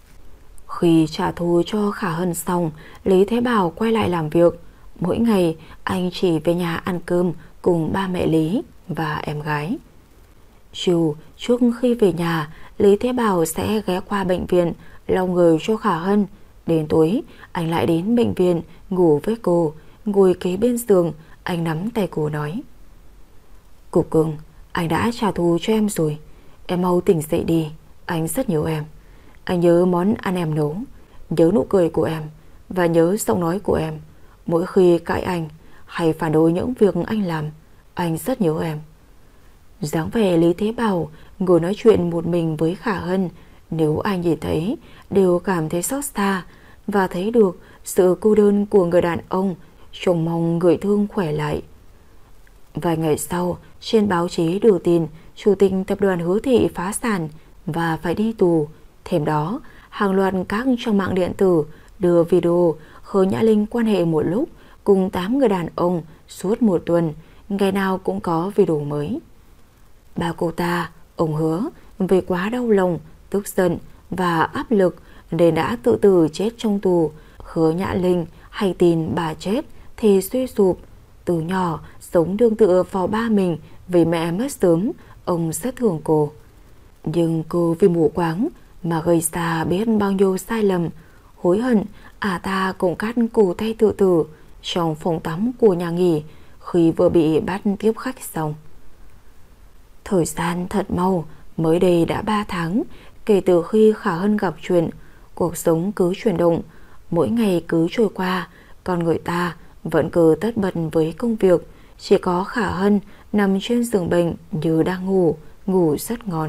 Khi trả thù cho Khả Hân xong, Lý Thế Bảo quay lại làm việc. Mỗi ngày anh chỉ về nhà ăn cơm cùng ba mẹ Lý và em gái. Chiều trước khi về nhà, Lý Thế Bảo sẽ ghé qua bệnh viện lau người cho Khả Hân. Đến tối anh lại đến bệnh viện ngủ với cô. Ngồi kế bên giường, anh nắm tay cô nói. Cục cưng, anh đã trả thù cho em rồi. Em mau tỉnh dậy đi, anh rất nhớ em. Anh nhớ món ăn em nấu, nhớ nụ cười của em và nhớ giọng nói của em mỗi khi cãi anh hay phản đối những việc anh làm. Anh rất nhớ em. Dáng vẻ Lý Thế Bảo ngồi nói chuyện một mình với Khả Hân, nếu anh nhìn thấy đều cảm thấy xót xa và thấy được sự cô đơn của người đàn ông, trông mong người thương khỏe lại. Vài ngày sau, trên báo chí đưa tin chủ tịch tập đoàn Hứa Thị phá sản và phải đi tù. Thêm đó, hàng loạt các trang mạng điện tử đưa video Hứa Nhã Linh quan hệ một lúc cùng tám người đàn ông suốt một tuần, ngày nào cũng có video mới. Ba cô ta, ông Hứa, vì quá đau lòng, tức giận và áp lực nên đã tự tử chết trong tù. Hứa Nhã Linh hay tin bà chết thì suy sụp. Từ nhỏ sống đương tựa vào ba mình vì mẹ mất sớm, ông rất thương cô. Nhưng cô vì mù quáng mà gây ra biết bao nhiêu sai lầm. Hối hận, à ta cũng cắt cổ tay tự tử trong phòng tắm của nhà nghỉ khi vừa bị bắt tiếp khách xong. Thời gian thật mau, mới đây đã ba tháng kể từ khi Khả Hân gặp chuyện. Cuộc sống cứ chuyển động, mỗi ngày cứ trôi qua, còn người ta vẫn cứ tất bật với công việc. Chỉ có Khả Hân nằm trên giường bệnh như đang ngủ, ngủ rất ngon.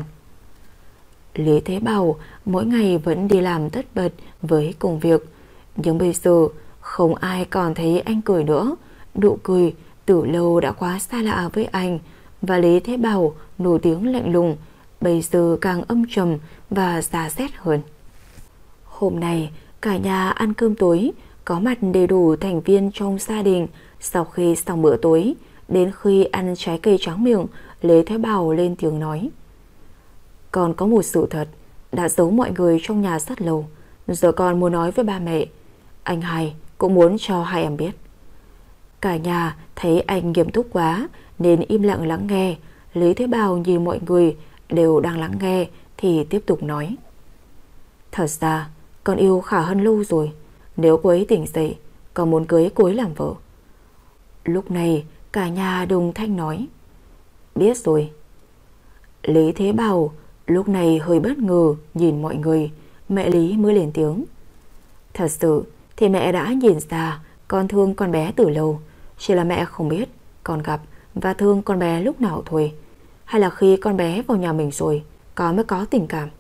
Lý Thế Bảo mỗi ngày vẫn đi làm tất bật với công việc, nhưng bây giờ không ai còn thấy anh cười nữa. Nụ cười từ lâu đã quá xa lạ với anh, và Lý Thế Bảo nổi tiếng lạnh lùng bây giờ càng âm trầm và giá rét hơn. Hôm nay cả nhà ăn cơm tối, có mặt đầy đủ thành viên trong gia đình. Sau khi xong bữa tối, đến khi ăn trái cây tráng miệng, Lý Thế Bảo lên tiếng nói: Con có một sự thật đã giấu mọi người trong nhà rất lâu, giờ con muốn nói với ba mẹ. Anh hai cũng muốn cho hai em biết. Cả nhà thấy anh nghiêm túc quá nên im lặng lắng nghe. Lý Thế Bảo nhìn mọi người đều đang lắng nghe thì tiếp tục nói: Thật ra con yêu Khả Hân lâu rồi. Nếu cô ấy tỉnh dậy, con muốn cưới cô ấy làm vợ. Lúc này cả nhà đồng thanh nói: Biết rồi. Lý Thế Bảo lúc này hơi bất ngờ nhìn mọi người. Mẹ Lý mới lên tiếng: Thật sự thì mẹ đã nhìn ra con thương con bé từ lâu, chỉ là mẹ không biết con gặp và thương con bé lúc nào thôi. Hay là khi con bé vào nhà mình rồi con mới có tình cảm.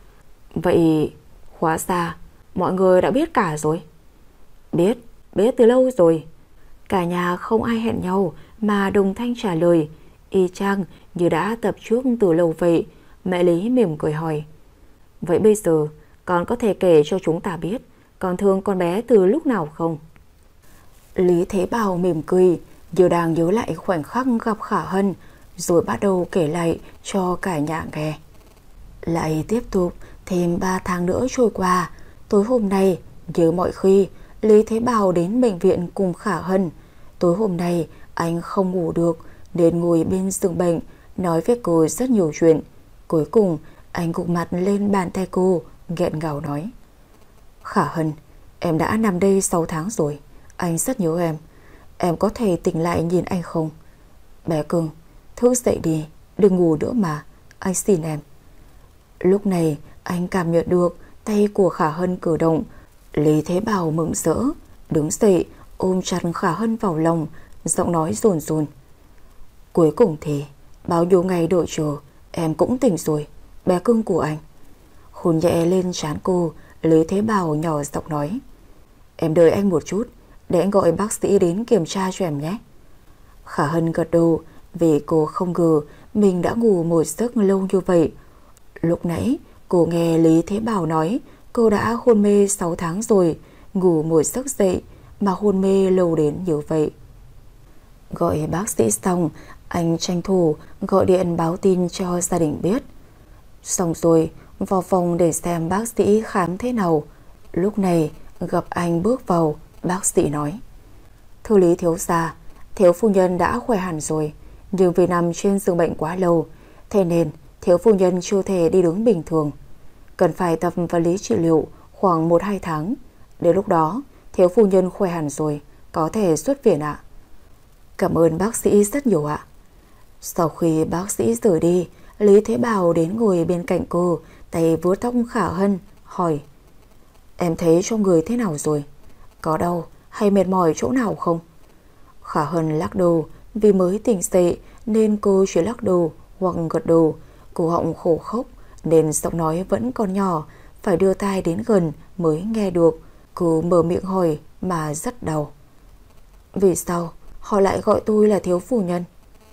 Vậy hóa ra mọi người đã biết cả rồi. Biết, biết từ lâu rồi. Cả nhà không ai hẹn nhau mà đồng thanh trả lời, y chang như đã tập trước từ lâu vậy. Mẹ Lý mỉm cười hỏi: Vậy bây giờ con có thể kể cho chúng ta biết con thương con bé từ lúc nào không? Lý Thế Bảo mỉm cười như đang nhớ lại khoảnh khắc gặp Khả Hân, rồi bắt đầu kể lại cho cả nhà nghe. Lại tiếp tục thêm ba tháng nữa trôi qua. Tối hôm nay như mọi khi, Lý Thế Bảo đến bệnh viện cùng Khả Hân. Tối hôm nay anh không ngủ được nên ngồi bên giường bệnh nói với cô rất nhiều chuyện. Cuối cùng anh gục mặt lên bàn tay cô, nghẹn ngào nói: Khả Hân, em đã nằm đây sáu tháng rồi. Anh rất nhớ em. Em có thể tỉnh lại nhìn anh không? Bé cưng, thức dậy đi, đừng ngủ nữa mà. Anh xin em. Lúc này anh cảm nhận được tay của Khả Hân cử động. Lý Thế Bảo mừng rỡ đứng dậy ôm chặt Khả Hân vào lòng, giọng nói rồn rồn: Cuối cùng thì bao nhiêu ngày đợi chờ em cũng tỉnh rồi, bé cưng của anh. Hôn nhẹ lên trán cô, Lý Thế Bảo nhỏ giọng nói: Em đợi anh một chút, để anh gọi bác sĩ đến kiểm tra cho em nhé. Khả Hân gật đầu vì cô không ngờ mình đã ngủ một giấc lâu như vậy. Lúc nãy cô nghe Lý Thế Bảo nói cô đã hôn mê sáu tháng rồi, ngủ một giấc dậy mà hôn mê lâu đến như vậy. Gọi bác sĩ xong, anh tranh thủ gọi điện báo tin cho gia đình biết. Xong rồi vào phòng để xem bác sĩ khám thế nào. Lúc này gặp anh bước vào, bác sĩ nói: Thưa Lý thiếu gia, thiếu phu nhân đã khỏe hẳn rồi, nhưng vì nằm trên giường bệnh quá lâu, thế nên thiếu phu nhân chưa thể đi đứng bình thường, cần phải tập vật lý trị liệu khoảng một hai tháng. Đến lúc đó thiếu phu nhân khỏe hẳn rồi, có thể xuất viện ạ. Cảm ơn bác sĩ rất nhiều ạ. Sau khi bác sĩ rời đi, Lý Thế Bảo đến ngồi bên cạnh cô, tay vuốt tóc Khả Hân, hỏi: Em thấy trong người thế nào rồi? Có đau hay mệt mỏi chỗ nào không? Khả Hân lắc đầu, vì mới tỉnh dậy nên cô chỉ lắc đầu hoặc gật đầu. Cổ họng khổ khốc nên giọng nói vẫn còn nhỏ, phải đưa tai đến gần mới nghe được. Cô mở miệng hỏi mà rất đau: Vì sao họ lại gọi tôi là thiếu phu nhân?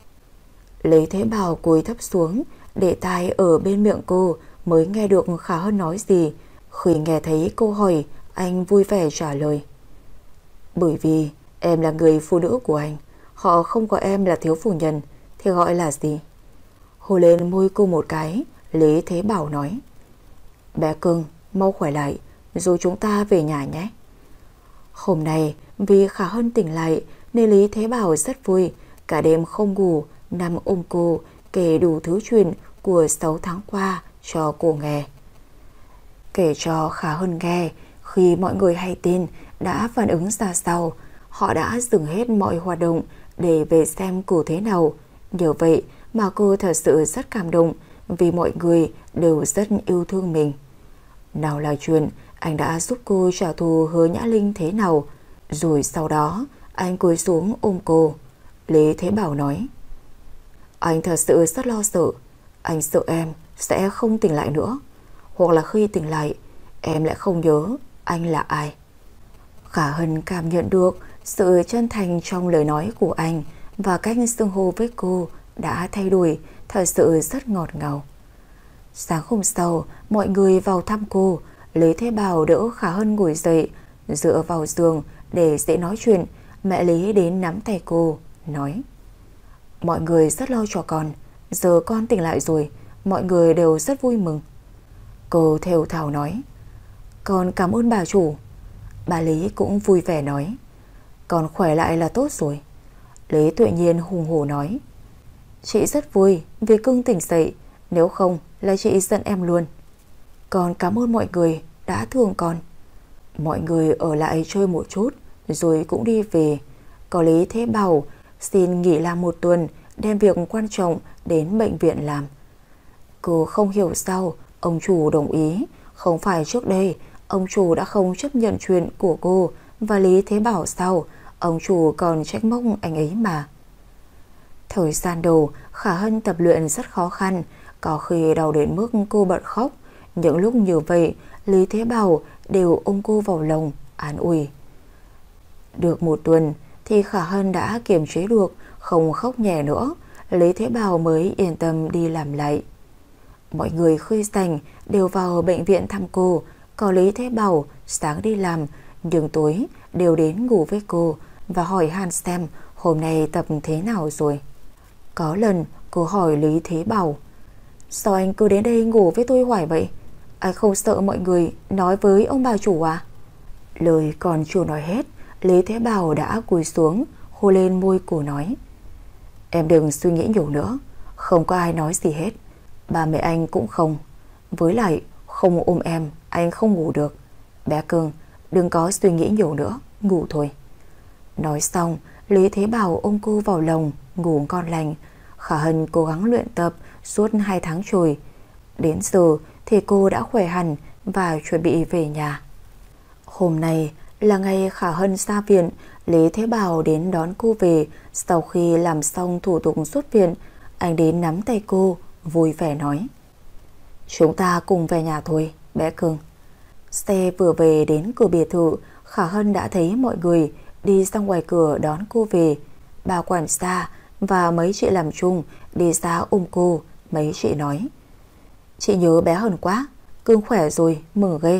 Lý Thế Bảo cúi thấp xuống để tai ở bên miệng cô mới nghe được Khả Hân nói gì. Khi nghe thấy câu hỏi, anh vui vẻ trả lời: Bởi vì em là người phụ nữ của anh, họ không gọi em là thiếu phu nhân thì gọi là gì? Hôn lên môi cô một cái, Lý Thế Bảo nói: Bé cưng, mau khỏe lại rồi chúng ta về nhà nhé. Hôm nay vì Khả Hân tỉnh lại nên Lý Thế Bảo rất vui, cả đêm không ngủ nằm ôm cô, kể đủ thứ chuyện của sáu tháng qua cho cô nghe. Kể cho Khả Hân nghe, khi mọi người hay tin đã phản ứng ra sao. Họ đã dừng hết mọi hoạt động để về xem cô thế nào. Nhờ vậy mà cô thật sự rất cảm động, vì mọi người đều rất yêu thương mình. Nào là chuyện anh đã giúp cô trả thù Hứa Nhã Linh thế nào. Rồi sau đó anh cúi xuống ôm cô. Lý Thế Bảo nói: Anh thật sự rất lo sợ. Anh sợ em sẽ không tỉnh lại nữa, hoặc là khi tỉnh lại em lại không nhớ anh là ai. Khả Hân cảm nhận được sự chân thành trong lời nói của anh, và cách xưng hô với cô đã thay đổi, thật sự rất ngọt ngào. Sáng hôm sau, mọi người vào thăm cô. Lý Thế Bảo đỡ Khả Hân ngồi dậy, dựa vào giường để dễ nói chuyện. Mẹ Lý đến nắm tay cô, nói: Mọi người rất lo cho con, giờ con tỉnh lại rồi, mọi người đều rất vui mừng. Cô thều thào nói: Con cảm ơn bà chủ. Bà Lý cũng vui vẻ nói: Con khỏe lại là tốt rồi. Lý Tuệ Nhiên hùng hổ nói: Chị rất vui vì Cưng tỉnh dậy, nếu không là chị giận em luôn. Con cảm ơn mọi người đã thương con. Mọi người ở lại chơi một chút rồi cũng đi về. Có Lý Thế Bảo xin nghỉ làm một tuần, đem việc quan trọng đến bệnh viện làm. Cô không hiểu sao ông chủ đồng ý. Không phải trước đây ông chủ đã không chấp nhận chuyện của cô và Lý Thế Bảo sao? Ông chủ còn trách móc anh ấy mà. Thời gian đầu Khả Hân tập luyện rất khó khăn, có khi đau đến mức cô bật khóc. Những lúc như vậy Lý Thế Bảo đều ôm cô vào lòng an ủi. Được một tuần thì Khả Hân đã kiềm chế được, không khóc nhè nữa. Lý Thế Bảo mới yên tâm đi làm lại. Mọi người khi rảnh đều vào bệnh viện thăm cô. Có Lý Thế Bảo sáng đi làm, nhưng tối đều đến ngủ với cô và hỏi han xem hôm nay tập thế nào rồi. Có lần cô hỏi Lý Thế Bảo: Sao anh cứ đến đây ngủ với tôi hoài vậy? Anh không sợ mọi người nói với ông bà chủ à? Lời còn chưa nói hết, Lý Thế Bảo đã cúi xuống hôn lên môi cô nói: Em đừng suy nghĩ nhiều nữa, không có ai nói gì hết. Ba mẹ anh cũng không. Với lại không ôm em anh không ngủ được. Bé Cưng, đừng có suy nghĩ nhiều nữa, ngủ thôi. Nói xong Lý Thế Bảo ôm cô vào lòng, ngủ ngon lành. Khả Hân cố gắng luyện tập suốt hai tháng trời. Đến giờ thì cô đã khỏe hẳn và chuẩn bị về nhà. Hôm nay là ngày Khả Hân ra viện. Lý Thế Bảo đến đón cô về. Sau khi làm xong thủ tục xuất viện, anh đến nắm tay cô, vui vẻ nói: Chúng ta cùng về nhà thôi, bé Cưng. Xe vừa về đến cửa biệt thự, Khả Hân đã thấy mọi người đi ra ngoài cửa đón cô về. Bà quản gia và mấy chị làm chung đi ra ôm cô. Mấy chị nói: Chị nhớ bé Hân quá, Cưng khỏe rồi, mừng ghê.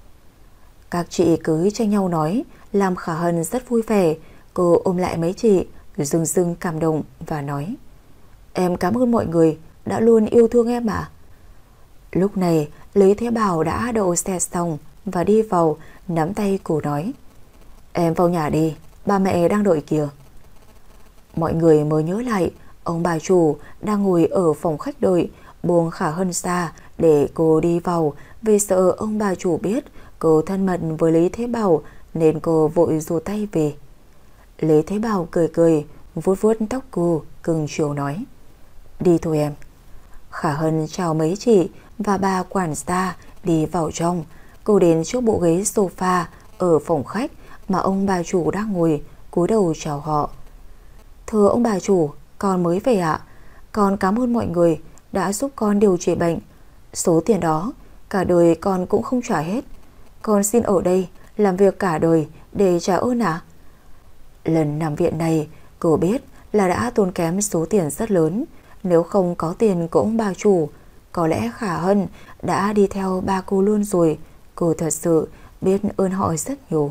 Các chị cứ tranh nhau nói, làm Khả Hân rất vui vẻ. Cô ôm lại mấy chị, rưng rưng cảm động và nói: Em cảm ơn mọi người đã luôn yêu thương em ạ. Lúc này Lý Thế Bảo đã đậu xe xong và đi vào, nắm tay cô nói: Em vào nhà đi, ba mẹ đang đợi kìa. Mọi người mới nhớ lại ông bà chủ đang ngồi ở phòng khách đợi, buông Khả Hân ra để cô đi vào, vì sợ ông bà chủ biết cô thân mật với Lý Thế Bảo nên cô vội rùa tay về. Lý Thế Bảo cười cười, vuốt vuốt tóc cô, cưng chiều nói: Đi thôi em. Khả Hân chào mấy chị và bà quản gia đi vào trong. Cô đến trước bộ ghế sofa ở phòng khách mà ông bà chủ đang ngồi, cúi đầu chào họ: Thưa ông bà chủ, con mới về ạ. Con cảm ơn mọi người đã giúp con điều trị bệnh. Số tiền đó cả đời con cũng không trả hết. Con xin ở đây làm việc cả đời để trả ơn ạ. Lần nằm viện này cô biết là đã tốn kém số tiền rất lớn. Nếu không có tiền của ông bà chủ, có lẽ Khả Hân đã đi theo ba cô luôn rồi. Cô thật sự biết ơn họ rất nhiều.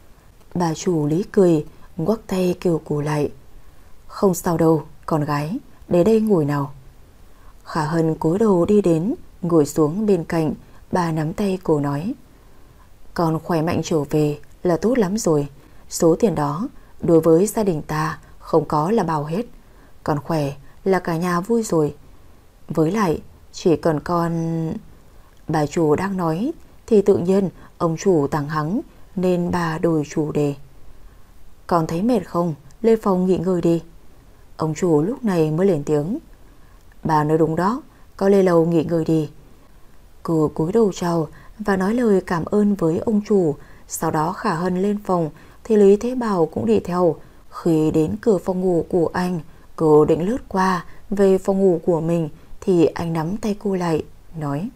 Bà chủ Lý cười, ngoắc tay kêu cô lại: Không sao đâu, con gái, đến đây ngồi nào. Khả Hân cúi đầu đi đến, ngồi xuống bên cạnh. Bà nắm tay cô nói: Con khỏe mạnh trở về là tốt lắm rồi. Số tiền đó đối với gia đình ta không có là bao hết. Con khỏe là cả nhà vui rồi. Với lại chỉ cần con... Bà chủ đang nói thì tự nhiên ông chủ thẳng hắng nên bà đổi chủ đề. Con thấy mệt không? Lên phòng nghỉ ngơi đi. Ông chủ lúc này mới lên tiếng. Bà nói đúng đó, con lên lầu nghỉ ngơi đi. Cô cúi đầu chào và nói lời cảm ơn với ông chủ. Sau đó Khả Hân lên phòng thì Lý Thế Bảo cũng đi theo. Khi đến cửa phòng ngủ của anh, cô định lướt qua về phòng ngủ của mình thì anh nắm tay cô lại, nói: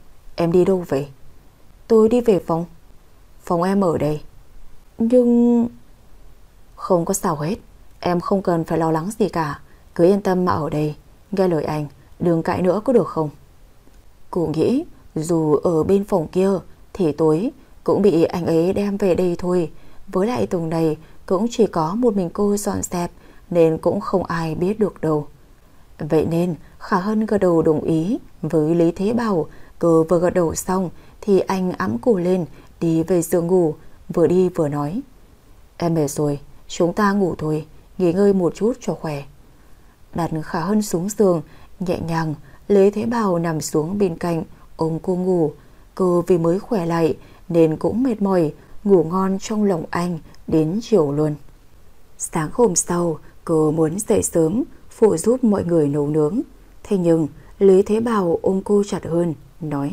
Em đi đâu vậy? Tôi đi về phòng. Phòng em ở đây. Nhưng... Không có sao hết, em không cần phải lo lắng gì cả. Cứ yên tâm mà ở đây. Nghe lời anh, đừng cãi nữa có được không? Cô nghĩ dù ở bên phòng kia thì tối cũng bị anh ấy đem về đây thôi. Với lại tầng này cũng chỉ có một mình cô dọn dẹp nên cũng không ai biết được đâu. Vậy nên Khả Hân gật đầu đồng ý với Lý Thế Bảo. Cô vừa gật đầu xong thì anh ẵm cô lên đi về giường ngủ, vừa đi vừa nói: Em mệt rồi, chúng ta ngủ thôi, nghỉ ngơi một chút cho khỏe. Đặt Khả Hân xuống giường, nhẹ nhàng Lý Thế Bảo nằm xuống bên cạnh ôm cô ngủ. Cô vì mới khỏe lại nên cũng mệt mỏi, ngủ ngon trong lòng anh đến chiều luôn. Sáng hôm sau, cô muốn dậy sớm phụ giúp mọi người nấu nướng. Thế nhưng Lý Thế Bảo ôm cô chặt hơn, nói: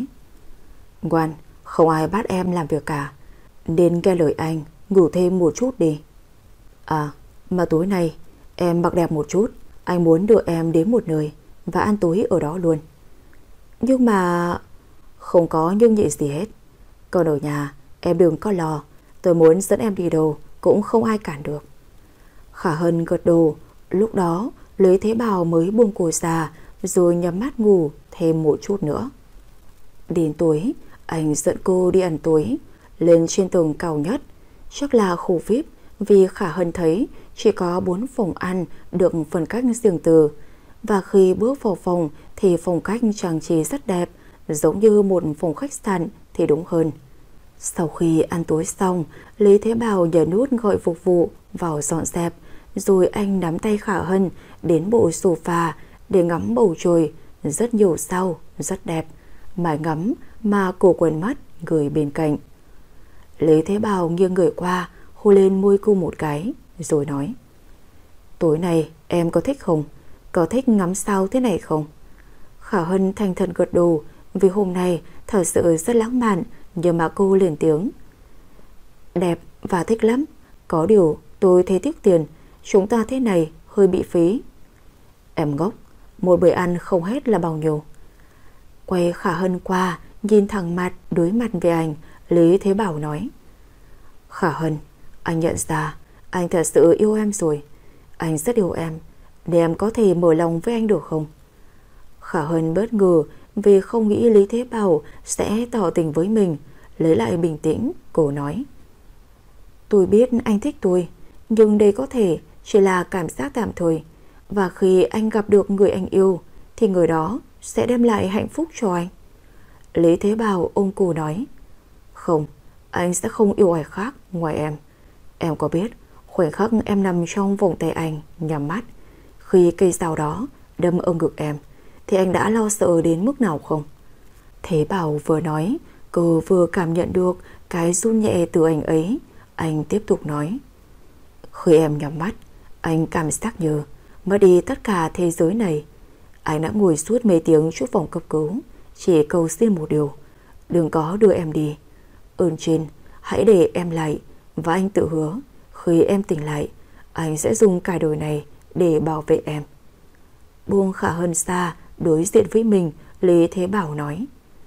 Ngoan, không ai bắt em làm việc cả, nên nghe lời anh, ngủ thêm một chút đi. À, mà tối nay em mặc đẹp một chút, anh muốn đưa em đến một nơi và ăn tối ở đó luôn. Nhưng mà... Không có nhưng nhị gì hết. Còn ở nhà em đừng có lo, tôi muốn dẫn em đi đâu cũng không ai cản được. Khả Hân gật đầu. Lúc đó Lý Thế Bảo mới buông cô ra rồi nhắm mắt ngủ thêm một chút nữa. Đến tối anh dẫn cô đi ăn tối. Lên trên tầng cao nhất, chắc là khu vi ai pi, vì Khả Hân thấy chỉ có bốn phòng ăn được phân cách riêng tư. Và khi bước vào phòng thì phong cách trang trí rất đẹp, giống như một phòng khách sạn thì đúng hơn. Sau khi ăn tối xong, Lý Thế Bảo nhờ nút gọi phục vụ vào dọn dẹp, rồi anh nắm tay Khả Hân đến bộ sofa để ngắm bầu trời. Rất nhiều sao, rất đẹp. Mãi ngắm mà cô quên mất người bên cạnh. Lý Thế Bảo nghiêng người qua, hôn lên môi cô một cái, rồi nói: Tối nay em có thích không? Có thích ngắm sao thế này không? Khả Hân thành thật gật đầu, vì hôm nay thật sự rất lãng mạn. Nhưng mà cô lên tiếng: Đẹp và thích lắm. Có điều tôi thấy tiếc tiền, chúng ta thế này hơi bị phí. Em ngốc, một bữa ăn không hết là bao nhiêu. Quay Khả Hân qua, nhìn thẳng mặt đối mặt với anh, Lý Thế Bảo nói: Khả Hân, anh nhận ra anh thật sự yêu em rồi. Anh rất yêu em, để em có thể mở lòng với anh được không? Khả Hân bất ngờ vì không nghĩ Lý Thế Bảo sẽ tỏ tình với mình. Lấy lại bình tĩnh, cô nói: Tôi biết anh thích tôi, nhưng đây có thể chỉ là cảm giác tạm thời. Và khi anh gặp được người anh yêu thì người đó sẽ đem lại hạnh phúc cho anh. Lý Thế Bảo ôm cô nói: Không, anh sẽ không yêu ai khác ngoài em. Em có biết khoảnh khắc em nằm trong vòng tay anh, nhắm mắt, khi cây dao đó đâm ở ngực em, thì anh đã lo sợ đến mức nào không? Thế Bảo vừa nói, cô vừa cảm nhận được cái run nhẹ từ anh ấy. Anh tiếp tục nói: Khi em nhắm mắt, anh cảm giác như mất đi tất cả thế giới này. Anh đã ngồi suốt mấy tiếng trước phòng cấp cứu, chỉ cầu xin một điều: đừng có đưa em đi. Ơn trên, hãy để em lại. Và anh tự hứa khi em tỉnh lại, anh sẽ dùng cả đời này để bảo vệ em. Buông Khả Hân ra đối diện với mình, Lý Thế Bảo nói: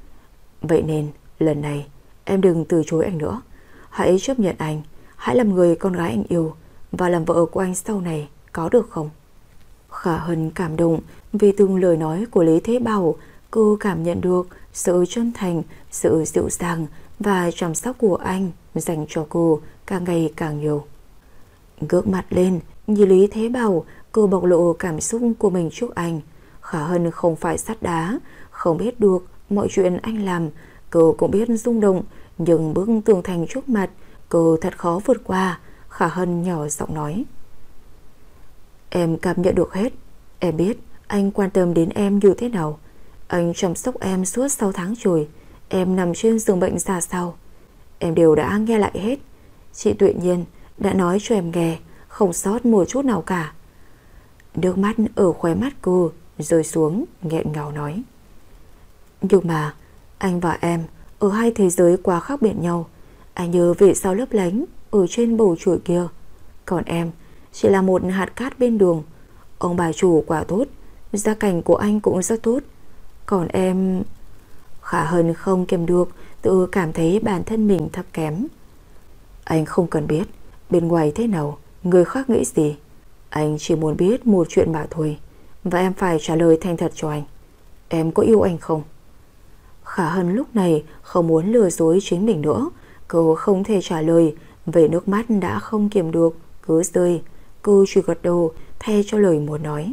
Vậy nên lần này em đừng từ chối anh nữa. Hãy chấp nhận anh, hãy làm người con gái anh yêu và làm vợ của anh sau này, có được không? Khả Hân cảm động vì từng lời nói của Lý Thế Bảo. Cô cảm nhận được sự chân thành, sự dịu dàng và chăm sóc của anh dành cho cô càng ngày càng nhiều. Ngước mặt lên nhìn Lý Thế Bảo, cô bộc lộ cảm xúc của mình trước anh. Khả Hân không phải sắt đá, không biết được mọi chuyện anh làm. Cô cũng biết rung động, nhưng bức tường thành trước mặt cô thật khó vượt qua. Khả Hân nhỏ giọng nói: Em cảm nhận được hết. Em biết Anh quan tâm đến em như thế nào? Anh chăm sóc em suốt sáu tháng trời. Em nằm trên giường bệnh ra sao? Em đều đã nghe lại hết. Chị Tuệ Nhiên đã nói cho em nghe, không sót một chút nào cả. Nước mắt ở khóe mắt cô rơi xuống, nghẹn ngào nói. Nhưng mà anh và em ở hai thế giới quá khác biệt nhau. Anh nhớ vì sao lấp lánh ở trên bầu trời kia, còn em chỉ là một hạt cát bên đường. Ông bà chủ quá tốt, gia cảnh của anh cũng rất tốt. Còn em... Khả Hân không kiềm được, tự cảm thấy bản thân mình thấp kém. Anh không cần biết bên ngoài thế nào, người khác nghĩ gì. Anh chỉ muốn biết một chuyện mà thôi, và em phải trả lời thành thật cho anh. Em có yêu anh không? Khả Hân lúc này không muốn lừa dối chính mình nữa. Cô không thể trả lời, vì nước mắt đã không kiềm được cứ rơi. Cô chỉ gật đầu thay cho lời muốn nói.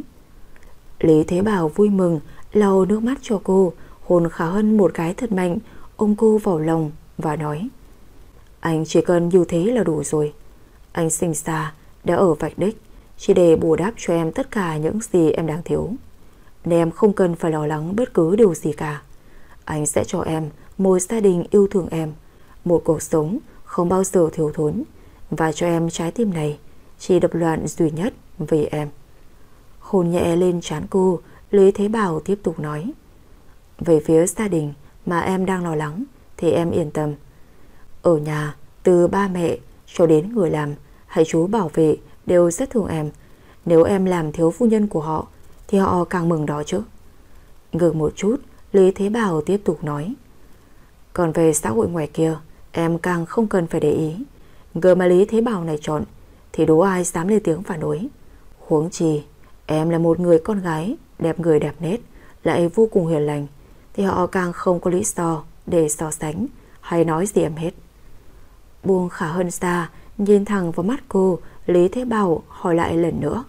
Lý Thế Bảo vui mừng lau nước mắt cho cô, hôn Khả Hân một cái thật mạnh, ôm cô vào lòng và nói. Anh chỉ cần như thế là đủ rồi. Anh sinh ra đã ở vạch đích, chỉ để bù đắp cho em tất cả những gì em đang thiếu, nên em không cần phải lo lắng bất cứ điều gì cả. Anh sẽ cho em một gia đình yêu thương em, một cuộc sống không bao giờ thiếu thốn, và cho em trái tim này chỉ đập loạn duy nhất vì em. Hôn nhẹ lên trán cô, Lý Thế Bảo tiếp tục nói. Về phía gia đình mà em đang lo lắng thì em yên tâm. Ở nhà, từ ba mẹ cho đến người làm hay chú bảo vệ đều rất thương em. Nếu em làm thiếu phu nhân của họ thì họ càng mừng đó chứ. Ngừng một chút, Lý Thế Bảo tiếp tục nói. Còn về xã hội ngoài kia, em càng không cần phải để ý. Người mà Lý Thế Bảo này chọn thì đố ai dám lên tiếng phản đối. Huống chi em là một người con gái đẹp người đẹp nết, lại vô cùng hiền lành, thì họ càng không có lý do để so sánh hay nói gì em hết. Buông Khả Hân ra, nhìn thẳng vào mắt cô, Lý Thế Bảo hỏi lại lần nữa.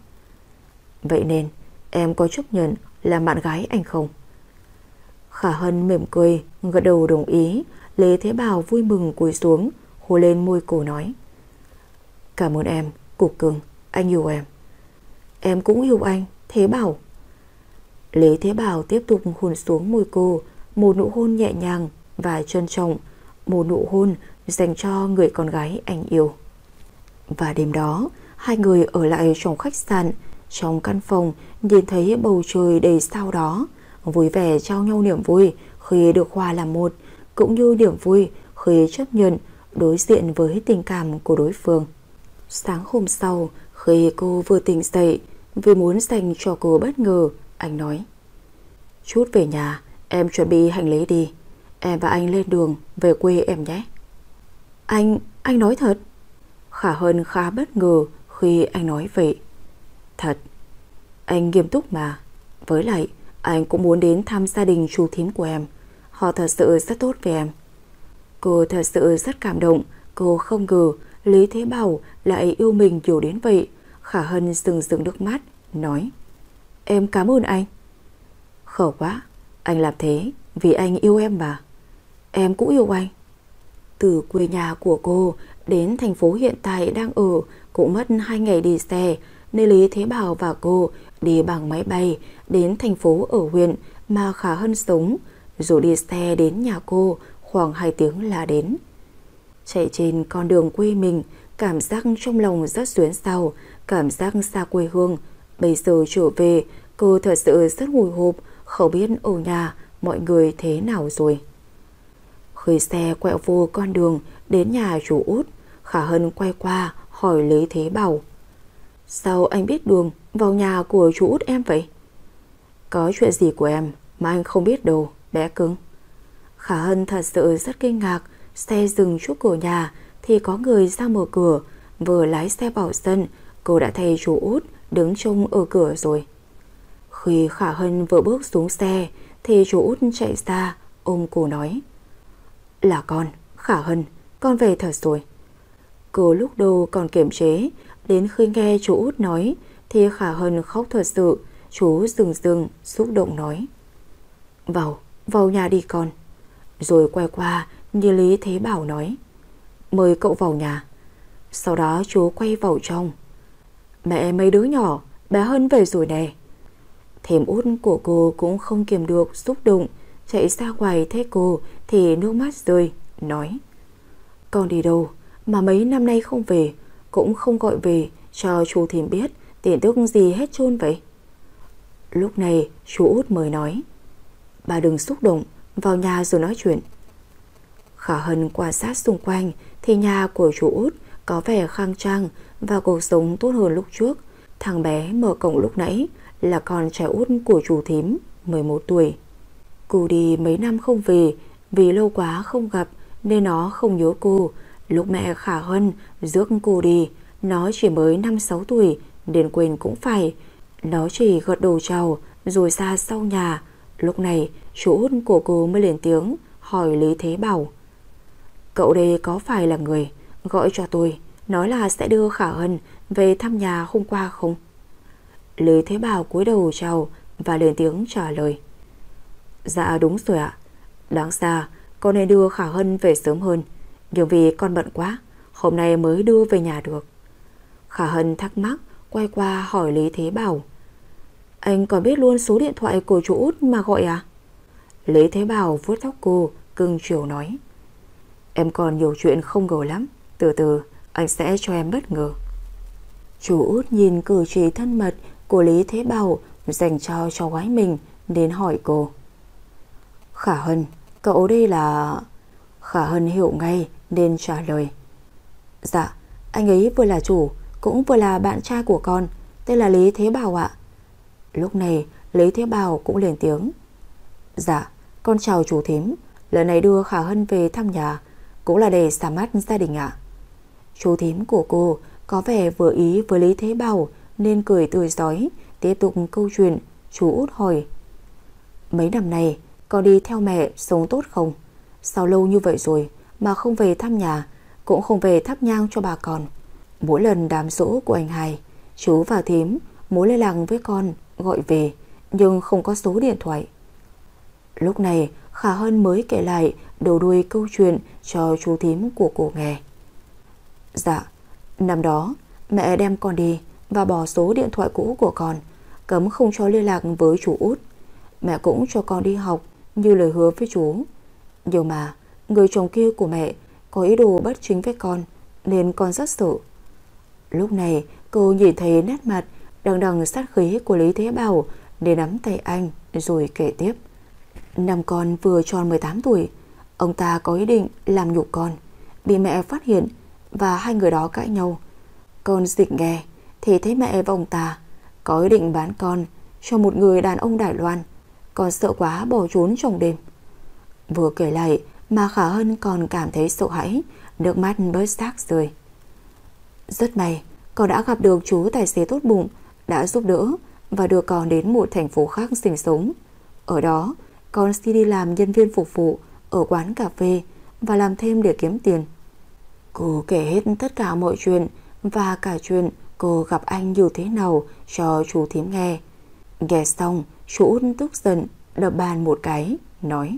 Vậy nên em có chấp nhận làm bạn gái anh không? Khả Hân mỉm cười, gật đầu đồng ý. Lý Thế Bảo vui mừng cúi xuống, hôn lên môi cô nói. Cảm ơn em, cục cưng, anh yêu em. Em cũng yêu anh, Thế Bảo. Lý Thế Bảo tiếp tục hôn xuống môi cô, một nụ hôn nhẹ nhàng và trân trọng, một nụ hôn dành cho người con gái anh yêu. Và đêm đó, hai người ở lại trong khách sạn. Trong căn phòng, nhìn thấy bầu trời đầy sao đó, vui vẻ trao nhau niềm vui khi được hòa làm một, cũng như niềm vui khi chấp nhận đối diện với tình cảm của đối phương. Sáng hôm sau, khi cô vừa tỉnh dậy, vì muốn dành cho cô bất ngờ, anh nói. Chút về nhà, em chuẩn bị hành lý đi. Em và anh lên đường về quê em nhé. Anh, anh nói thật? Khả Hân khá bất ngờ khi anh nói vậy. Thật. Anh nghiêm túc mà. Với lại, anh cũng muốn đến thăm gia đình chú thím của em. Họ thật sự rất tốt với em. Cô thật sự rất cảm động. Cô không ngờ Lý Thế Bảo lại yêu mình nhiều đến vậy. Khả Hân rưng rưng nước mắt, nói. Em cảm ơn anh. Khổ quá. Anh làm thế vì anh yêu em mà. Em cũng yêu anh. Từ quê nhà của cô đến thành phố hiện tại đang ở cũng mất hai ngày đi xe, nên Lý Thế Bảo và cô đi bằng máy bay đến thành phố ở huyện mà Khả Hân sống, rồi đi xe đến nhà cô khoảng hai tiếng là đến. Chạy trên con đường quê mình, cảm giác trong lòng rất xuyến xao, cảm giác xa quê hương. Bây giờ trở về, cô thật sự rất hồi hộp, không biết ở nhà mọi người thế nào rồi. Khi xe quẹo vô con đường đến nhà chú Út, Khả Hân quay qua hỏi Lý Thế Bảo. Sao anh biết đường vào nhà của chú Út em vậy? Có chuyện gì của em mà anh không biết đâu, bé cưng. Khả Hân thật sự rất kinh ngạc. Xe dừng trước cửa nhà thì có người ra mở cửa. Vừa lái xe vào sân, cô đã thấy chú Út đứng trông ở cửa rồi. Khi Khả Hân vừa bước xuống xe thì chú Út chạy ra ôm cô nói. Là con, Khả Hân, con về thật rồi. Cô lúc đầu còn kiềm chế, đến khi nghe chú Út nói thì Khả Hân khóc thật sự. Chú dừng dừng xúc động nói. Vào, vào nhà đi con. Rồi quay qua như Lý Thế Bảo nói. Mời cậu vào nhà. Sau đó chú quay vào trong. Mẹ mấy đứa nhỏ, bé Hân về rồi nè. Thím út của cô cũng không kiềm được xúc động, chạy ra ngoài thấy cô thì nước mắt rơi, nói: Con đi đâu mà mấy năm nay không về, cũng không gọi về cho chú thím biết tin tức gì hết trơn vậy? Lúc này chú út mới nói: Bà đừng xúc động, vào nhà rồi nói chuyện. Khả Hân quan sát xung quanh thì nhà của chú út có vẻ khang trang và cuộc sống tốt hơn lúc trước. Thằng bé mở cổng lúc nãy là con trai út của chú thím, mười một tuổi. Cô đi mấy năm không về, vì lâu quá không gặp nên nó không nhớ cô. Lúc mẹ Khả Hân rước cô đi, nó chỉ mới năm sáu tuổi nên quên cũng phải. Nó chỉ gật đầu chào rồi ra sau nhà. Lúc này chú út của cô mới lên tiếng hỏi Lý Thế Bảo: Cậu đây có phải là người gọi cho tôi nói là sẽ đưa Khả Hân về thăm nhà hôm qua không? Lý Thế Bảo cúi đầu chào và lên tiếng trả lời: Dạ đúng rồi ạ. Đáng ra con nên đưa Khả Hân về sớm hơn, nhưng vì con bận quá, hôm nay mới đưa về nhà được. Khả Hân thắc mắc quay qua hỏi Lý Thế Bảo: Anh còn biết luôn số điện thoại của chú út mà gọi à? Lý Thế Bảo vuốt tóc cô, cưng chiều nói: Em còn nhiều chuyện không ngờ lắm, từ từ anh sẽ cho em bất ngờ. Chú út nhìn cử chỉ thân mật của Lý Thế Bảo dành cho cháu gái mình đến hỏi cô: Khả Hân, cậu đây là... Khả Hân hiểu ngay nên trả lời: Dạ, anh ấy vừa là chủ cũng vừa là bạn trai của con, tên là Lý Thế Bảo ạ. Lúc này Lý Thế Bảo cũng lên tiếng: Dạ, con chào chú thím, lần này đưa Khả Hân về thăm nhà cũng là để xả mắt gia đình ạ. Chú thím của cô có vẻ vừa ý với Lý Thế Bảo nên cười tươi rói tiếp tục câu chuyện. Chú út hỏi: Mấy năm nay con đi theo mẹ sống tốt không? Sao lâu như vậy rồi mà không về thăm nhà, cũng không về thắp nhang cho bà con? Mỗi lần đám giỗ của anh hai, chú và thím muốn liên lạc với con gọi về nhưng không có số điện thoại. Lúc này Khả Hân mới kể lại đầu đuôi câu chuyện cho chú thím của cô nghe. Dạ, năm đó mẹ đem con đi và bỏ số điện thoại cũ của con, cấm không cho liên lạc với chú út. Mẹ cũng cho con đi học như lời hứa với chú, nhưng mà người chồng kia của mẹ có ý đồ bất chính với con nên con rất sợ. Lúc này cô nhìn thấy nét mặt đằng đằng sát khí của Lý Thế Bảo để nắm tay anh rồi kể tiếp: Năm con vừa tròn mười tám tuổi, ông ta có ý định làm nhục con, bị mẹ phát hiện và hai người đó cãi nhau. Con dịch nghe thì thấy mẹ và ông ta có ý định bán con cho một người đàn ông Đài Loan. Con sợ quá bỏ trốn trong đêm. Vừa kể lại mà Khả Hân còn cảm thấy sợ hãi, nước mắt bớt xác rơi. Rất may con đã gặp được chú tài xế tốt bụng, đã giúp đỡ và đưa con đến một thành phố khác sinh sống. Ở đó con xin đi làm nhân viên phục vụ ở quán cà phê và làm thêm để kiếm tiền. Cô kể hết tất cả mọi chuyện và cả chuyện cô gặp anh như thế nào cho chú thím nghe. Nghe xong chú út tức giận đập bàn một cái, nói: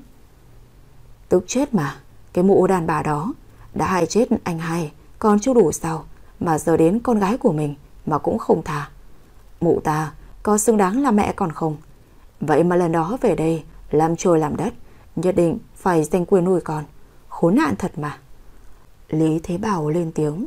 Tức chết mà, cái mụ đàn bà đó đã hại chết anh hai còn chưa đủ sao mà giờ đến con gái của mình mà cũng không tha. Mụ ta có xứng đáng là mẹ còn không? Vậy mà lần đó về đây làm trời làm đất, nhất định phải giành quyền nuôi con. Khốn nạn thật mà. Lý Thế Bảo lên tiếng: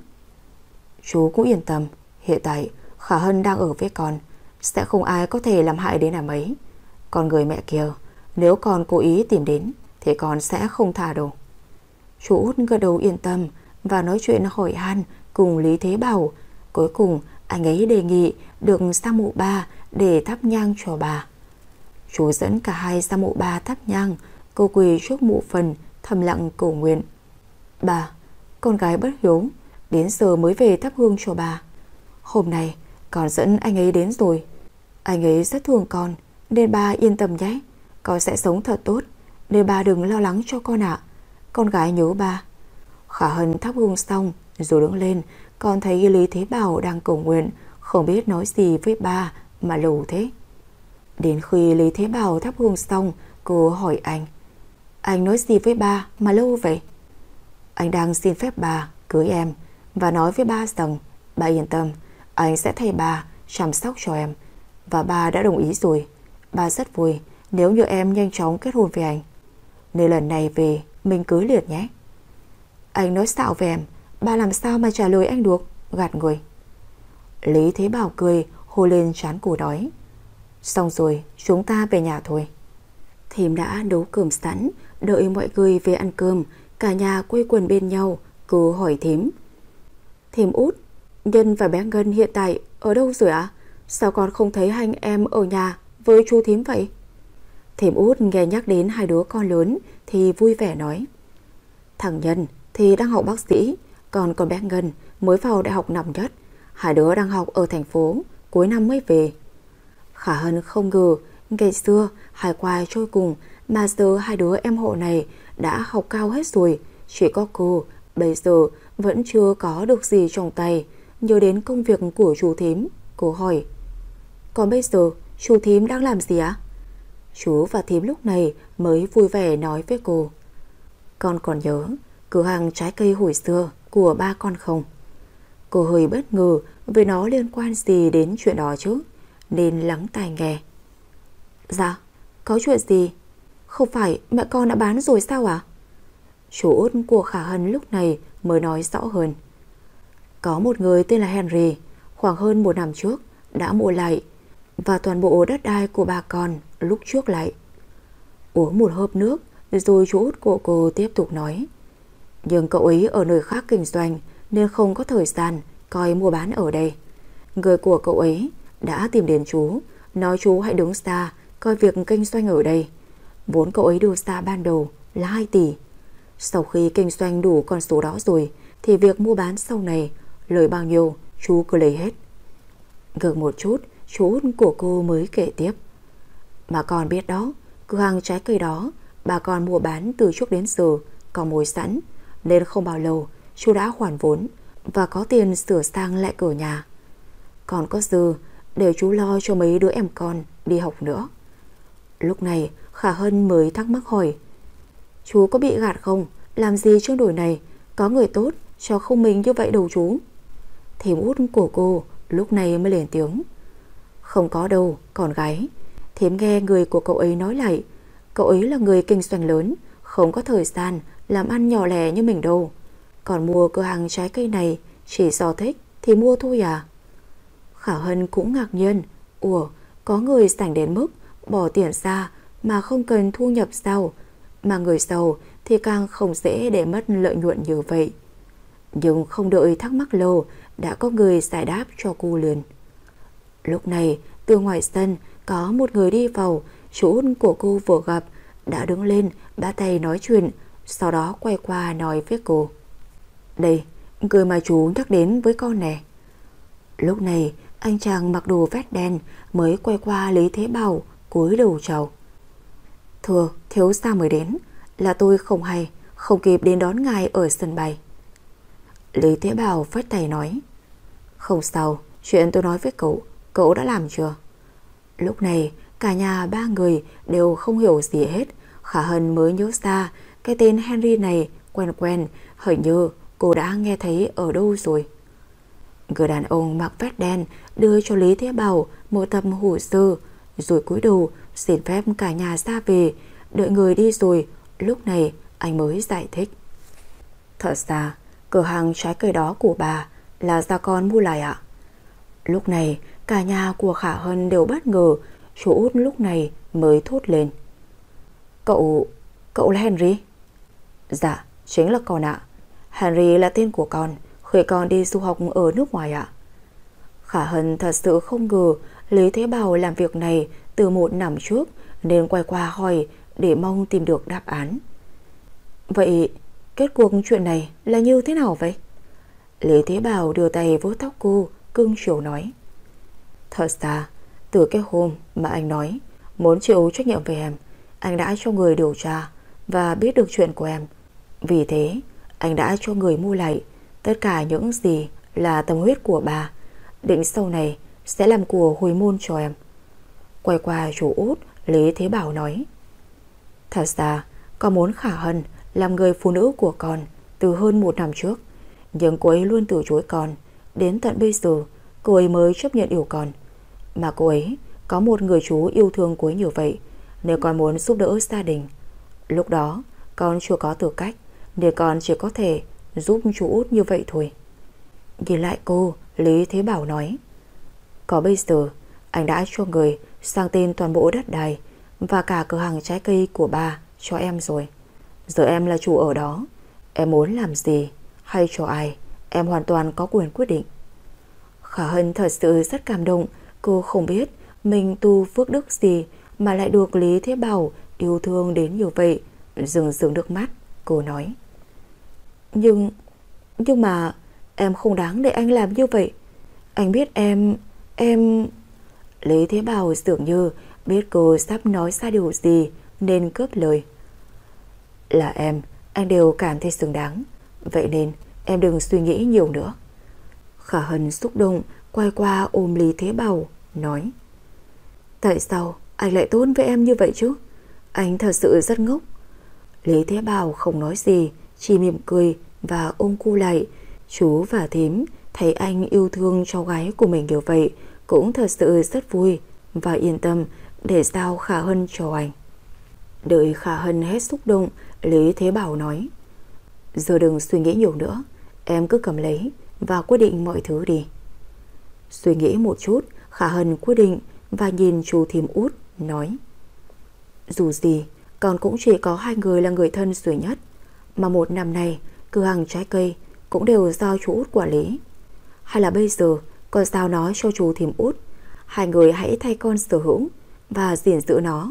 Chú cũng yên tâm, hiện tại Khả Hân đang ở với con, sẽ không ai có thể làm hại đến nàng ấy. Còn người mẹ kia, nếu con cố ý tìm đến thì con sẽ không tha đâu. Chú út gật đầu yên tâm và nói chuyện hỏi han cùng Lý Thế Bảo. Cuối cùng anh ấy đề nghị được sang mộ ba để thắp nhang cho bà. Chú dẫn cả hai sang mộ ba thắp nhang. Cô quỳ trước mộ phần thầm lặng cầu nguyện: Bà, con gái bất hiếu, đến giờ mới về thắp hương cho bà. Hôm nay con dẫn anh ấy đến rồi. Anh ấy rất thương con nên bà yên tâm nhé. Con sẽ sống thật tốt nên bà đừng lo lắng cho con ạ. Con gái nhớ bà. Khả Hân thắp hương xong rồi đứng lên. Con thấy Lý Thế Bảo đang cầu nguyện, không biết nói gì với ba mà lâu thế. Đến khi Lý Thế Bảo thắp hương xong, cô hỏi anh: Anh nói gì với ba mà lâu vậy? Anh đang xin phép bà cưới em và nói với ba rằng bà yên tâm, anh sẽ thay bà chăm sóc cho em. Và bà đã đồng ý rồi. Ba rất vui nếu như em nhanh chóng kết hôn với anh, nên lần này về mình cưới liền nhé. Anh nói xạo về em, ba làm sao mà trả lời anh được, gạt người. Lý Thế Bảo cười, hô lên trán cổ đói. Xong rồi, chúng ta về nhà thôi. Thím đã nấu cơm sẵn, đợi mọi người về ăn cơm. Cả nhà quây quần bên nhau. Cô hỏi thím: Thím Út, Nhân và bé Ngân hiện tại ở đâu rồi ạ? Sao con không thấy hai anh em ở nhà với chú thím vậy? Thím Út nghe nhắc đến hai đứa con lớn thì vui vẻ nói: Thằng Nhân thì đang học bác sĩ, còn con bé Ngân mới vào đại học năm nhất. Hai đứa đang học ở thành phố, cuối năm mới về. Khả Hân không ngờ ngày xưa hai qua trôi cùng mà giờ hai đứa em họ này đã học cao hết rồi. Chỉ có cô bây giờ vẫn chưa có được gì trong tay. Nhớ đến công việc của chú thím, cô hỏi: Còn bây giờ chú thím đang làm gì ạ? Chú và thím lúc này mới vui vẻ nói với cô: Con còn nhớ cửa hàng trái cây hồi xưa của ba con không? Cô hơi bất ngờ vì nó liên quan gì đến chuyện đó chứ, nên lắng tai nghe. Dạ, có chuyện gì? Không phải mẹ con đã bán rồi sao ạ? Chú út của Khả Hân lúc này mới nói rõ hơn. Có một người tên là Henry, khoảng hơn một năm trước đã mua lại và toàn bộ đất đai của bà con lúc trước lại. Uống một hớp nước rồi chú út của cô tiếp tục nói: Nhưng cậu ấy ở nơi khác kinh doanh nên không có thời gian coi mua bán ở đây. Người của cậu ấy đã tìm đến chú, nói chú hãy đứng xa coi việc kinh doanh ở đây. Vốn cậu ấy đưa ra ban đầu là hai tỷ. Sau khi kinh doanh đủ con số đó rồi thì việc mua bán sau này lời bao nhiêu chú cứ lấy hết. Ngừng một chút, chú út của cô mới kể tiếp: Mà con biết đó, cửa hàng trái cây đó bà con mua bán từ trước đến giờ có mối sẵn, nên không bao lâu chú đã hoàn vốn và có tiền sửa sang lại cửa nhà. Còn có dư để chú lo cho mấy đứa em con đi học nữa. Lúc này Khả Hân mới thắc mắc hỏi: Chú có bị gạt không? Làm gì trên đổi này có người tốt cho không mình như vậy đâu chú. Thím út của cô lúc này mới lên tiếng: Không có đâu con gái. Thím nghe người của cậu ấy nói lại, cậu ấy là người kinh doanh lớn, không có thời gian làm ăn nhỏ lẻ như mình đâu. Còn mua cửa hàng trái cây này chỉ do thích thì mua thôi à? Khả Hân cũng ngạc nhiên: Ủa, có người rảnh đến mức bỏ tiền ra mà không cần thu nhập sao? Mà người giàu thì càng không dễ để mất lợi nhuận như vậy. Nhưng không đợi thắc mắc lâu, đã có người giải đáp cho cô liền. Lúc này từ ngoài sân có một người đi vào. Chú út của cô vừa gặp đã đứng lên bắt tay nói chuyện, sau đó quay qua nói với cô: Đây, người mà chú nhắc đến với con nè. Lúc này anh chàng mặc đồ vest đen mới quay qua Lý Thế Bảo, cúi đầu chào: Thưa thiếu gia mới đến, là tôi không hay không kịp đến đón ngài ở sân bay. Lý Thế Bảo vất tay nói: Không sao, chuyện tôi nói với cậu cậu đã làm chưa? Lúc này cả nhà ba người đều không hiểu gì hết. Khả Hân mới nhớ ra cái tên Henry này quen quen, hình như cô đã nghe thấy ở đâu rồi. Người đàn ông mặc vest đen đưa cho Lý Thế Bảo một tập hồ sơ, rồi cúi đầu xin phép cả nhà ra về. Đợi người đi rồi, lúc này anh mới giải thích: Thật ra cửa hàng trái cây đó của bà là do con mua lại ạ. Lúc này cả nhà của Khả Hân đều bất ngờ. Chú út lúc này mới thốt lên: Cậu, cậu là Henry? Dạ, chính là con ạ. Henry là tên của con khi con đi du học ở nước ngoài ạ. Khả Hân thật sự không ngờ Lý Thế Bảo làm việc này từ một năm trước, nên quay qua hỏi để mong tìm được đáp án. Vậy kết cuộc chuyện này là như thế nào vậy? Lý Thế Bảo đưa tay vuốt tóc cô, cưng chiều nói: Thật ra từ cái hôm mà anh nói muốn chịu trách nhiệm về em, anh đã cho người điều tra và biết được chuyện của em. Vì thế anh đã cho người mua lại tất cả những gì là tâm huyết của bà, định sau này sẽ làm của hồi môn cho em. Quay qua chú út, Lý Thế Bảo nói: Thật ra con muốn Khả Hân làm người phụ nữ của con từ hơn một năm trước, nhưng cô ấy luôn từ chối con. Đến tận bây giờ cô ấy mới chấp nhận yêu con. Mà cô ấy có một người chú yêu thương cô ấy như vậy, nếu con muốn giúp đỡ gia đình. Lúc đó con chưa có tư cách, nên con chỉ có thể giúp chú út như vậy thôi. Nhìn lại cô, Lý Thế Bảo nói: Có bây giờ anh đã cho người sang tên toàn bộ đất đai và cả cửa hàng trái cây của ba cho em rồi. Giờ em là chủ ở đó, em muốn làm gì hay cho ai, em hoàn toàn có quyền quyết định. Khả Hân thật sự rất cảm động. Cô không biết mình tu phước đức gì mà lại được Lý Thế Bảo yêu thương đến như vậy. Rưng rưng nước mắt, cô nói: Nhưng Nhưng mà em không đáng để anh làm như vậy. Anh biết em Em Lý Thế Bảo dường như biết cô sắp nói ra điều gì nên cướp lời: Là em, anh đều cảm thấy xứng đáng. Vậy nên em đừng suy nghĩ nhiều nữa. Khả Hân xúc động quay qua ôm Lý Thế Bảo, nói: Tại sao anh lại tốt với em như vậy chứ? Anh thật sự rất ngốc. Lý Thế Bảo không nói gì, chỉ mỉm cười và ôm cô lại. Chú và thím thấy anh yêu thương cháu gái của mình như vậy cũng thật sự rất vui và yên tâm để giao Khả Hân cho anh. Đợi Khả Hân hết xúc động, Lý Thế Bảo nói: Giờ đừng suy nghĩ nhiều nữa, em cứ cầm lấy và quyết định mọi thứ đi. Suy nghĩ một chút, Khả Hân quyết định và nhìn chú thím út, nói: Dù gì con cũng chỉ có hai người là người thân duy nhất, mà một năm nay cửa hàng trái cây cũng đều do chú út quản lý. Hay là bây giờ con giao nó cho chú thím út, hai người hãy thay con sở hữu và gìn giữ nó.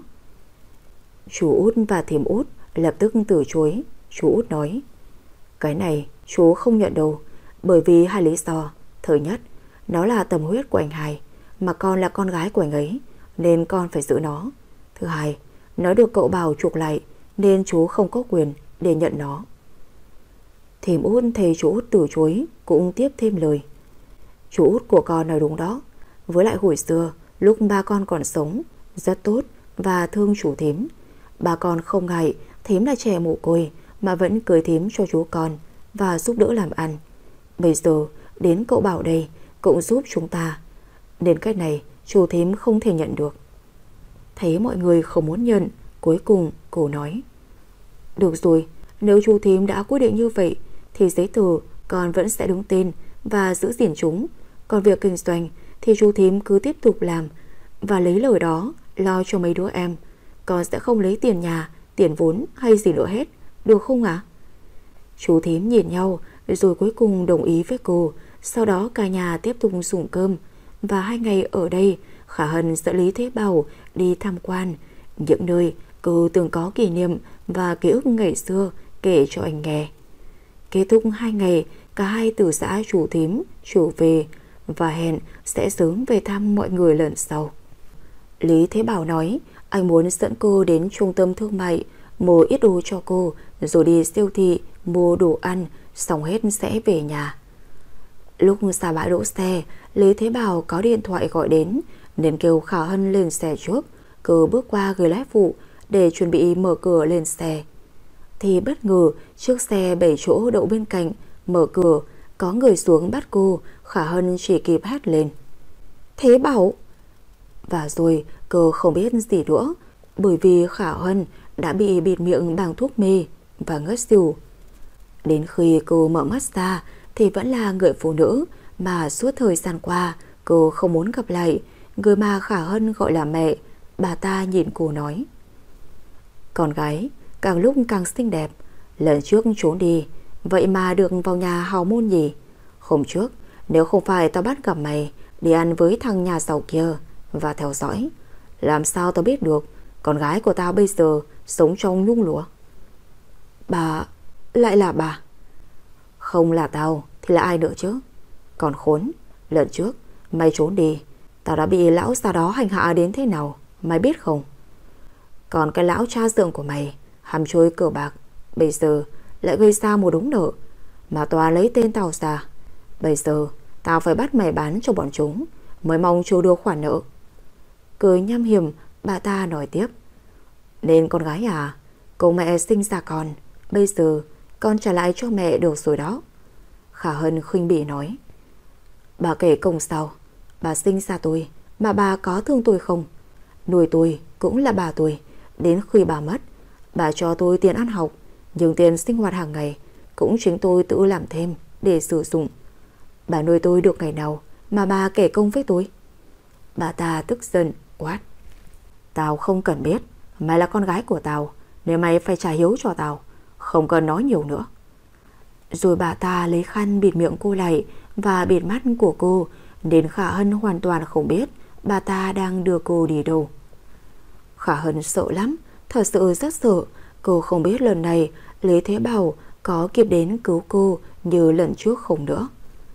Chú út và thím út lập tức từ chối. Chú út nói: Cái này chú không nhận đâu, bởi vì hai lý do. Thứ nhất, nó là tâm huyết của anh hai, mà con là con gái của anh ấy nên con phải giữ nó. Thứ hai, nó được cậu Bảo chuộc lại nên chú không có quyền để nhận nó. Thím út thấy chú út từ chối cũng tiếp thêm lời: Chú út của con nói đúng đó. Với lại hồi xưa lúc ba con còn sống rất tốt và thương chú thím. Ba con không ngại thím là trẻ mồ côi mà vẫn cưới thím cho chú con và giúp đỡ làm ăn. Bây giờ đến cậu Bảo đây cũng giúp chúng ta, nên cách này chú thím không thể nhận được. Thấy mọi người không muốn nhận, cuối cùng cô nói: Được rồi, nếu chú thím đã quyết định như vậy thì giấy tờ con vẫn sẽ đứng tên và giữ gìn chúng. Còn việc kinh doanh thì chú thím cứ tiếp tục làm và lấy lời đó lo cho mấy đứa em. Con sẽ không lấy tiền nhà, tiền vốn hay gì nữa hết, được không ạ? À? Chú thím nhìn nhau rồi cuối cùng đồng ý với cô. Sau đó cả nhà tiếp tục dùng cơm. Và hai ngày ở đây, Khả Hân dẫn Lý Thế Bảo đi tham quan những nơi cô từng có kỷ niệm và ký ức ngày xưa kể cho anh nghe. Kết thúc hai ngày, cả hai từ xã chủ thím trở về và hẹn sẽ sớm về thăm mọi người lần sau. Lý Thế Bảo nói anh muốn dẫn cô đến trung tâm thương mại mua ít đồ cho cô, rồi đi siêu thị mua đồ ăn, xong hết sẽ về nhà. Lúc ra bãi đỗ xe, Lý Thế Bảo có điện thoại gọi đến nên kêu Khả Hân lên xe trước. Cô bước qua người lái phụ để chuẩn bị mở cửa lên xe thì bất ngờ chiếc xe bảy chỗ đậu bên cạnh mở cửa, có người xuống bắt cô. Khả Hân chỉ kịp hét lên: Thế Bảo! Và rồi cô không biết gì nữa, bởi vì Khả Hân đã bị bịt miệng bằng thuốc mê và ngất xỉu. Đến khi cô mở mắt ra thì vẫn là người phụ nữ mà suốt thời gian qua cô không muốn gặp lại, người mà Khả Hân gọi là mẹ. Bà ta nhìn cô nói: Con gái càng lúc càng xinh đẹp, lần trước trốn đi vậy mà được vào nhà hào môn nhỉ. Hôm trước nếu không phải tao bắt gặp mày đi ăn với thằng nhà giàu kia và theo dõi, làm sao tao biết được con gái của tao bây giờ sống trong nhung lụa. Bà... lại là bà? Không là tao thì là ai nữa chứ. Còn khốn, lần trước mày trốn đi, tao đã bị lão già đó hành hạ đến thế nào mày biết không? Còn cái lão cha dượng của mày hàm trôi cờ bạc, bây giờ lại gây ra một đống nợ mà tòa lấy tên tao ra. Bây giờ tao phải bắt mày bán cho bọn chúng mới mong trừ được khoản nợ. Cười nham hiểm, bà ta nói tiếp: Nên con gái à, cùng mẹ sinh ra con, bây giờ con trả lại cho mẹ được rồi đó. Khả Hân khinh bỉ nói: Bà kể công sao, bà sinh ra tôi Mà bà có thương tôi không? Nuôi tôi cũng là bà tôi. Đến khi bà mất, bà cho tôi tiền ăn học, nhưng tiền sinh hoạt hàng ngày cũng chính tôi tự làm thêm để sử dụng. Bà nuôi tôi được ngày nào mà bà kể công với tôi? Bà ta tức giận quát: Tao không cần biết. Mày là con gái của tao, nên mày phải trả hiếu cho tao. Không cần nói nhiều nữa. Rồi bà ta lấy khăn bịt miệng cô lại và bịt mắt của cô, nên Khả Hân hoàn toàn không biết bà ta đang đưa cô đi đâu. Khả Hân sợ lắm, thật sự rất sợ. Cô không biết lần này Lý Thế Bảo có kịp đến cứu cô như lần trước không nữa.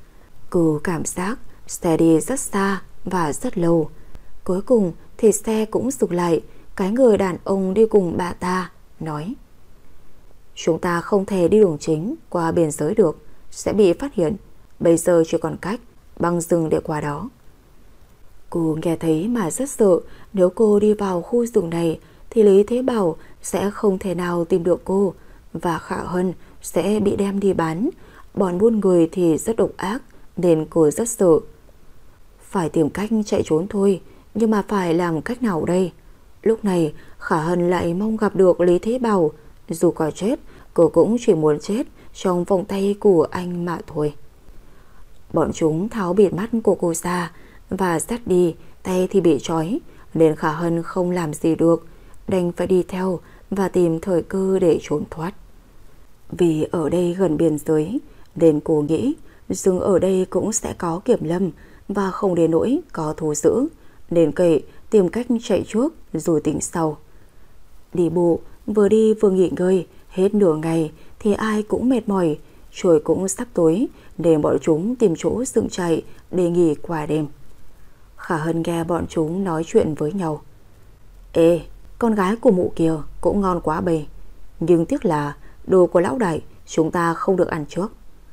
Cô cảm giác xe đi rất xa và rất lâu. Cuối cùng thì xe cũng dừng lại. Cái người đàn ông đi cùng bà ta nói: Chúng ta không thể đi đường chính qua biên giới được, sẽ bị phát hiện. Bây giờ chỉ còn cách băng rừng để qua đó. Cô nghe thấy mà rất sợ. Nếu cô đi vào khu rừng này thì Lý Thế Bảo sẽ không thể nào tìm được cô, và Khả Hân sẽ bị đem đi bán. Bọn buôn người thì rất độc ác, nên cô rất sợ. Phải tìm cách chạy trốn thôi, nhưng mà phải làm cách nào đây? Lúc này Khả Hân lại mong gặp được Lý Thế Bảo. Dù có chết, cô cũng chỉ muốn chết trong vòng tay của anh mà thôi. Bọn chúng tháo bịt mắt của cô ra và dắt đi, tay thì bị trói, nên Khả Hân không làm gì được, đành phải đi theo và tìm thời cơ để trốn thoát. Vì ở đây gần biên giới, nên cô nghĩ rừng ở đây cũng sẽ có kiểm lâm và không đến nỗi có thú dữ, nên kệ tìm cách chạy trước rồi tính sau. Đi bộ, vừa đi vừa nghỉ ngơi hết nửa ngày thì ai cũng mệt mỏi. Trời cũng sắp tối, nên bọn chúng tìm chỗ dựng trại để nghỉ qua đêm. Khả Hân nghe bọn chúng nói chuyện với nhau: Ê, con gái của mụ kia cũng ngon quá bầy, nhưng tiếc là đồ của lão đại chúng ta không được ăn trước.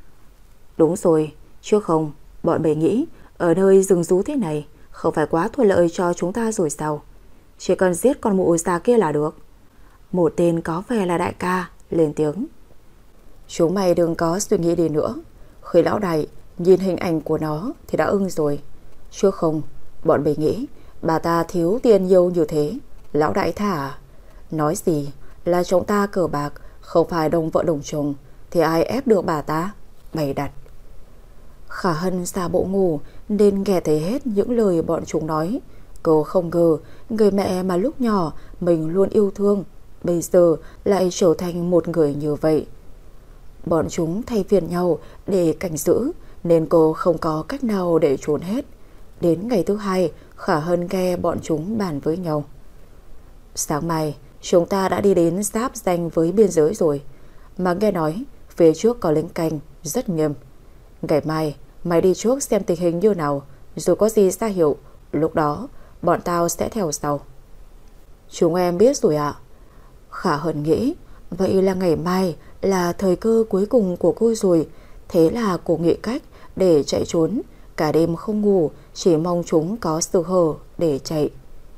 Đúng rồi, chứ không bọn bầy nghĩ ở nơi rừng rú thế này không phải quá thuận lợi cho chúng ta rồi sao? Chỉ cần giết con mụ già kia là được. Một tên có vẻ là đại ca lên tiếng: Chúng mày đừng có suy nghĩ đi nữa. Khi lão đại nhìn hình ảnh của nó thì đã ưng rồi. Chứ không bọn bầy nghĩ bà ta thiếu tiền nhiều như thế lão đại tha à? Nói gì là chúng ta cờ bạc, không phải đồng vợ đồng chồng, thì ai ép được bà ta? Bày đặt. Khả Hân giả bộ ngủ nên nghe thấy hết những lời bọn chúng nói. Cô không ngờ người mẹ mà lúc nhỏ mình luôn yêu thương bây giờ lại trở thành một người như vậy. Bọn chúng thay phiên nhau để canh giữ, nên cô không có cách nào để trốn hết. Đến ngày thứ hai, Khả Hân nghe bọn chúng bàn với nhau: Sáng mai chúng ta đã đi đến giáp ranh với biên giới rồi, mà nghe nói phía trước có lính canh rất nghiêm. Ngày mai mày đi trước xem tình hình như nào, rồi có gì ra hiệu, lúc đó bọn tao sẽ theo sau. Chúng em biết rồi ạ. Khả Hân nghĩ vậy là ngày mai là thời cơ cuối cùng của cô rồi. Thế là cô nghĩ cách để chạy trốn, cả đêm không ngủ, chỉ mong chúng có sơ hở để chạy.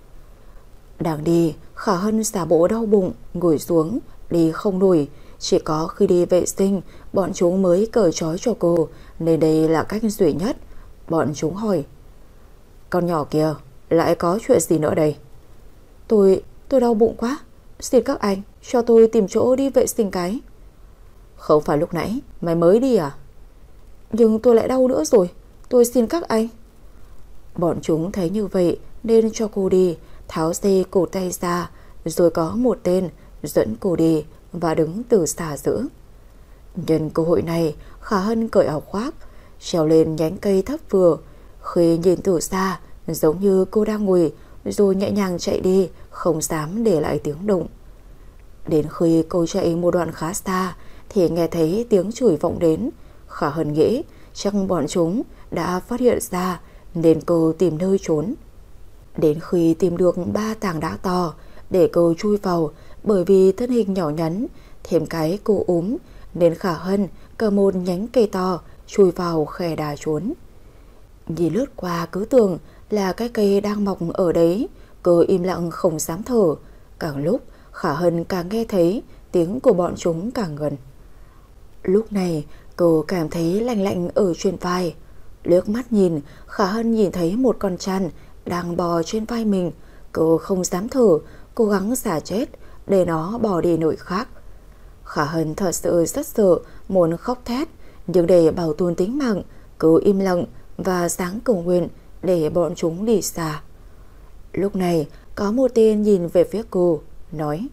Đang đi, Khả Hân giả bộ đau bụng, ngồi xuống, đi không nổi. Chỉ có khi đi vệ sinh, bọn chúng mới cởi trói cho cô, nên đây là cách duy nhất. Bọn chúng hỏi: Con nhỏ kia lại có chuyện gì nữa đây? Tôi, tôi đau bụng quá, xin các anh cho tôi tìm chỗ đi vệ sinh cái. Không phải lúc nãy mày mới đi à? Nhưng tôi lại đau nữa rồi, tôi xin các anh. Bọn chúng thấy như vậy nên cho cô đi, tháo dây cổ tay ra, rồi có một tên dẫn cô đi và đứng từ xa giữ. Nhân cơ hội này, Khả Hân cởi áo khoác, trèo lên nhánh cây thấp vừa. Khi nhìn từ xa, giống như cô đang ngồi, rồi nhẹ nhàng chạy đi, không dám để lại tiếng động. Đến khi cô chạy một đoạn khá xa thì nghe thấy tiếng chửi vọng đến. Khả Hân nghĩ chắc bọn chúng đã phát hiện ra, nên cô tìm nơi trốn. Đến khi tìm được ba tảng đá to để cô chui vào, bởi vì thân hình nhỏ nhắn, thêm cái cô ốm, nên Khả Hân cầm một nhánh cây to chui vào khe đá trốn. Nhìn lướt qua cứ tưởng là cái cây đang mọc ở đấy. Cô im lặng không dám thở. Càng lúc Khả Hân càng nghe thấy tiếng của bọn chúng càng gần. Lúc này cô cảm thấy lạnh lạnh ở trên vai. Liếc mắt nhìn, Khả Hân nhìn thấy một con chăn đang bò trên vai mình. Cô không dám thở, cố gắng xả chết để nó bò đi nơi khác. Khả Hân thật sự rất sợ, muốn khóc thét, nhưng để bảo tồn tính mạng, cứ im lặng và sáng cầu nguyện để bọn chúng đi xa. Lúc này có một tên nhìn về phía cô, nói: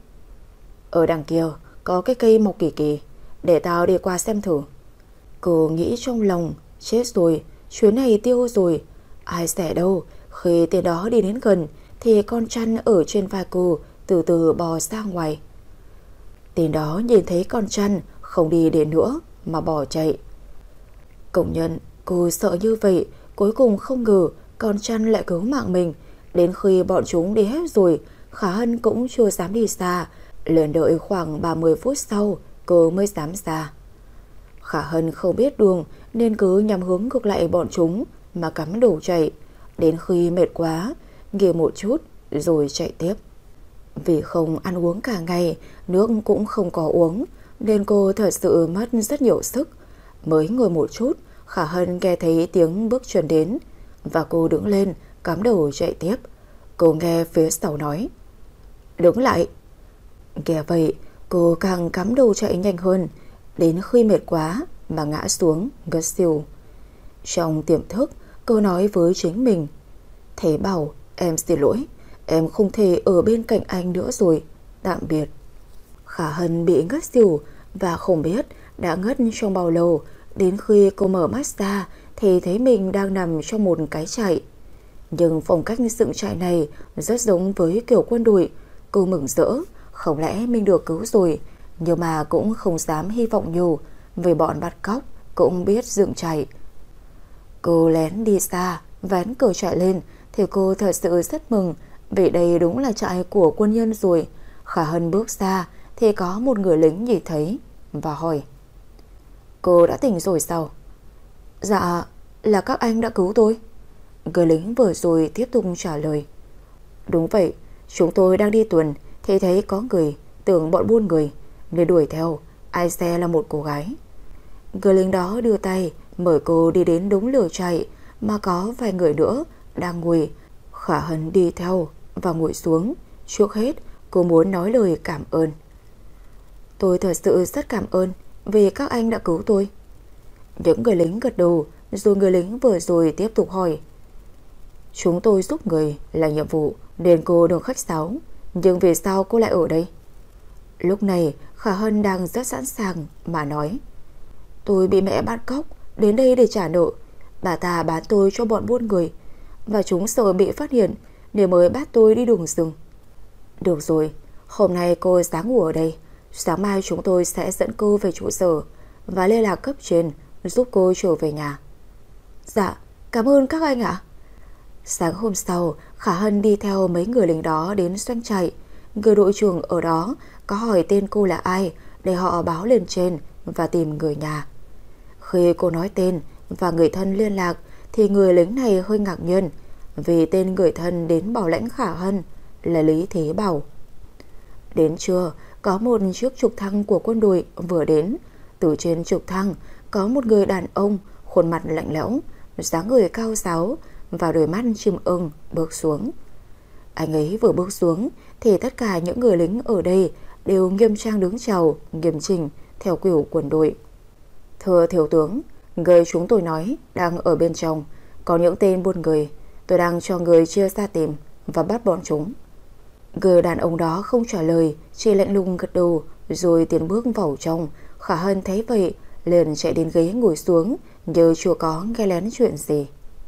ở đằng kia có cái cây mọc kỳ kỳ, để tao đi qua xem thử. Cô nghĩ trong lòng: chết rồi, chuyến này tiêu rồi. Ai sẽ đâu, khi tên đó đi đến gần thì con chăn ở trên vai cô từ từ bò ra ngoài. Tên đó nhìn thấy con chăn không đi đến nữa mà bỏ chạy. Công nhận cô sợ như vậy, cuối cùng không ngờ con chăn lại cứu mạng mình. Đến khi bọn chúng đi hết rồi, Khả Hân cũng chưa dám đi xa. Liền đợi khoảng ba mươi phút sau cô mới dám ra. Khả Hân không biết đường nên cứ nhắm hướng ngược lại bọn chúng mà cắm đầu chạy. Đến khi mệt quá, nghỉ một chút rồi chạy tiếp. Vì không ăn uống cả ngày, nước cũng không có uống, nên cô thật sự mất rất nhiều sức. Mới ngồi một chút, Khả Hân nghe thấy tiếng bước chân đến, và cô đứng lên cắm đầu chạy tiếp. Cô nghe phía sau nói: đứng lại. Nghe vậy, cô càng cắm đầu chạy nhanh hơn, đến khi mệt quá mà ngã xuống ngất xỉu. Trong tiềm thức, cô nói với chính mình: Thế Bảo, em xin lỗi, em không thể ở bên cạnh anh nữa rồi, tạm biệt. Khả Hân bị ngất xỉu và không biết đã ngất trong bao lâu. Đến khi cô mở mắt ra thì thấy mình đang nằm trong một cái trại. Nhưng phong cách dựng trại này rất giống với kiểu quân đội. Cô mừng rỡ, không lẽ mình được cứu rồi, nhưng mà cũng không dám hy vọng nhiều, vì bọn bắt cóc cũng biết dựng trại. Cô lén đi xa, vén cửa trại lên thì cô thật sự rất mừng, vì đây đúng là trại của quân nhân rồi. Khả Hân bước ra thì có một người lính nhìn thấy và hỏi: cô đã tỉnh rồi sao? Dạ, là các anh đã cứu tôi. Người lính vừa rồi tiếp tục trả lời: đúng vậy, chúng tôi đang đi tuần thì thấy có người, tưởng bọn buôn người nên đuổi theo, ai xe là một cô gái. Người lính đó đưa tay mời cô đi đến đúng lửa trại mà có vài người nữa đang ngồi. Khả Hân đi theo và ngồi xuống. Trước hết cô muốn nói lời cảm ơn: tôi thật sự rất cảm ơn vì các anh đã cứu tôi. Những người lính gật đầu, rồi người lính vừa rồi tiếp tục hỏi: chúng tôi giúp người là nhiệm vụ nên cô đừng khách sáo, nhưng vì sao cô lại ở đây? Lúc này Khả Hân đang rất sẵn sàng mà nói: tôi bị mẹ bắt cóc đến đây để trả nợ. Bà ta bán tôi cho bọn buôn người, và chúng sợ bị phát hiện nên mới bắt tôi đi đường rừng. Được rồi, hôm nay cô sáng ngủ ở đây, sáng mai chúng tôi sẽ dẫn cô về trụ sở và liên lạc cấp trên giúp cô trở về nhà. Dạ, cảm ơn các anh ạ. Sáng hôm sau, Khả Hân đi theo mấy người lính đó đến doanh trại. Người đội trưởng ở đó có hỏi tên cô là ai để họ báo lên trên và tìm người nhà. Khi cô nói tên và người thân liên lạc thì người lính này hơi ngạc nhiên, vì tên người thân đến bảo lãnh Khả Hân là Lý Thế Bảo. Đến trưa, có một chiếc trực thăng của quân đội vừa đến. Từ trên trực thăng có một người đàn ông khuôn mặt lạnh lẽo, dáng người cao ráo và đôi mắt chim ưng bước xuống. Anh ấy vừa bước xuống thì tất cả những người lính ở đây đều nghiêm trang đứng chào nghiêm chỉnh theo kiểu quân đội. Thưa thiếu tướng, người chúng tôi nói đang ở bên trong, có những tên buôn người, tôi đang cho người chia ra tìm và bắt bọn chúng. Người đàn ông đó không trả lời, chỉ lạnh lùng gật đầu rồi tiến bước vào trong. Khả Hân thấy vậy liền chạy đến ghế ngồi xuống như chưa có nghe lén chuyện gì.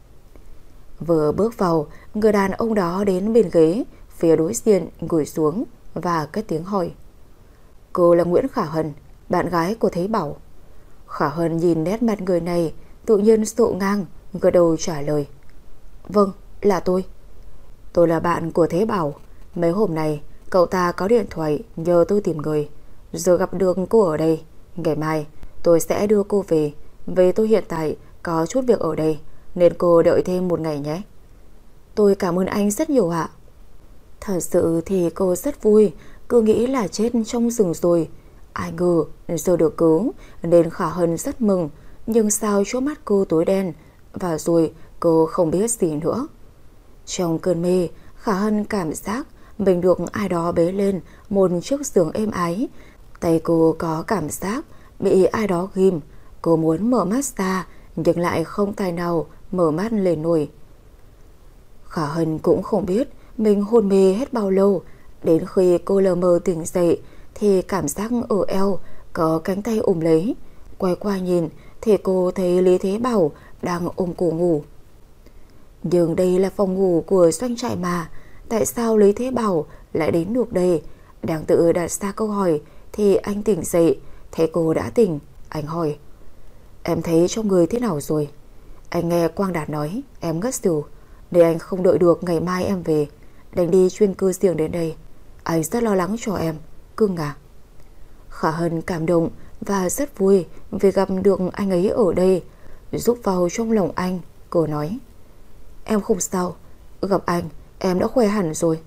Vừa bước vào, người đàn ông đó đến bên ghế phía đối diện ngồi xuống và cất tiếng hỏi: cô là Nguyễn Khả Hân, bạn gái của Thế Bảo? Khả Hân nhìn nét mặt người này, tự nhiên sộ ngang, gật đầu trả lời: vâng, là tôi. Tôi là bạn của Thế Bảo. Mấy hôm nay cậu ta có điện thoại nhờ tôi tìm người, giờ gặp được cô ở đây. Ngày mai tôi sẽ đưa cô về, vì tôi hiện tại có chút việc ở đây nên cô đợi thêm một ngày nhé. Tôi cảm ơn anh rất nhiều ạ. Thật sự thì cô rất vui, cứ nghĩ là chết trong rừng rồi. Ai ngờ giờ được cứu nên Khả Hân rất mừng. Nhưng sao chỗ mắt cô tối đen, và rồi cô không biết gì nữa. Trong cơn mê, Khả Hân cảm giác mình được ai đó bế lên một chiếc giường êm ái. Tay cô có cảm giác bị ai đó ghim. Cô muốn mở mắt ra nhưng lại không tài nào mở mắt lên nổi. Khả Hân cũng không biết mình hôn mê hết bao lâu. Đến khi cô lờ mờ tỉnh dậy thì cảm giác ở eo có cánh tay ôm lấy. Quay qua nhìn thì cô thấy Lý Thế Bảo đang ôm cổ ngủ. Nhưng đây là phòng ngủ của doanh trại mà, tại sao Lý Thế Bảo lại đến được đây? Đang tự đặt ra câu hỏi thì anh tỉnh dậy. Thấy cô đã tỉnh, anh hỏi: Em thấy trong người thế nào rồi? Anh nghe Quang Đạt nói em ngất xỉu, nên anh không đợi được ngày mai em về, đành đi chuyên cơ riêng đến đây. Anh rất lo lắng cho em, cưng à. Khả Hân cảm động và rất vui vì gặp được anh ấy ở đây, giúp vào trong lòng anh. Cô nói: Em không sao, gặp anh em đã khỏe hẳn rồi.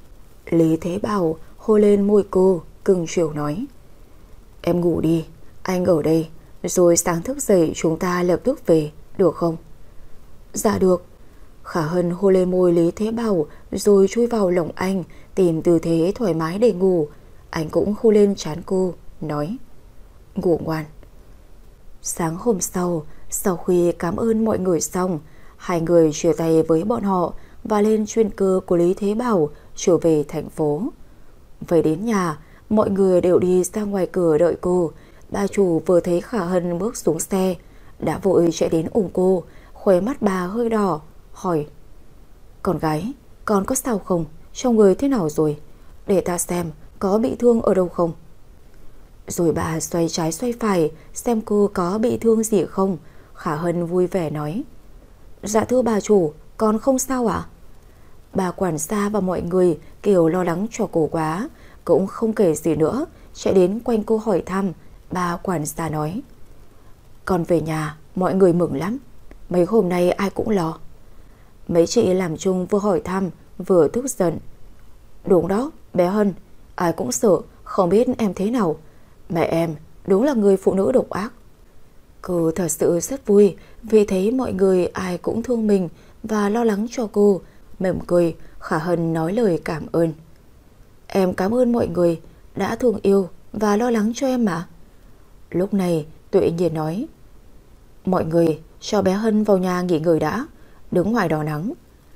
Lý Thế Bảo hôn lên môi cô, cưng chiều nói: Em ngủ đi, anh ở đây, rồi sáng thức dậy chúng ta lập tức về, được không? Dạ được. Khả Hân hôn lên môi Lý Thế Bảo rồi chui vào lòng anh, tìm tư thế thoải mái để ngủ. Anh cũng hôn lên trán cô, nói: Ngủ ngoan. Sáng hôm sau, sau khi cảm ơn mọi người xong, hai người chia tay với bọn họ và lên chuyên cơ của Lý Thế Bảo trở về thành phố. Về đến nhà, mọi người đều đi ra ngoài cửa đợi cô. Bà chủ vừa thấy Khả Hân bước xuống xe đã vội chạy đến ôm cô. Khóe mắt bà hơi đỏ, hỏi: Con gái, con có sao không? Trong người thế nào rồi? Để ta xem có bị thương ở đâu không. Rồi bà xoay trái xoay phải xem cô có bị thương gì không. Khả Hân vui vẻ nói: Dạ thưa bà chủ, con không sao ạ. Bà quản gia và mọi người kiểu lo lắng cho cô quá, cũng không kể gì nữa, chạy đến quanh cô hỏi thăm. Bà quản gia nói: Con về nhà mọi người mừng lắm, mấy hôm nay ai cũng lo. Mấy chị làm chung vừa hỏi thăm vừa tức giận: Đúng đó bé Hân, ai cũng sợ không biết em thế nào. Mẹ em đúng là người phụ nữ độc ác. Cô thật sự rất vui vì thấy mọi người ai cũng thương mình và lo lắng cho cô. Mỉm cười, Khả Hân nói lời cảm ơn: Em cảm ơn mọi người đã thương yêu và lo lắng cho em mà. Lúc này Tuệ Nhiên nói: Mọi người cho bé Hân vào nhà nghỉ ngơi đã, đứng ngoài đỏ nắng.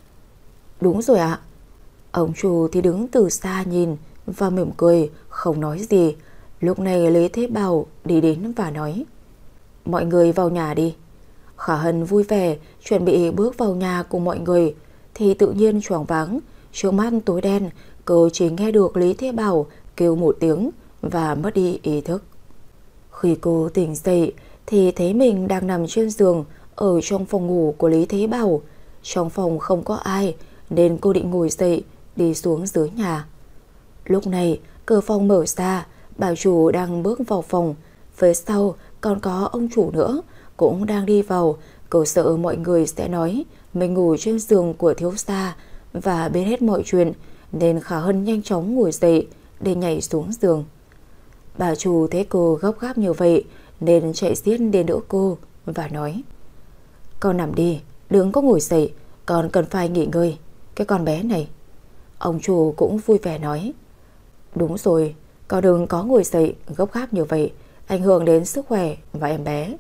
Đúng rồi ạ. Ông chủ thì đứng từ xa nhìn và mỉm cười, không nói gì. Lúc này Lý Thế Bảo đi đến và nói: Mọi người vào nhà đi. Khả Hân vui vẻ chuẩn bị bước vào nhà cùng mọi người thì tự nhiên choáng váng. Trước mắt tối đen, cô chỉ nghe được Lý Thế Bảo kêu một tiếng và mất đi ý thức. Khi cô tỉnh dậy thì thấy mình đang nằm trên giường ở trong phòng ngủ của Lý Thế Bảo. Trong phòng không có ai nên cô định ngồi dậy đi xuống dưới nhà. Lúc này cửa phòng mở ra, bà chủ đang bước vào phòng. Phía sau còn có ông chủ nữa cũng đang đi vào. Cô sợ mọi người sẽ nói mình ngủ trên giường của thiếu gia và biết hết mọi chuyện, nên Khả Hân nhanh chóng ngồi dậy để nhảy xuống giường. Bà chủ thấy cô gấp gáp như vậy nên chạy xiết đến đỡ cô và nói: Con nằm đi, đừng có ngồi dậy, con cần phải nghỉ ngơi. Cái con bé này. Ông chủ cũng vui vẻ nói: Đúng rồi, con đừng có ngồi dậy gấp gáp như vậy, ảnh hưởng đến sức khỏe và em bé.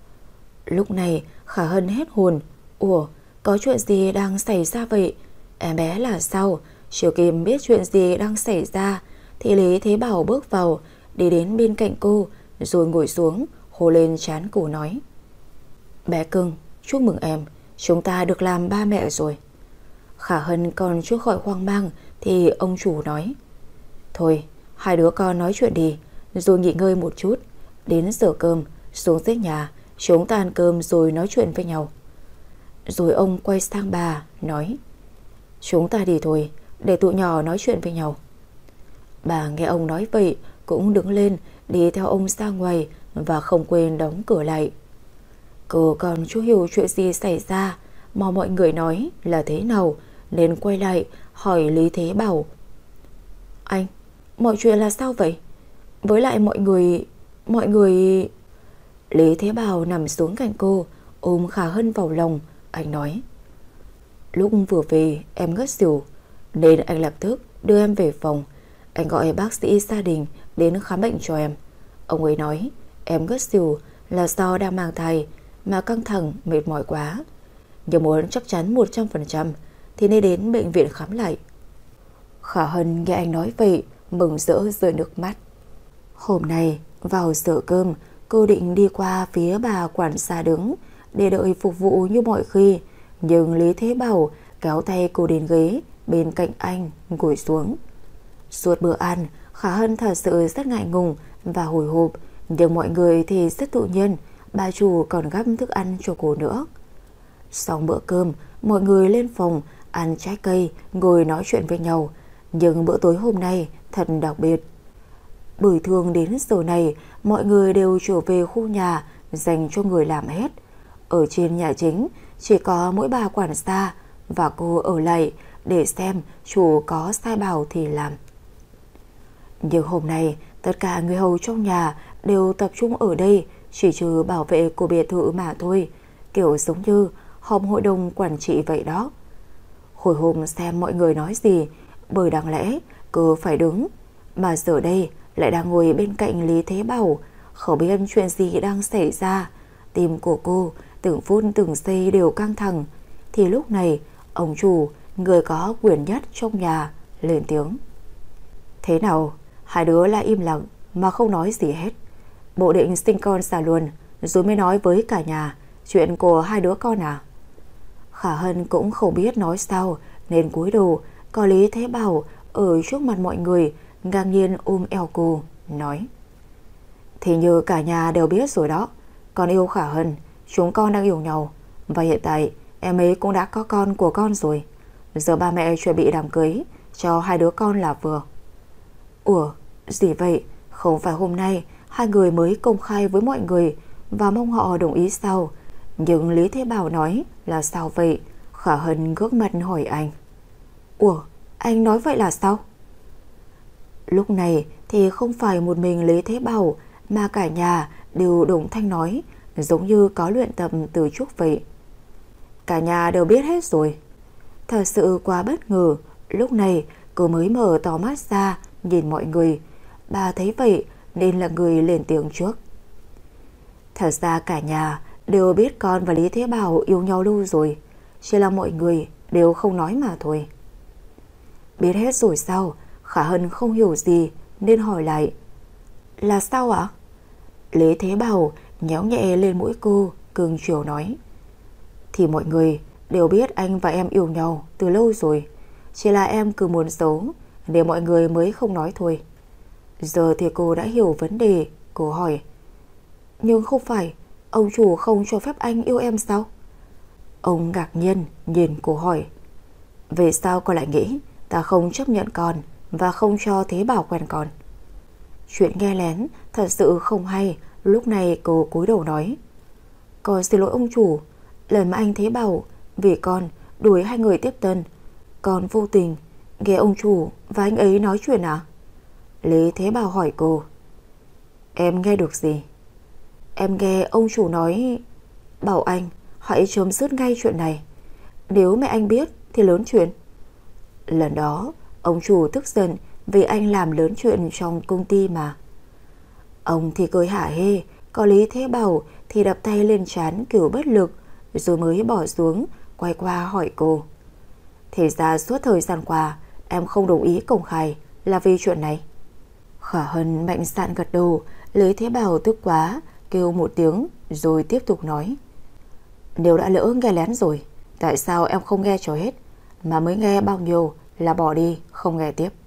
Lúc này Khả Hân hết hồn: Ủa, có chuyện gì đang xảy ra vậy? Em bé là sao? Chưa kịp biết chuyện gì đang xảy ra thì Lý Thế Bảo bước vào, đi đến bên cạnh cô rồi ngồi xuống, hôn lên trán cô nói: Bé cưng, chúc mừng em, chúng ta được làm ba mẹ rồi. Khả Hân còn chưa khỏi hoang mang thì ông chủ nói: Thôi, hai đứa con nói chuyện đi, rồi nghỉ ngơi một chút. Đến giờ cơm, xuống dưới nhà, chúng ta ăn cơm rồi nói chuyện với nhau. Rồi ông quay sang bà, nói: Chúng ta đi thôi, để tụi nhỏ nói chuyện với nhau. Bà nghe ông nói vậy cũng đứng lên đi theo ông ra ngoài và không quên đóng cửa lại. Cô còn chưa hiểu chuyện gì xảy ra mà mọi người nói là thế nào, nên quay lại hỏi Lý Thế Bảo: Anh, mọi chuyện là sao vậy? Với lại mọi người... Mọi người... Lý Thế Bảo nằm xuống cạnh cô, ôm Khả Hân vào lòng. Anh nói: Lúc vừa về em ngất xỉu, nên anh lập tức đưa em về phòng. Anh gọi bác sĩ gia đình đến khám bệnh cho em. Ông ấy nói em ngất xỉu là do đang mang thai mà căng thẳng mệt mỏi quá. Nhưng muốn chắc chắn một trăm phần trăm thì nên đến bệnh viện khám lại. Khả Hân nghe anh nói vậy mừng rỡ rơi nước mắt. Hôm nay vào giờ cơm, cô định đi qua phía bà quản gia đứng để đợi phục vụ như mọi khi, nhưng Lý Thế Bảo kéo tay cô đến ghế bên cạnh anh ngồi xuống. Suốt bữa ăn, Khả Hân thật sự rất ngại ngùng và hồi hộp, nhưng mọi người thì rất tự nhiên. Bà chủ còn gắp thức ăn cho cô nữa. Sau bữa cơm, mọi người lên phòng ăn trái cây, ngồi nói chuyện với nhau. Nhưng bữa tối hôm nay thật đặc biệt. Bởi thường đến giờ này, mọi người đều trở về khu nhà dành cho người làm hết. Ở trên nhà chính chỉ có mỗi bà quản gia và cô ở lại để xem chủ có sai bảo thì làm. Nhưng hôm nay tất cả người hầu trong nhà đều tập trung ở đây, chỉ trừ bảo vệ của biệt thự mà thôi, kiểu giống như họp hội đồng quản trị vậy đó. Hồi hôm xem mọi người nói gì, bởi đáng lẽ cứ phải đứng, mà giờ đây lại đang ngồi bên cạnh Lý Thế Bảo, không biết chuyện gì đang xảy ra. Tim của cô từng phút từng giây đều căng thẳng. Thì lúc này ông chủ, người có quyền nhất trong nhà, lên tiếng. Thế nào? Hai đứa lại im lặng mà không nói gì hết. Bộ định sinh con xa luôn rồi mới nói với cả nhà chuyện của hai đứa con à? Khả Hân cũng không biết nói sao nên cúi đầu. Có Lý Thế Bảo ở trước mặt mọi người ngang nhiên ôm eo cô, nói. Thì như cả nhà đều biết rồi đó. Con yêu Khả Hân, chúng con đang yêu nhau. Và hiện tại em ấy cũng đã có con của con rồi. Giờ ba mẹ chuẩn bị đám cưới cho hai đứa con là vừa. Ủa, gì vậy? Không phải hôm nay hai người mới công khai với mọi người và mong họ đồng ý sao? Nhưng Lý Thế Bảo nói là sao vậy? Khả Hân ngước mặt hỏi anh. Ủa, anh nói vậy là sao? Lúc này thì không phải một mình Lý Thế Bảo mà cả nhà đều đồng thanh nói, giống như có luyện tập từ trước vậy. Cả nhà đều biết hết rồi. Thật sự quá bất ngờ. Lúc này cô mới mở to mắt ra nhìn mọi người. Bà thấy vậy nên là người lên tiếng trước. Thật ra cả nhà đều biết con và Lý Thế Bảo yêu nhau lâu rồi, chỉ là mọi người đều không nói mà thôi. Biết hết rồi sao? Khả Hân không hiểu gì nên hỏi lại. Là sao ạ? Lý Thế Bảo nhéo nhẹ lên mũi cô, cưng chiều nói. Thì mọi người đều biết anh và em yêu nhau từ lâu rồi, chỉ là em cứ muốn giấu để mọi người mới không nói thôi. Giờ thì cô đã hiểu vấn đề. Cô hỏi. Nhưng không phải ông chủ không cho phép anh yêu em sao? Ông ngạc nhiên nhìn cô hỏi. Về sao con lại nghĩ ta không chấp nhận con và không cho Thế Bảo quen con? Chuyện nghe lén thật sự không hay. Lúc này cô cúi đầu nói. Con xin lỗi ông chủ. Lần mà anh Thế Bảo vì con đuổi hai người tiếp tân, con vô tình nghe ông chủ và anh ấy nói chuyện à? Lý Thế Bảo hỏi cô. Em nghe được gì? Em nghe ông chủ nói bảo anh hãy chấm dứt ngay chuyện này. Nếu mẹ anh biết thì lớn chuyện. Lần đó ông chủ tức giận vì anh làm lớn chuyện trong công ty mà. Ông thì cười hả hê, có Lý Thế Bảo thì đập tay lên trán kiểu bất lực, rồi mới bỏ xuống, quay qua hỏi cô. Thì ra suốt thời gian qua em không đồng ý công khai là vì chuyện này. Khả Hân mạnh dạn gật đầu. Lý Thế Bảo tức quá, kêu một tiếng rồi tiếp tục nói. Nếu đã lỡ nghe lén rồi, tại sao em không nghe cho hết, mà mới nghe bao nhiêu là bỏ đi không nghe tiếp?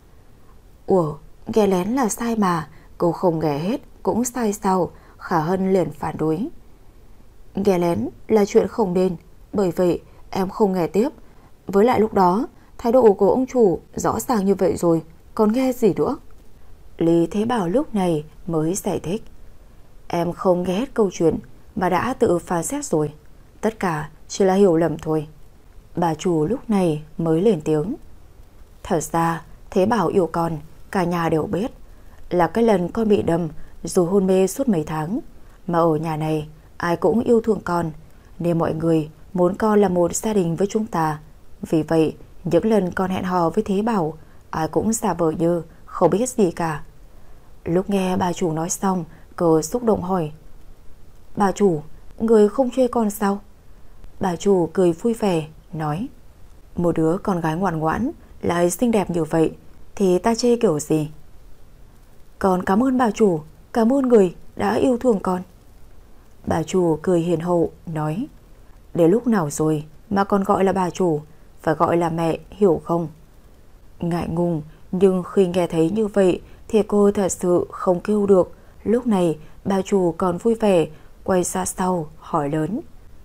Ủa, nghe lén là sai mà, cô không nghe hết cũng sai sao? Khả Hân liền phản đối. Nghe lén là chuyện không nên, bởi vậy em không nghe tiếp. Với lại lúc đó thái độ của ông chủ rõ ràng như vậy rồi, còn nghe gì nữa? Lý Thế Bảo lúc này mới giải thích. Em không nghe hết câu chuyện mà đã tự phán xét rồi. Tất cả chỉ là hiểu lầm thôi. Bà chủ lúc này mới lên tiếng. Thật ra Thế Bảo yêu con cả nhà đều biết. Là cái lần con bị đâm dù hôn mê suốt mấy tháng, mà ở nhà này ai cũng yêu thương con, nên mọi người muốn con là một gia đình với chúng ta. Vì vậy, những lần con hẹn hò với Thế Bảo, ai cũng giả vờ như không biết gì cả. Lúc nghe bà chủ nói xong, cô xúc động hỏi: Bà chủ, người không chê con sao? Bà chủ cười vui vẻ, nói: Một đứa con gái ngoan ngoãn lại xinh đẹp như vậy thì ta chê kiểu gì? Con cảm ơn bà chủ, cảm ơn người đã yêu thương con. Bà chủ cười hiền hậu, nói: Đến lúc nào rồi mà còn gọi là bà chủ, phải gọi là mẹ, hiểu không? Ngại ngùng, nhưng khi nghe thấy như vậy thì cô thật sự không kêu được. Lúc này bà chủ còn vui vẻ quay ra sau hỏi lớn: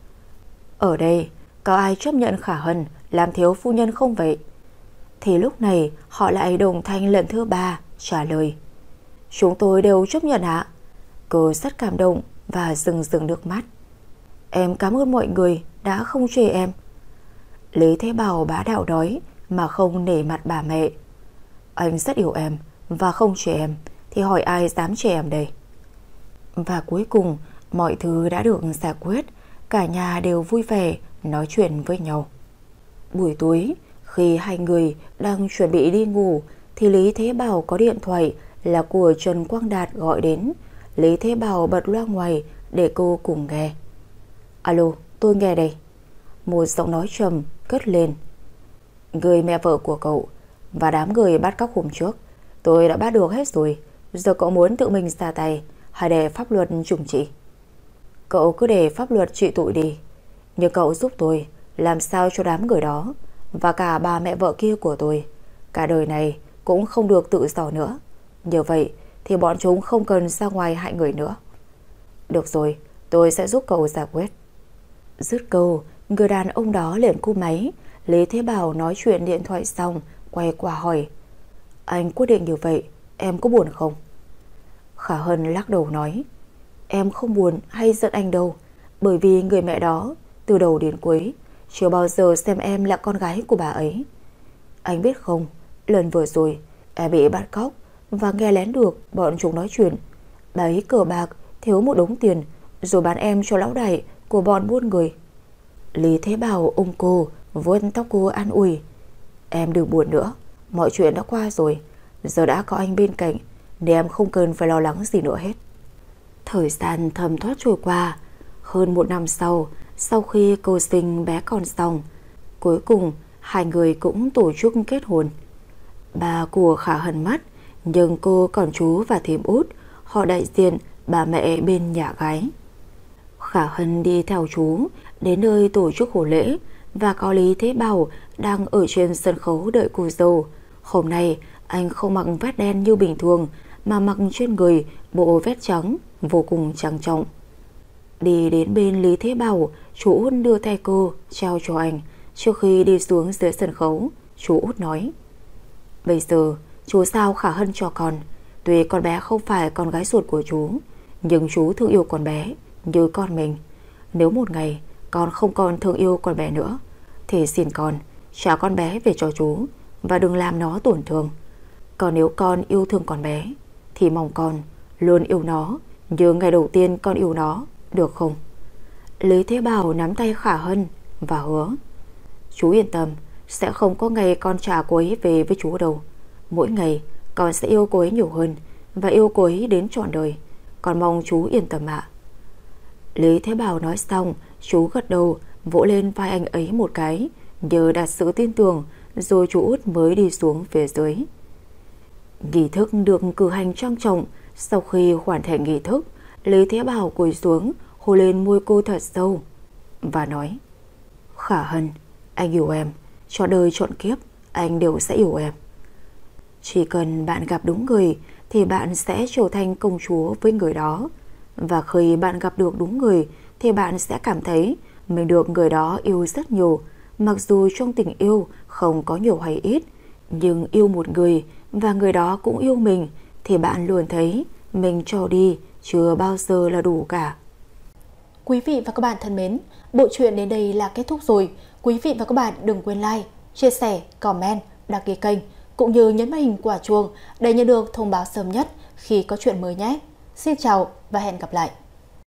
Ở đây có ai chấp nhận Khả Hân làm thiếu phu nhân không vậy? Thì lúc này họ lại đồng thanh lần thứ ba trả lời: Chúng tôi đều chấp nhận ạ. Cô rất cảm động và rưng rưng nước mắt. Em cảm ơn mọi người đã không chê em. Lý Thế Bảo bá đạo nói mà không nể mặt bà mẹ. Anh rất yêu em và không chê em thì hỏi ai dám chê em đây. Và cuối cùng mọi thứ đã được giải quyết. Cả nhà đều vui vẻ nói chuyện với nhau. Buổi tối, khi hai người đang chuẩn bị đi ngủ thì Lý Thế Bảo có điện thoại là của Trần Quang Đạt gọi đến. Lý Thế Bảo bật loa ngoài để cô cùng nghe. Alo, tôi nghe đây. Một giọng nói trầm cất lên. Người mẹ vợ của cậu và đám người bắt cóc hôm trước tôi đã bắt được hết rồi. Giờ cậu muốn tự mình ra tay hay để pháp luật trừng trị? Cậu cứ để pháp luật trị tội đi, nhưng cậu giúp tôi làm sao cho đám người đó và cả bà mẹ vợ kia của tôi cả đời này cũng không được tự do nữa. Như vậy thì bọn chúng không cần ra ngoài hại người nữa. Được rồi, tôi sẽ giúp cậu giải quyết. Dứt câu, người đàn ông đó liền cúp máy. Lý Thế Bảo nói chuyện điện thoại xong quay qua hỏi: Anh quyết định như vậy, em có buồn không? Khả Hân lắc đầu nói: Em không buồn hay giận anh đâu, bởi vì người mẹ đó từ đầu đến cuối chưa bao giờ xem em là con gái của bà ấy. Anh biết không, lần vừa rồi em bị bắt cóc và nghe lén được bọn chúng nói chuyện. Bà ấy cờ bạc thiếu một đống tiền rồi bán em cho lão đại của bọn buôn người. Lý Thế Bảo ôm cô, vuốt tóc cô an ủi: Em đừng buồn nữa, mọi chuyện đã qua rồi. Giờ đã có anh bên cạnh nên em không cần phải lo lắng gì nữa hết. Thời gian thấm thoát trôi qua. Hơn một năm sau, sau khi cô sinh bé con xong, cuối cùng hai người cũng tổ chức kết hôn. Bà của Khả Hân mất, nhưng cô còn chú và thím út, họ đại diện bà mẹ bên nhà gái. Khả Hân đi theo chú đến nơi tổ chức hôn lễ và có Lý Thế Bảo đang ở trên sân khấu đợi cô dâu. Hôm nay anh không mặc vest đen như bình thường mà mặc trên người bộ vest trắng vô cùng trang trọng. Đi đến bên Lý Thế Bảo, chú út đưa tay cô trao cho anh. Trước khi đi xuống dưới sân khấu, chú út nói: Bây giờ chú giao Khả Hân cho con. Tuy con bé không phải con gái ruột của chú, nhưng chú thương yêu con bé như con mình. Nếu một ngày con không còn thương yêu con bé nữa thì xin con trả con bé về cho chú và đừng làm nó tổn thương. Còn nếu con yêu thương con bé thì mong con luôn yêu nó như ngày đầu tiên con yêu nó, được không? Lý Thế Bảo nắm tay Khả Hân và hứa: Chú yên tâm, sẽ không có ngày con trả cô ấy về với chú đâu. Mỗi ngày con sẽ yêu cô ấy nhiều hơn và yêu cô ấy đến trọn đời. Con mong chú yên tâm ạ. Lý Thế Bảo nói xong, chú gật đầu, vỗ lên vai anh ấy một cái như đạt sự tin tưởng, rồi chú út mới đi xuống phía dưới. Nghi thức được cử hành trang trọng. Sau khi hoàn thành nghi thức, Lý Thế Bảo cúi xuống hôn lên môi cô thật sâu và nói: Khả Hân, anh yêu em, cho đời trọn kiếp anh đều sẽ yêu em. Chỉ cần bạn gặp đúng người thì bạn sẽ trở thành công chúa với người đó. Và khi bạn gặp được đúng người thì bạn sẽ cảm thấy mình được người đó yêu rất nhiều. Mặc dù trong tình yêu không có nhiều hay ít, nhưng yêu một người và người đó cũng yêu mình thì bạn luôn thấy mình cho đi chưa bao giờ là đủ cả. Quý vị và các bạn thân mến, bộ truyện đến đây là kết thúc rồi. Quý vị và các bạn đừng quên like, chia sẻ, comment, đăng ký kênh cũng như nhấn vào hình quả chuông để nhận được thông báo sớm nhất khi có chuyện mới nhé. Xin chào và hẹn gặp lại.